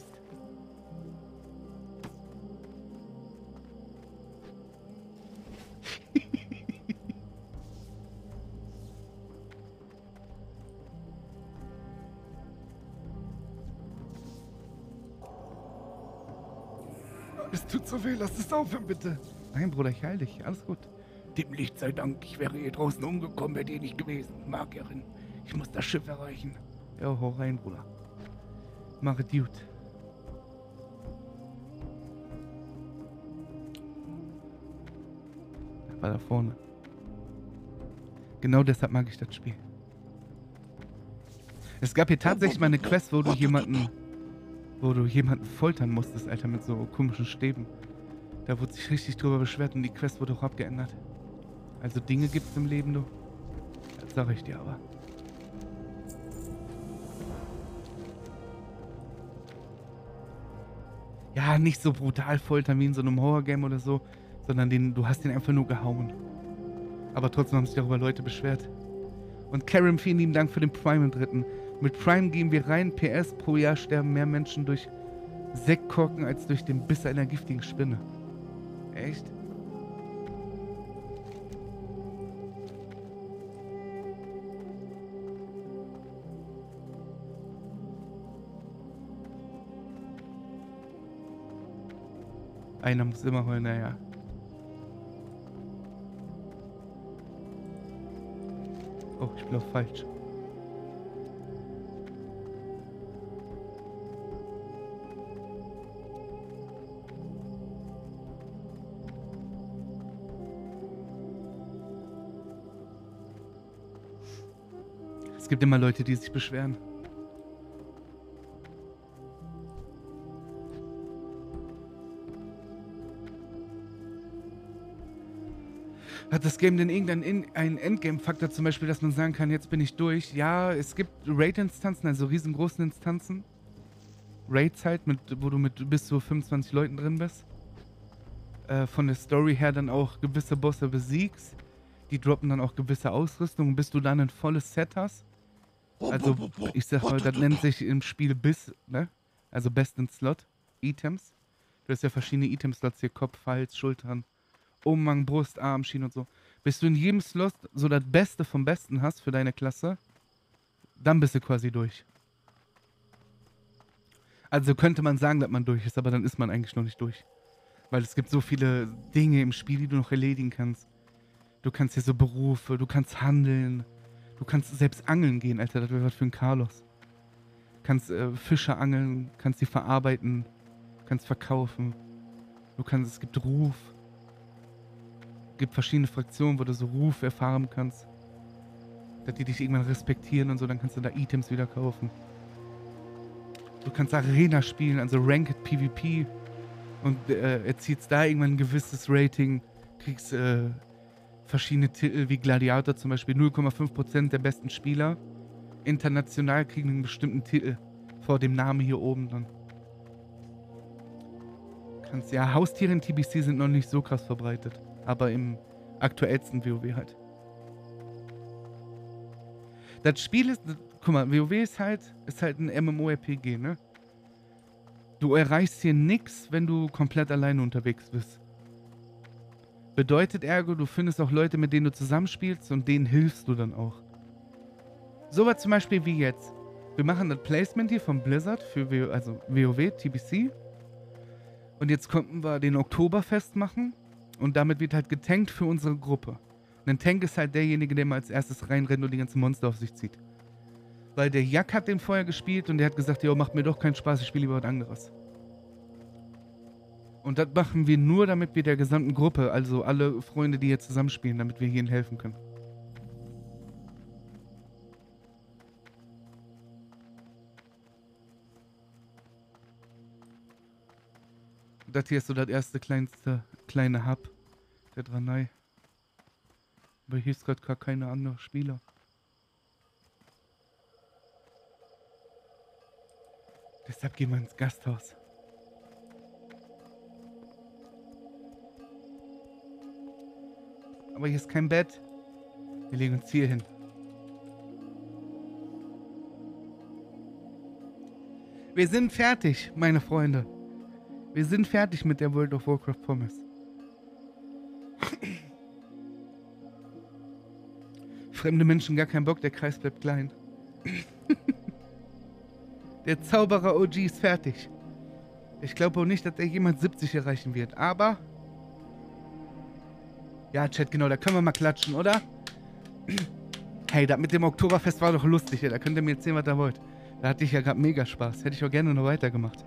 Es tut so weh, lass es aufhören, bitte. Nein, Bruder, ich heil dich. Alles gut. Dem Licht sei Dank, ich wäre hier draußen umgekommen, wäre dir nicht gewesen. Magierin, ich muss das Schiff erreichen. Ja, hau rein, Bruder. Mach es gut. Da war da vorne. Genau deshalb mag ich das Spiel. Es gab hier tatsächlich mal eine Quest, wo du jemanden foltern musstest, Alter, mit so komischen Stäben. Da wurde sich richtig drüber beschwert und die Quest wurde auch abgeändert. Also Dinge gibt's im Leben, du. Das sag ich dir aber. Ja, nicht so brutal foltern wie in so einem Horrorgame oder so, sondern du hast den einfach nur gehauen. Aber trotzdem haben sich darüber Leute beschwert. Und Karen, vielen lieben Dank für den Prime im 3. Mit Prime gehen wir rein. PS, pro Jahr sterben mehr Menschen durch Sektkorken als durch den Biss einer giftigen Spinne. Echt? Einer muss immer heulen, naja. Oh, ich bin auch falsch. Es gibt immer Leute, die sich beschweren. Hat das Game denn irgendeinen Endgame-Faktor, zum Beispiel, dass man sagen kann, jetzt bin ich durch? Ja, es gibt Raid-Instanzen, also riesengroßen Instanzen. Raids halt, wo du mit bis zu 25 Leuten drin bist. Von der Story her dann auch gewisse Bosse besiegst. Die droppen dann auch gewisse Ausrüstung, bis du dann ein volles Set hast. Also, ich sag mal, das nennt sich im Spiel BIS, ne? Also Best in Slot, Items. Du hast ja verschiedene Item-Slots hier, Kopf, Hals, Schultern, Umhang, Brust, Arm, Schienen und so. Bis du in jedem Slot so das Beste vom Besten hast für deine Klasse, dann bist du quasi durch. Also könnte man sagen, dass man durch ist, aber dann ist man eigentlich noch nicht durch. Weil es gibt so viele Dinge im Spiel, die du noch erledigen kannst. Du kannst hier so Berufe, du kannst handeln, du kannst selbst angeln gehen, Alter, das wäre was für ein Carlos. Du kannst Fische angeln, kannst die verarbeiten, kannst verkaufen. Es gibt Ruf. Es gibt verschiedene Fraktionen, wo du so Ruf erfahren kannst. Dass die dich irgendwann respektieren und so, dann kannst du da Items wieder kaufen. Du kannst Arena spielen, also Ranked PvP. Und erzielst da irgendwann ein gewisses Rating. Kriegst verschiedene Titel wie Gladiator zum Beispiel. 0,5% der besten Spieler international kriegen einen bestimmten Titel vor dem Namen hier oben dann. Ja, Haustiere in TBC sind noch nicht so krass verbreitet. Aber im aktuellsten WoW halt. Das Spiel ist, guck mal, WoW ist halt ein MMORPG, ne? Du erreichst hier nichts, wenn du komplett alleine unterwegs bist. Bedeutet ergo, du findest auch Leute, mit denen du zusammenspielst und denen hilfst du dann auch. So was zum Beispiel wie jetzt. Wir machen das Placement hier von Blizzard für WoW, TBC. Und jetzt konnten wir den Oktoberfest machen. Und damit wird halt getankt für unsere Gruppe. Und ein Tank ist halt derjenige, der mal als erstes reinrennt und die ganzen Monster auf sich zieht. Weil der Jack hat den vorher gespielt und der hat gesagt, jo, macht mir doch keinen Spaß, ich spiele lieber was anderes. Und das machen wir nur, damit wir der gesamten Gruppe, also alle Freunde, die hier zusammenspielen, damit wir ihnen helfen können. Das hier ist so das erste kleine Hub der Dranei. Aber hier ist gerade gar keine andere Spieler. Deshalb gehen wir ins Gasthaus. Aber hier ist kein Bett. Wir legen uns hier hin. Wir sind fertig, meine Freunde. Wir sind fertig mit der World of Warcraft Pommes. Fremde Menschen, gar keinen Bock, der Kreis bleibt klein. Der Zauberer OG ist fertig. Ich glaube auch nicht, dass er jemals 70 erreichen wird, aber... Ja, Chat, genau, da können wir mal klatschen, oder? Hey, das mit dem Oktoberfest war doch lustig, ja. Da könnt ihr mir erzählen, was ihr wollt. Da hatte ich ja gerade mega Spaß. Hätte ich auch gerne noch weitergemacht.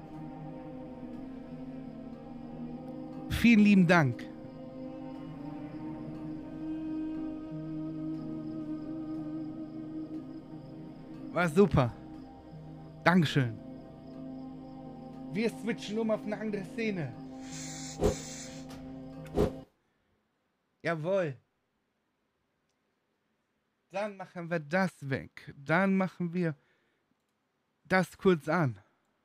Vielen lieben Dank. War super. Dankeschön. Wir switchen um auf eine andere Szene. Jawohl. Dann machen wir das weg. Dann machen wir das kurz an.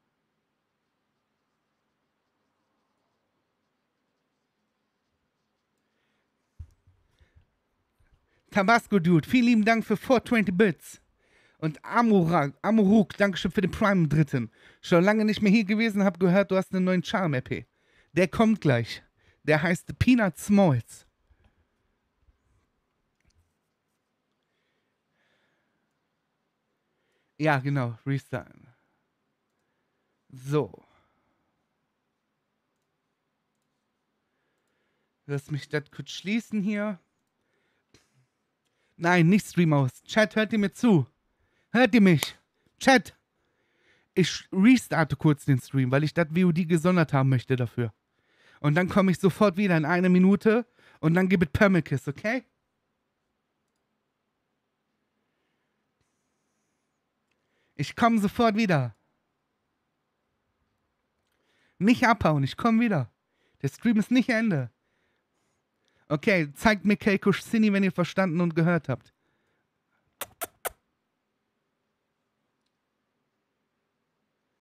Tabasco Dude, vielen lieben Dank für 420 Bits. Und Amoruk, Dankeschön für den Prime im 3. Schon lange nicht mehr hier gewesen, hab gehört, du hast einen neuen Charm-EP. Der kommt gleich. Der heißt Peanut Smalls. Ja, genau, restarten. So. Lass mich das kurz schließen hier. Nein, nicht Stream aus. Chat, hört ihr mir zu? Hört ihr mich? Chat! Ich restarte kurz den Stream, weil ich das VOD gesondert haben möchte dafür. Und dann komme ich sofort wieder in 1 Minute und dann gebe ich Permakiss, okay? Ich komme sofort wieder. Nicht abhauen, ich komme wieder. Der Stream ist nicht Ende. Okay, zeigt mir Keikush Cine, wenn ihr verstanden und gehört habt.